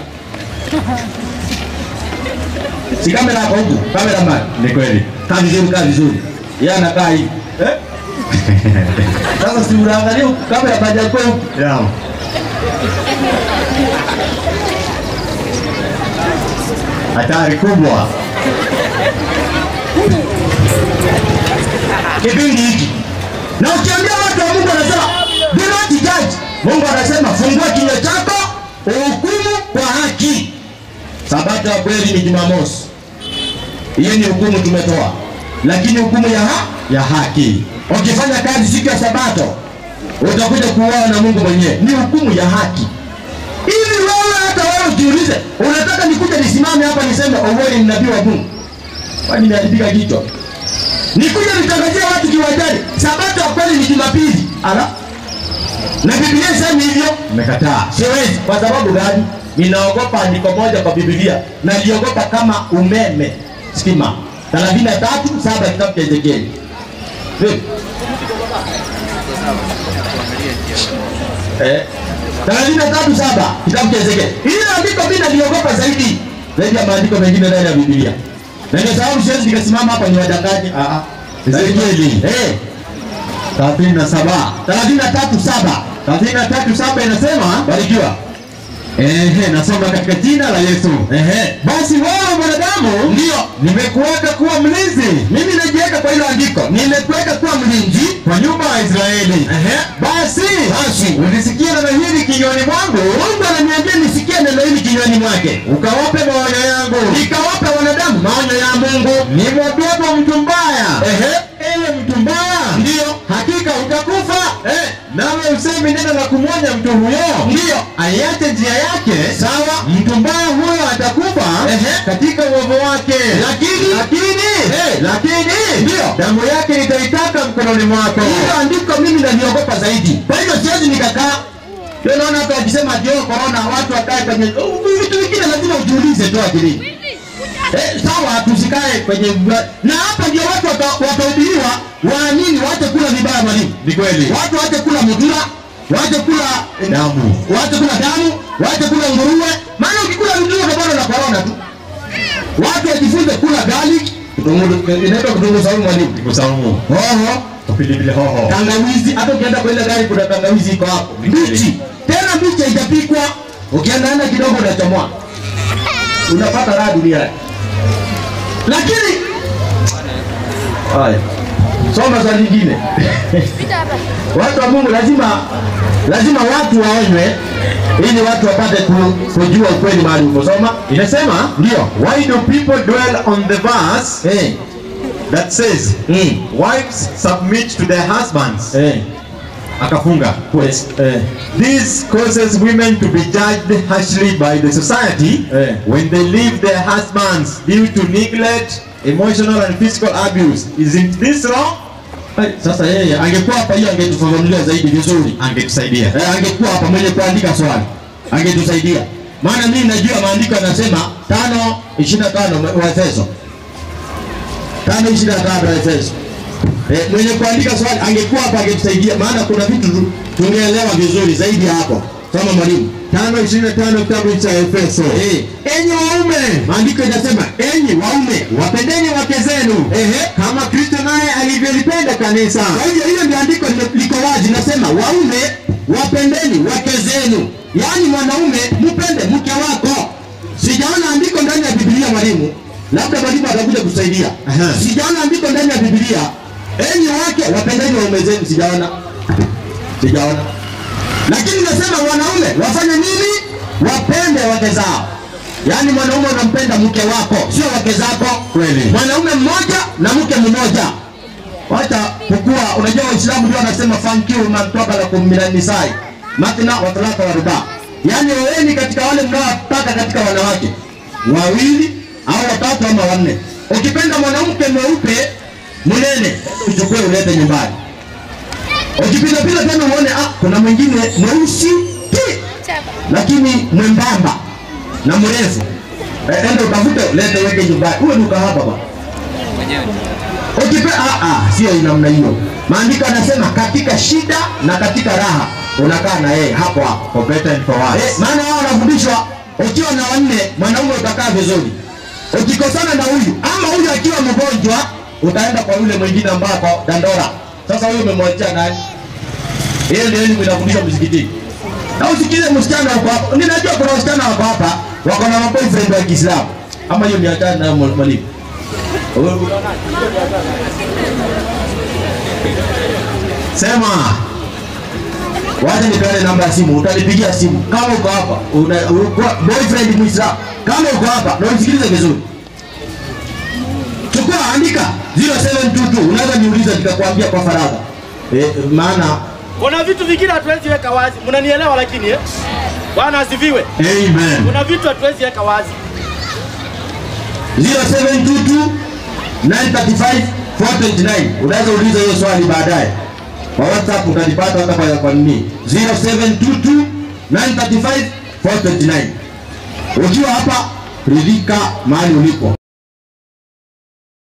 Si kamera hapo huku, cameraman. Ni kweli. Kaa vizuri, kaa vizuri. Yeye anakaa hivi. Eh? Sasa si unaangalia huku, kamera baada kwa huku. Yeah. Hatari kubwa. Kipindi hiki. Na ukiambia watu wa Mungu anasema do not judge. Mungu anasema fungua kinywa chako uhukumu kwa haki. Sabato ya kweli ni Jumamosi. Hiyo ni hukumu tumetoa. Lakini hukumu ya ha Ya haki. ukifanya kazi siku ya Sabato utakuja kuuawa na Mungu mwenyewe. Ni hukumu ya haki. Hivi wewe hata wewe ujiulize, unataka nikuje nisimame hapa niseme Owori ni nabii wa Mungu? Kwani nimeandika kichwa? Nikuja nitangazie watu kiwanjani, Sabato ya kweli ni Jumapili. Ala. Na Biblia inasema hivyo? Umekataa. Siwezi. Kwa sababu gani? Ninaogopa andiko moja kwa Biblia. Na niliogopa kama umeme. Stima. thelathini na tatu saba kitabu cha Ezekieli. Vipi? Eh. thelathini na tatu saba kitabu cha Ezekieli. Hili andiko mimi naliogopa zaidi. Zaidi ya maandiko mengine ndani ya Biblia. Na ndio sababu siwezi nikasimama hapa niwadanganye. Ah ah. Ezekieli. Eh. thelathini na saba. thelathini na tatu saba. thelathini na tatu saba inasema Barikiwa. ehe, nasoma katika jina la Yesu. Ehe. Basi wewe mwanadamu, Ndio. nimekuweka kuwa mlinzi Mimi najiweka kwa hilo andiko. Nimekuweka kuwa mlinzi. kwa nyumba ya Israeli. Ehe. Basi Basi. ulisikia neno hili kinywani mwangu, Mungu ananiambia nisikie neno hili kinywani mwake. ukawape maonyo yangu. Nikawapa wanadamu maonyo ya Mungu. Nimwambiapo mtu mbaya, Ehe. ewe mtu mbaya, Ndio. hakika utakufa. Eh. Nawe usemi neno la kumwonya mtu huyo, Ndio. aiache njia yake. Sawa. Mtu mbaya huyo atakufa Ehe. katika uovu wake. Lakini Lakini Eh. lakini Ndio. damu yake nitaitaka mkononi mwako. hilo andiko mimi naliogopa zaidi. Kwa hivyo siwezi nikakaa. Ndio naona hata wakisema ndio corona watu wakae kwenye oh, vitu vingine lazima ujiulize tu akilini. Eh, sawa tusikae kwenye na hapa ndio watu wata- watahubiriwa waamini waache kula vibaya mwalimu. Ni kweli. Watu waache kula mudura, waache kula Damu. waache kula damu, waache kula nguruwe. Maana ukikula nguruwe utapata na corona tu. Watu wajifunze kula garlic, kitunguu inaitwa kitunguu saumu mwalimu. Kusaumu. Hoho, Pilipili hoho. tangawizi, hata ukienda kwa ile gari kuna tangawizi iko hapo. Mbichi. Tena mbichi haijapikwa. Ukienda enda kidogo unachomoa. Unapata raha duniani. Lakini haya. Soma swali lingine. Watu wa Mungu lazima lazima watu waonywe ili watu wapate ku- kujua ukweli mahali uko. Soma. Inasema, Ndio. why do people dwell on the verse Eh. that says Mm. wives submit to their husbands? Eh. Akafunga. Pues, eh. This causes women to be judged harshly by the society Eh. when they leave their husbands due to neglect, emotional and physical abuse. Isn't this wrong? Ai, sasa yeye angekuwa hapa hiyo angetufafanulia zaidi vizuri. Angetusaidia. Eh, angekuwa hapa mwenye kuandika swali. Angetusaidia. Maana mimi najua maandiko yanasema tano ishirini na tano wa Efeso. tano ishirini na tano wa Efeso. Eh, mwenye kuandika swali angekuwa hapa angetusaidia, maana kuna vitu tu- tungeelewa vizuri zaidi hapo. Kama mwalimu. tano ishirini na tano kitabu cha Efeso. Eh, Enyi waume, maandiko yanasema enyi waume wapendeni wake zenu. ehe, kama Kristo naye alivyolipenda kanisa. Kwa hivyo hilo ndio andiko lime- liko wazi, nasema waume wapendeni wake zenu. Yaani mwanaume mpende mke wako. Sijaona andiko ndani ya Biblia mwalimu. Labda mwalimu atakuja kusaidia. Aha. Sijaona andiko ndani ya Biblia. Enyi wake wapendeni waume zenu, sijaona. Sijaona. Lakini nasema wanaume wafanye nini? Wapende wake zao. Yaani mwanaume unampenda mke wako, sio wake zako. Kweli. Mwanaume mmoja na mke mmoja. Wacha kukua, unajua Waislamu ndio wanasema fankiu matoka la kumminanisai. Matna wa talaka wa ruba. Yaani weweni katika wale mnaowataka katika wanawake. Wawili au watatu ama wanne. Ukipenda mwanamke mweupe mnene, uchukue ulete nyumbani. Ukipita pita tena uone ah kuna mwingine mweusi ti lakini mwembamba na mrefu. Eh, enda utafute lete weke nyumbani. Uwe duka hapa bwana. Ukipe ah ah sio namna hiyo. Maandiko yanasema katika shida na katika raha unakaa na yeye hapo hapo. For better and for worse. Eh, maana wao wanafundishwa ukiwa na wanne mwanaume utakaa vizuri. Ukikosana na huyu ama huyu akiwa mgonjwa utaenda kwa yule mwingine ambaye kwa dandora. Sasa huyu umemwachia nani? Hiyo ndio elimu inafundishwa msikitini. Na usikize msichana wako hapa. Ninajua kuna wasichana wako hapa wako na boyfriend wa Kiislamu. Ama hiyo ni hatari na mwalimu. Sema. Wacha nipeane namba ya simu, utanipigia simu. Kama uko hapa, una uko boyfriend Muislamu. Kama uko hapa, na unisikilize vizuri. Chukua andika zero seven two two, unaweza niuliza nikakwambia kwa faragha. Eh, maana Kuna vitu vingine hatuwezi weka wazi. Mnanielewa lakini eh? Bwana asifiwe. Amen. Kuna vitu hatuwezi weka wazi. zero seven two two nine three five four two nine. Unaweza uliza hiyo swali baadaye. Kwa WhatsApp utanipata hata kwa kwa nini? zero seven two two nine three five four two nine. Ukiwa hapa ridhika mahali ulipo.